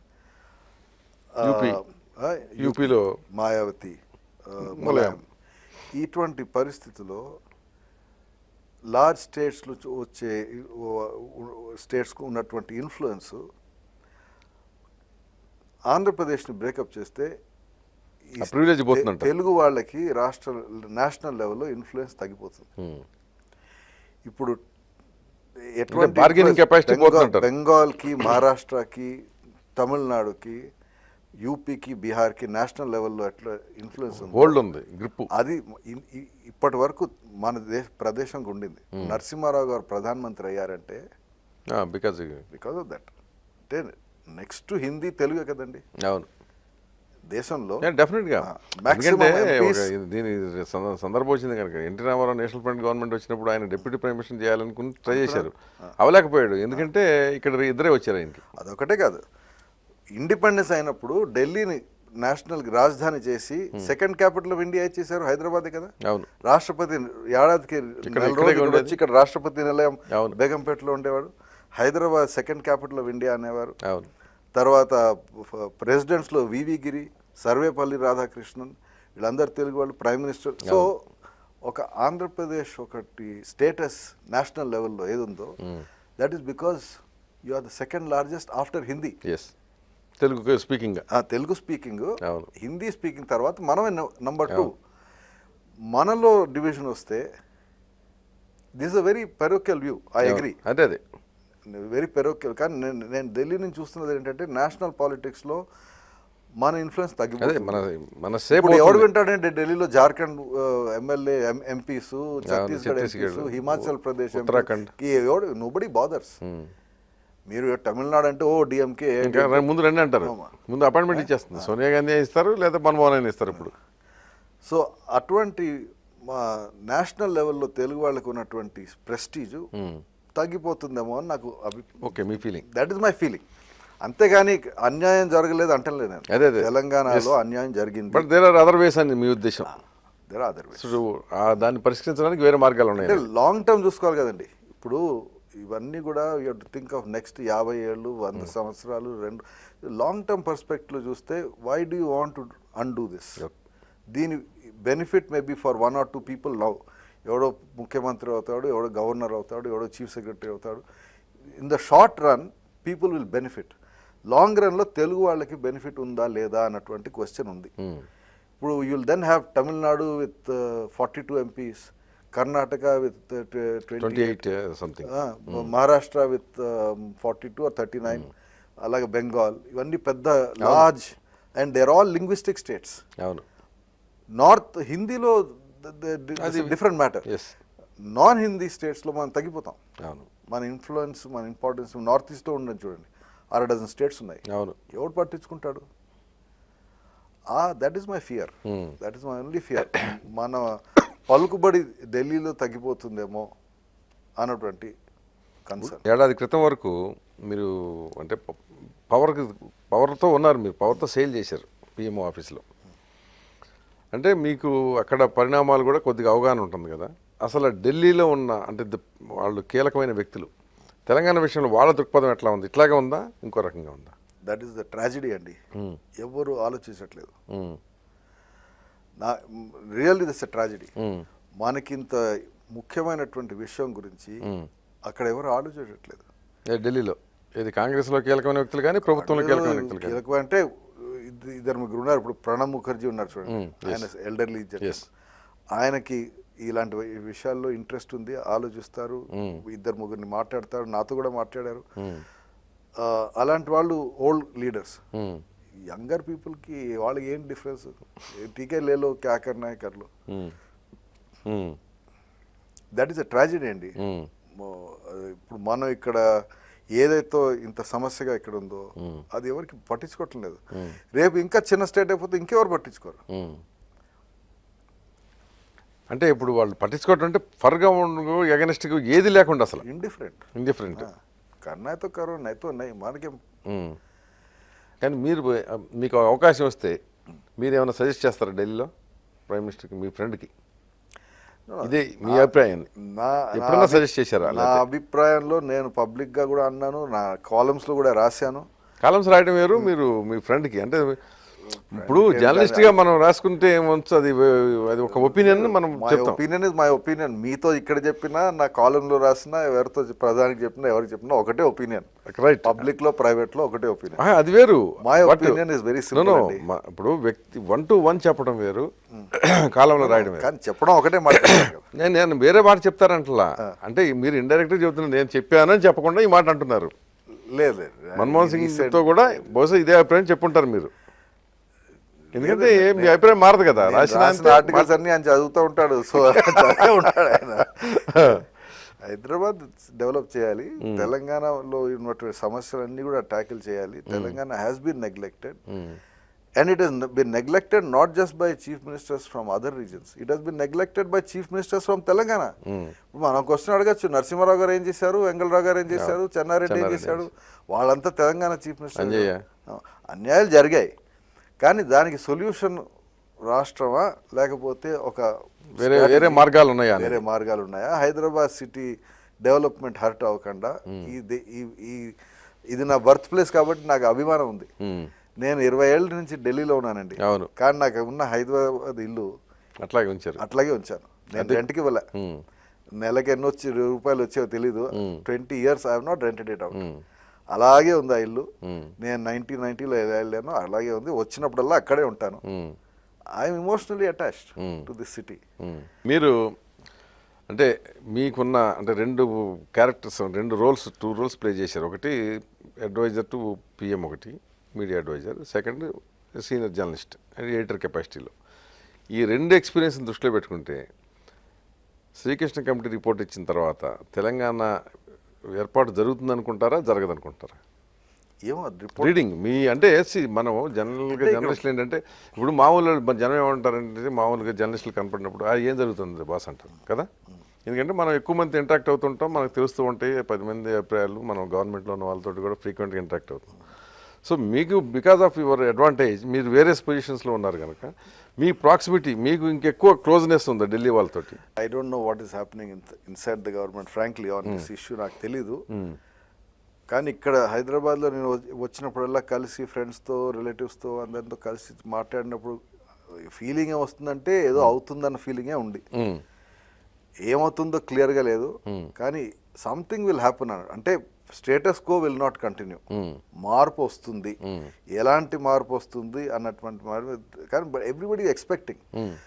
యూపీలో మాయావతి, ములాయం. ఇటువంటి పరిస్థితుల్లో లార్జ్ స్టేట్స్లో వచ్చే స్టేట్స్కు ఉన్నటువంటి ఇన్ఫ్లుయెన్స్ ఆంధ్రప్రదేశ్ని బ్రేకప్ చేస్తే తెలుగు వాళ్ళకి రాష్ట్ర నేషనల్ లెవెల్లో ఇన్ఫ్లుయెన్స్ తగ్గిపోతుంది. ఇప్పుడు ఎటువంటి బెంగాల్కి, మహారాష్ట్రకి, తమిళనాడుకి, యూపీకి, బీహార్కి నేషనల్ లెవెల్లో ఎట్లా ఇన్ఫ్లుయెన్స్ ఉంది, అది ఇప్పటి వరకు మన దేశ ప్రదేశంకి ఉండింది. నరసింహారావు గారు ప్రధానమంత్రి అయ్యారంటే బికాజ్ బికాజ్ ఆఫ్ దట్. అంటే నెక్స్ట్ హిందీ తెలుగే కదండి. అవును, దేశంలో డెఫినెట్గా. దీని సందర్భం వచ్చింది కనుక NT Rama Rao National Front government వచ్చినప్పుడు ఆయన డిప్యూటీ ప్రైమ్ మినిస్టర్ చేయాలనుకుని ట్రై చేశారు, అవలేకపోయాడు. ఎందుకంటే ఇక్కడ ఇద్దరే వచ్చారు ఆయనకి. అదొకటే కాదు, ఇండిపెండెన్స్ అయినప్పుడు ఢిల్లీని నేషనల్ రాజధాని చేసి సెకండ్ క్యాపిటల్ ఆఫ్ ఇండియా చేశారు హైదరాబాదే కదా. అవును, రాష్ట్రపతి ఏడాదికి వచ్చి ఇక్కడ రాష్ట్రపతి నిలయం బేగంపేటలో ఉండేవాడు. Hyderabad second capital of India అనేవారు. అవును, తర్వాత ప్రెసిడెంట్స్లో వివి గిరి, సర్వేపల్లి రాధాకృష్ణన్, వీళ్ళందరూ తెలుగు వాళ్ళు ప్రైమ్ మినిస్టర్. సో ఒక ఆంధ్రప్రదేశ్ ఒకటి స్టేటస్ నేషనల్ లెవెల్లో ఏది ఉందో that is because you are the second largest after Hindi. Telugu speaking, Telugu speaking, Hindi speaking తర్వాత మనమే నంబర్ టూ. మనలో డివిజన్ వస్తే this a very parochial view, I agree, అదే అదే వెరీ పెరోకియల్. కానీ నేను నేను ఢిల్లీ నుంచి చూస్తున్నది ఏంటంటే నేషనల్ పాలిటిక్స్లో మన ఇన్ఫ్లుయెన్స్ తగ్గిపోతుంది. ఎవడు వింటాడంటే ఢిల్లీలో Jharkhand MLA, MPs, Chhattisgarh MPs, Himachal Pradesh, Uttarakhand, ఎవడు నోబడీ బాదర్స్. మీరు తమిళనాడు అంటే ఓ డిఎంకే ముందు రండి అంటారు, ముందు అపాయింట్మెంట్ ఇచ్చేస్తుంది సోనియా గాంధీ ఇస్తారు లేదా మన్మోహన్ అయినా ఇస్తారు ఇప్పుడు. సో అటువంటి మా నేషనల్ లెవెల్లో తెలుగు వాళ్ళకు ఉన్నటువంటి ప్రెస్టీజు తగ్గిపోతుందేమో అని నాకు అభి ఓకే మీ feeling. That is my feeling. అంతేగాని అన్యాయం జరగలేదు అంటలేదు నేను. అదే అదే తెలంగాణలో అన్యాయం జరిగింది. But there are other ways అని మీ ఉద్దేశం. There are other ways. దాన్ని పరిష్కరించడానికి వేరే మార్గాలు ఉన్నాయి. అంటే లాంగ్ టర్మ్ చూసుకోవాలి కదండి. ఇప్పుడు ఇవన్నీ కూడా you have to think of next యాభై ఏళ్ళు వంద సంవత్సరాలు రెండు లాంగ్ టర్మ్ పర్స్పెక్టివ్లో చూస్తే why do you want to undo this. దీని benefit maybe for one or two people now. ఎవడో ముఖ్యమంత్రి అవుతాడు, ఎవడో గవర్నర్ అవుతాడు, ఎవడో చీఫ్ సెక్రటరీ అవుతాడు. In the short run people will benefit. Long రన్లో తెలుగు వాళ్ళకి బెనిఫిట్ ఉందా లేదా అన్నటువంటి క్వశ్చన్ ఉంది. ఇప్పుడు you will then have Tamil Nadu with forty two MPs, Karnataka with twenty eight something, Maharashtra with forty two or thirty nine, అలాగే బెంగాల్. ఇవన్నీ పెద్ద large and they're all linguistic states. అవును. నార్త్ హిందీలో డిఫరెంట్ మ్యాటర్. నాన్ హిందీ స్టేట్స్లో మనం తగ్గిపోతాం. అవును. మన ఇన్ఫ్లుయెన్స్ మన ఇంపార్టెన్స్ నార్త్ ఈస్ట్లో ఉండదు చూడండి, అర డజన్ స్టేట్స్ ఉన్నాయి. అవును. ఎవడు పట్టించుకుంటాడు? That is my fear. That is my only fear. మన పలుకుబడి ఢిల్లీలో తగ్గిపోతుందేమో అన్నటువంటి కన్సర్న్. ఏడాది క్రితం వరకు మీరు అంటే పవర్కి పవర్తో ఉన్నారు, మీరు పవర్తో సేల్ చేశారు పిఎంఓ ఆఫీస్లో. అంటే మీకు అక్కడ పరిణామాలు కూడా కొద్దిగా అవగాహన ఉంటుంది కదా. అసలు ఢిల్లీలో ఉన్న అంటే వాళ్ళు కీలకమైన వ్యక్తులు తెలంగాణ విషయంలో వాళ్ళ దృక్పథం ఎట్లా ఉంది? ఇట్లాగే ఉందా, ఇంకో రకంగా ఉందా? దట్ ఈస్ ద ట్రాజడీ అండి. ఎవరు ఆలోచించట్లేదు. నా రియల్లీ దిస్ ఎ ట్రాజడీ. మనకింత ముఖ్యమైనటువంటి విషయం గురించి అక్కడ ఎవరు ఆలోచించట్లేదు. ఢిల్లీలో ఏది కాంగ్రెస్లో కీలకమైన వ్యక్తులు కానీ ప్రభుత్వంలో కీలకమైన వ్యక్తులు కానీ కీలకం అంటే ఇద్దరు ముగ్గురు ఉన్నారు. ఇప్పుడు ప్రణబ్ ముఖర్జీ ఉన్నారు చూడండి, ఆయన ఎల్డర్లీ జడ్జెస్. ఆయనకి ఇలాంటి విషయాల్లో ఇంట్రెస్ట్ ఉంది, ఆలోచిస్తారు, ఇద్దరు ముగ్గురిని మాట్లాడతారు, నాతో కూడా మాట్లాడారు. అలాంటి వాళ్ళు ఓల్డ్ లీడర్స్. యంగర్ పీపుల్కి వాళ్ళకి ఏం డిఫరెన్స్? టీకే లేలో క్యా కర్నా హై కర్లో. దట్ ఈస్ అ ట్రాజడీ అండి. ఇప్పుడు మనం ఇక్కడ ఏదైతే ఇంత సమస్యగా ఇక్కడ ఉందో అది ఎవరికి పట్టించుకోవటం లేదు. రేపు ఇంకా చిన్న స్టేట్ అయిపోతే ఇంకెవరు పట్టించుకోరు. అంటే ఇప్పుడు వాళ్ళు పట్టించుకోవటం అంటే ఫర్గా ఉండు ఎగనెస్ట్గా ఏది లేకుండా అసలు ఇండిఫరెంట్ ఇండిఫరెంట్ కర్నాతో కరో నైతో ఉన్నాయి మనకేం. కానీ మీరు మీకు అవకాశం వస్తే మీరు ఏమైనా సజెస్ట్ చేస్తారా ఢిల్లీలో ప్రైమ్ మినిస్టర్కి, మీ ఫ్రెండ్కి? ఇదే మీ అభిప్రాయం ఎప్పుడైనా సజెస్ట్ చేశారా? నా అభిప్రాయంలో నేను పబ్లిక్గా కూడా అన్నాను, నా కాలమ్స్లో కూడా రాశాను. కాలమ్స్ రాయడం వేరు, మీరు మీ ఫ్రెండ్కి అంటే ఇప్పుడు జర్నలిస్ట్గా మనం రాసుకుంటే ఏమొచ్చు, అది అది ఒక ఒపీనియన్ మనం చెప్తాం. Opinion is my opinion. మీతో ఇక్కడ చెప్పినా, నా కాలంలో రాసినా, ఎవరితో ప్రధానికి చెప్పినా, ఎవరికి చెప్పినా ఒకటే ఒపీనియన్. రైట్. పబ్లిక్ లో ప్రైవేట్ లో ఒకటే ఒపీనియన్. అది వేరు. My opinion is very simple. ఇప్పుడు వ్యక్తి వన్ టు వన్ చెప్పడం వేరు, కాలంలో రాయడం వేరు. కానీ చెప్పడం ఒకటే మాట. నేను నేను వేరే మాట చెప్తారంటలా, అంటే మీరు ఇండైరెక్ట్గా చెప్తున్నారు, నేను చెప్పానని చెప్పకుండా ఈ మాట అంటున్నారు. లేదు లేదు, మన్మోహన్ సింగ్ తో కూడా బహుశా ఇదే అభిప్రాయం చెప్పుంటారు మీరు. ఎందుకంటే మీ అభిప్రాయం మారదు కదా. రాసిన ఆర్టికల్స్ అన్ని ఆయన చదువుతూ ఉంటాడు. సో ఉంటాడు ఆయన. హైదరాబాద్ డెవలప్ చేయాలి, తెలంగాణలో ఉన్నటువంటి సమస్యలన్నీ కూడా ట్యాకిల్ చేయాలి. Telangana has been neglected and it has been neglected not just by chief ministers from other regions, it has been neglected by chief ministers from Telangana. మనం క్వశ్చన్ అడగచ్చు, నరసింహారావు గారు ఏం చేశారు, వెంగళరావు గారు ఏం చేశారు, చెన్నారెడ్డి ఏం చేశాడు, వాళ్ళంతా తెలంగాణ చీఫ్ మినిస్టర్. అన్యాయాలు జరిగాయి, కానీ దానికి సొల్యూషన్ రాష్ట్రమా లేకపోతే ఒక వేరే వేరే మార్గాలు ఉన్నాయా? వేరే మార్గాలు ఉన్నాయా? హైదరాబాద్ సిటీ డెవలప్మెంట్ హర్ట్ అవ్వకుండా, ఇది ఇది నా బర్త్ ప్లేస్ కాబట్టి నాకు అభిమానం ఉంది. నేను ఇరవై ఏళ్ళ నుంచి ఢిల్లీలో ఉన్నానండి, కానీ నాకు ఉన్న హైదరాబాద్ ఇల్లు అట్లాగే ఉంచారు, అట్లాగే ఉంచాను. నేను రెంట్కి ఇవ్వలే. నెలకి ఎన్ని వచ్చి రూపాయలు వచ్చేవో తెలీదు. Twenty years I have not rented it out. అలాగే ఉంది ఆ ఇల్లు. నేను నైన్టీన్ నైన్టీలో వెళ్ళాను, అలాగే ఉంది. వచ్చినప్పుడల్లా అక్కడే ఉంటాను. I'm emotionally attached to this city. మీరు అంటే మీకున్న అంటే రెండు క్యారెక్టర్స్, రెండు రోల్స్, టూ రోల్స్ ప్లే చేశారు. ఒకటి అడ్వైజర్ టు పిఎం, ఒకటి media adviser, second senior journalist and editor కెపాసిటీలో. ఈ రెండు ఎక్స్పీరియన్స్ని దృష్టిలో పెట్టుకుంటే శ్రీకృష్ణ కమిటీ రిపోర్ట్ ఇచ్చిన తర్వాత తెలంగాణ ఏర్పాటు జరుగుతుంది అనుకుంటారా, జరగదనుకుంటారా? ఏమో రిపోర్ట్ రీడింగ్ మీ అంటే see, మనం జనరల్గా జర్నలిస్టులు ఏంటంటే ఇప్పుడు మామూలు మన జనం ఏమంటారంటే మామూలుగా జర్నలిస్టులు కనపడినప్పుడు అది ఏం జరుగుతుంది బాస్ అంటారు కదా. ఎందుకంటే మనం ఎక్కువ మంది ఇంటరాక్ట్ అవుతుంటాం, మనకు తెలుస్తూ ఉంటాయి పది మంది అభిప్రాయాలు, మనం గవర్నమెంట్లో ఉన్న వాళ్ళతో కూడా ఫ్రీక్వెంట్గా ఇంటరాక్ట్ అవుతాం. సో మీకు బికాస్ ఆఫ్ యువర్ అడ్వాంటేజ్ మీరు వేరియస్ పొజిషన్స్లో ఉన్నారు కనుక మీ ప్రాక్సిమిటీ మీకు ఇంకెక్కువ క్లోజ్నెస్ ఉంది ఢిల్లీ వాళ్ళతోటి. I don't know what is happening in inside the government frankly on this issue నాకు తెలీదు. కానీ ఇక్కడ హైదరాబాద్లో నేను వచ్చినప్పుడల్లా కలిసి ఫ్రెండ్స్తో రిలేటివ్స్తో అందరితో కలిసి మాట్లాడినప్పుడు ఫీలింగ్ ఏమొస్తుందంటే ఏదో అవుతుందన్న ఫీలింగే ఉంది. ఏమవుతుందో క్లియర్గా లేదు, కానీ సంథింగ్ విల్ హ్యాపన్ అన్నాడు. అంటే status quo will not continue, మార్పు వస్తుంది. ఎలాంటి మార్పు వస్తుంది అన్నటువంటి మార్పు, కానీ but everybody expecting.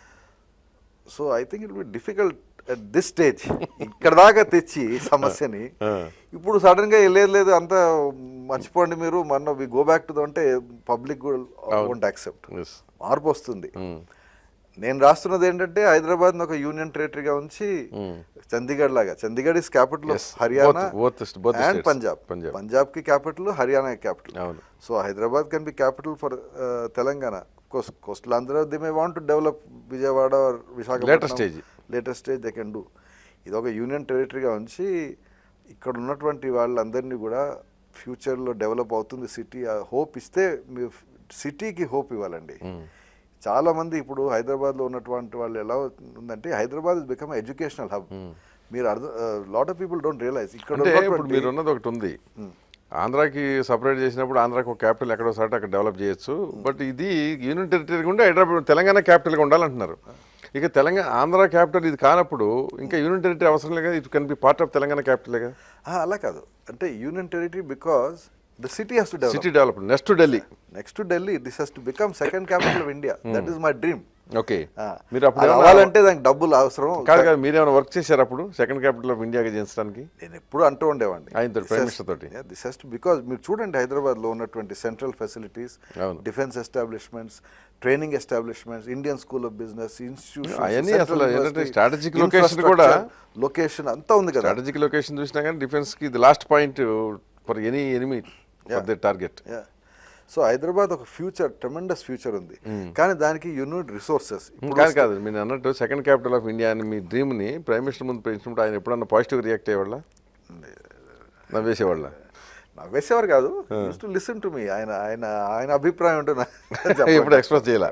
So I think it will be difficult at this stage ఇక్కడ దాకా తెచ్చి సమస్యని ఇప్పుడు సడన్ గా లేదు లేదు అంతా మర్చిపోండి మీరు మన we go back to the అంటే పబ్లిక్ వోంట్ యాక్సెప్ట్. మార్పు వస్తుంది. నేను రాస్తున్నది ఏంటంటే హైదరాబాద్ ఒక యూనియన్ టెరిటరీగా ఉంచి చండీగఢ్ లాగా, Chandigarh is capital of Haryana and Punjab, Punjab కి capital, Haryana capital. So Hyderabad can be capital for Telangana. Coastal Andhra they may want to develop Vijayawada, Visakhapatnam, latest stage they can do. ఇది ఒక యూనియన్ టెరిటరీగా ఉంచి ఇక్కడ ఉన్నటువంటి వాళ్ళందరినీ కూడా ఫ్యూచర్లో డెవలప్ అవుతుంది సిటీ, హోప్ ఇస్తే మీరు సిటీకి హోప్ ఇవ్వాలండి. చాలా మంది ఇప్పుడు హైదరాబాద్లో ఉన్నటువంటి వాళ్ళు ఎలా ఉందంటే Hyderabad is become educational hub. మీరు అర్థం, lot of people don't realise ఇక్కడ మీరు ఉన్నది ఒకటి ఉంది. ఆంధ్రాకి సపరేట్ చేసినప్పుడు ఆంధ్రాకి ఒక క్యాపిటల్ ఎక్కడో సార్ అక్కడ డెవలప్ చేయొచ్చు. బట్ ఇది యూనియన్ టెరిటరీగా ఉంటే హైదరాబాద్ తెలంగాణ క్యాపిటల్గా ఉండాలంటున్నారు. ఇక తెలంగాణ ఆంధ్ర క్యాపిటల్ ఇది కానప్పుడు ఇంకా యూనియన్ టెరిటరీ అవసరం లేదు, it can be part of Telangana capital. అలా కాదు, అంటే union territory because the city has to develop. City development next to Delhi. Next to Delhi, this has to become second capital of India. That is my dream. Okay. మీరు అప్పుడు అవ్వాలంటే దానికి డబ్బులు అవసరం కాదు కదా. మీరు ఏమైనా వర్క్ చేశారు అప్పుడు సెకండ్ క్యాపిటల్ ఆఫ్ ఇండియాకి చేయించడానికి? నేను ఎప్పుడు అంటూ ఉండేవాడిని ఆయన ప్రైమ్ మినిస్టర్ తోటి. దిస్ హెస్ టు బికాజ్ మీరు చూడండి హైదరాబాద్లో ఉన్నటువంటి central facilities, defence establishments, training establishments, Indian School of Business institution, strategic location కూడా లొకేషన్ అంతా ఉంది కదా. స్ట్రాటజిక్ లొకేషన్ చూసినా కానీ డిఫెన్స్ కి ఇది last point for any enemy for the target. So Hyderabad ఒక ఫ్యూచర్, ట్రెమెండస్ ఫ్యూచర్ ఉంది, కానీ దానికి యూనిట్ రిసోర్సెస్. కాదు కాదు మీరు అన్నట్టు సెకండ్ క్యాపిటల్ ఆఫ్ ఇండియా అని మీ డ్రీమ్ని ప్రైమ్ మినిస్టర్ ముందు పెంచినప్పుడు ఆయన ఎప్పుడన్నా పాజిటివ్ రియాక్ట్ అయ్యేవాళ్ళ, నవ్వేసేవాళ్ళ? నవ్వేసేవారు కాదు, టు లిసన్ టు మీ. ఆయన ఆయన ఆయన అభిప్రాయం ఉంటుంది ఎప్పుడు ఎక్స్ప్రెస్ చేయాల.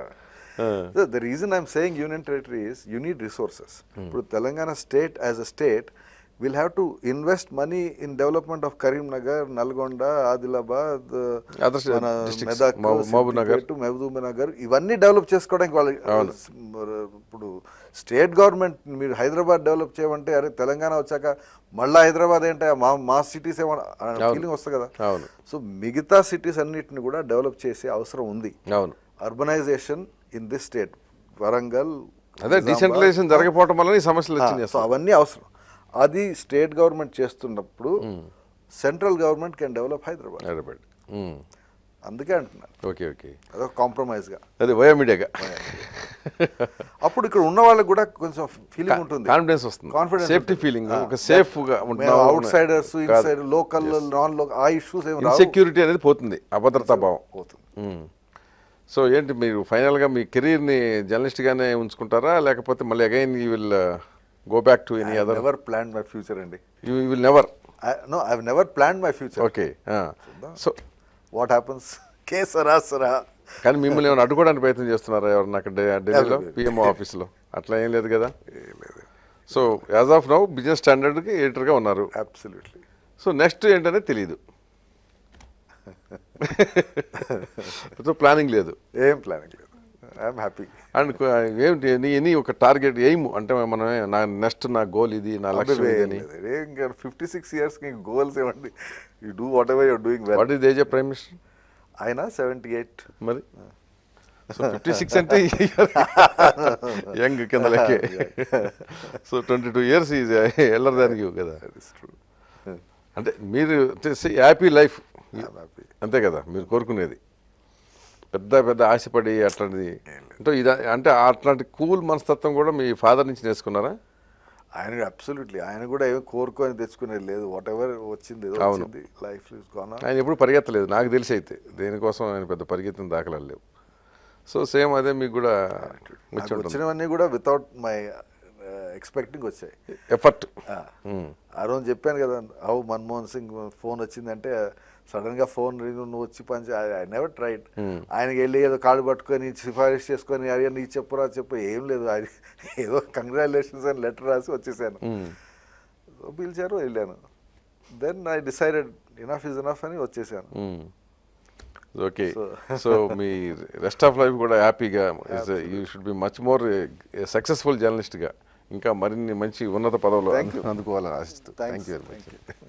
The reason I'm saying union territory is you need resources. ఇప్పుడు Telangana state as a state will have to invest money in development of Karimnagar, Nalgonda, Adilabad, Medak, Mehboob Nagar, ఇవన్నీ develop చేసుకోవడానికి వాళ్ళు. ఇప్పుడు స్టేట్ గవర్నమెంట్ మీరు Hyderabad develop చేయమంటే అరే తెలంగాణ వచ్చాక మళ్ళీ హైదరాబాద్ ఏంటంటే మా మా సిటీస్ ఏమో ఫీలింగ్ వస్తుంది కదా. సో మిగతా సిటీస్ అన్నిటిని కూడా డెవలప్ చేసే అవసరం ఉంది. Urbanisation in this state, Warangal, అదే డిసెంట్రలైజేషన్ జరగకపోవడం వల్ల ఈ సమస్యలు వచ్చినాయి. సో అవన్నీ అవసరం. అది స్టేట్ గవర్నమెంట్ చేస్తున్నప్పుడు central government can develop Hyderabad. Hyderabad అందుకే అంటున్నాను. ఓకే ఓకే అదొక కాంప్రమైజ్గా, అదే వయా మీడియాగా. అప్పుడు ఇక్కడ ఉన్న వాళ్ళకి కూడా కొంచెం ఫీలింగ్ ఉంటుంది, కాన్ఫిడెన్స్ వస్తుంది, కాన్ఫిడెన్స్, సేఫ్టీ ఫీలింగ్, ఒక సేఫ్ గా ఉంటాం. Outsiders, inside, local, non local, ఆ ఇష్యూస్ ఏమి రావు. ఇన్సెక్యూరిటీ అనేది పోతుంది, అభద్రతా భావం పోతుంది. సో ఏంటి మీరు ఫైనల్గా మీ కెరీర్ని జర్నలిస్ట్గానే ఉంచుకుంటారా, లేకపోతే మళ్ళీ again you will go back to any other? Never planned my future, andi. You will never? I, no, I've never planned my future. Okay. Uh, so what happens? కేసరా సరా. కానీ మిమ్మల్ని ఏమైనా అడ్డుకోవడానికి ప్రయత్నం చేస్తున్నారా ఎవరన్నా అక్కడ ఢిల్లీలో పిఎంఓ ఆఫీస్లో? అట్లా ఏం లేదు కదా. So as of now business స్టాండర్డ్కి ఎడిటర్గా ఉన్నారు. అబ్సల్యూట్లీ. సో నెక్స్ట్ ఏంటనేది తెలియదు. సో ప్లానింగ్ లేదు, ఏం ప్లానింగ్ లేదు. I'm happy. అండ్ ఏమిటి ఎనీ ఒక టార్గెట్ ఎయిమ్ అంటే మనం నా నెక్స్ట్ నా గోల్ ఇది, నా లక్ష్యం ఇది? ఇంకా ఫిఫ్టీ సిక్స్ ఇయర్స్ గోల్స్ ఏమండి, you do whatever you're doing well. What is age of prime minister? ఆయన సెవెంటీ ఎయిట్. మరి సో ఫిఫ్టీ సిక్స్ అంటే యంగ్ కింద లెక్కే. So twenty two years is ఎల్లర్ దాన్ యూ కదా. అంటే మీరు హ్యాపీ లైఫ్ అంతే కదా మీరు కోరుకునేది. పెద్ద పెద్ద ఆశపడి అట్లాంటిది అంటే ఇది అంటే అట్లాంటి కూల్ మనస్తత్వం కూడా మీ ఫాదర్ నుంచి నేర్చుకున్నారా? ఆయన అబ్సల్యూట్లీ ఆయన కూడా ఏమో కోరుకొని తెచ్చుకునేది లేదు. వాట్ ఎవర్ వచ్చింది ఏదో అవును. వచ్చింది, లైఫ్ ఇస్ గోన్ ఆన్. ఆయన ఎప్పుడు పరిగెత్తలేదు నాకు తెలిసి అయితే, దేనికోసం ఆయన పెద్ద పరిగెత్తిన దాఖలాలు లేవు. సో సేమ్ అదే మీకు కూడా వచ్చి ఉంటుంది, వచ్చినవన్నీ కూడా వితౌట్ మై ఎక్స్పెక్టింగ్ వచ్చాయి. ఎఫర్ట్. ఆ రోజు చెప్పాను కదా హౌ మన్మోహన్ సింగ్ ఫోన్ వచ్చిందంటే సడన్ గా ఫోన్ నువ్వు వచ్చి పని ఐ నెవర్ ట్రైడ్. ఆయనకి వెళ్ళి ఏదో కాళ్ళు పట్టుకొని సిఫారిష్ చేసుకొని అయ్యా నీ చెప్పురా చెప్పు ఏం లేదు, ఆయన ఏదో కంగ్రాచులేషన్స్ అని లెటర్ రాసి వచ్చేసాను. పిలిచారు, వెళ్ళాను. Then I decided enough is enough అని వచ్చేసాను. ఓకే, సో మీ రెస్ట్ ఆఫ్ లైఫ్ కూడా హ్యాపీగా, you should be much more successful జర్నలిస్ట్గా ఇంకా మరిన్ని మంచి ఉన్నత పదవులు అందుకోవాలని ఆశిస్తూ థ్యాంక్ యూ వెరీ మచ్.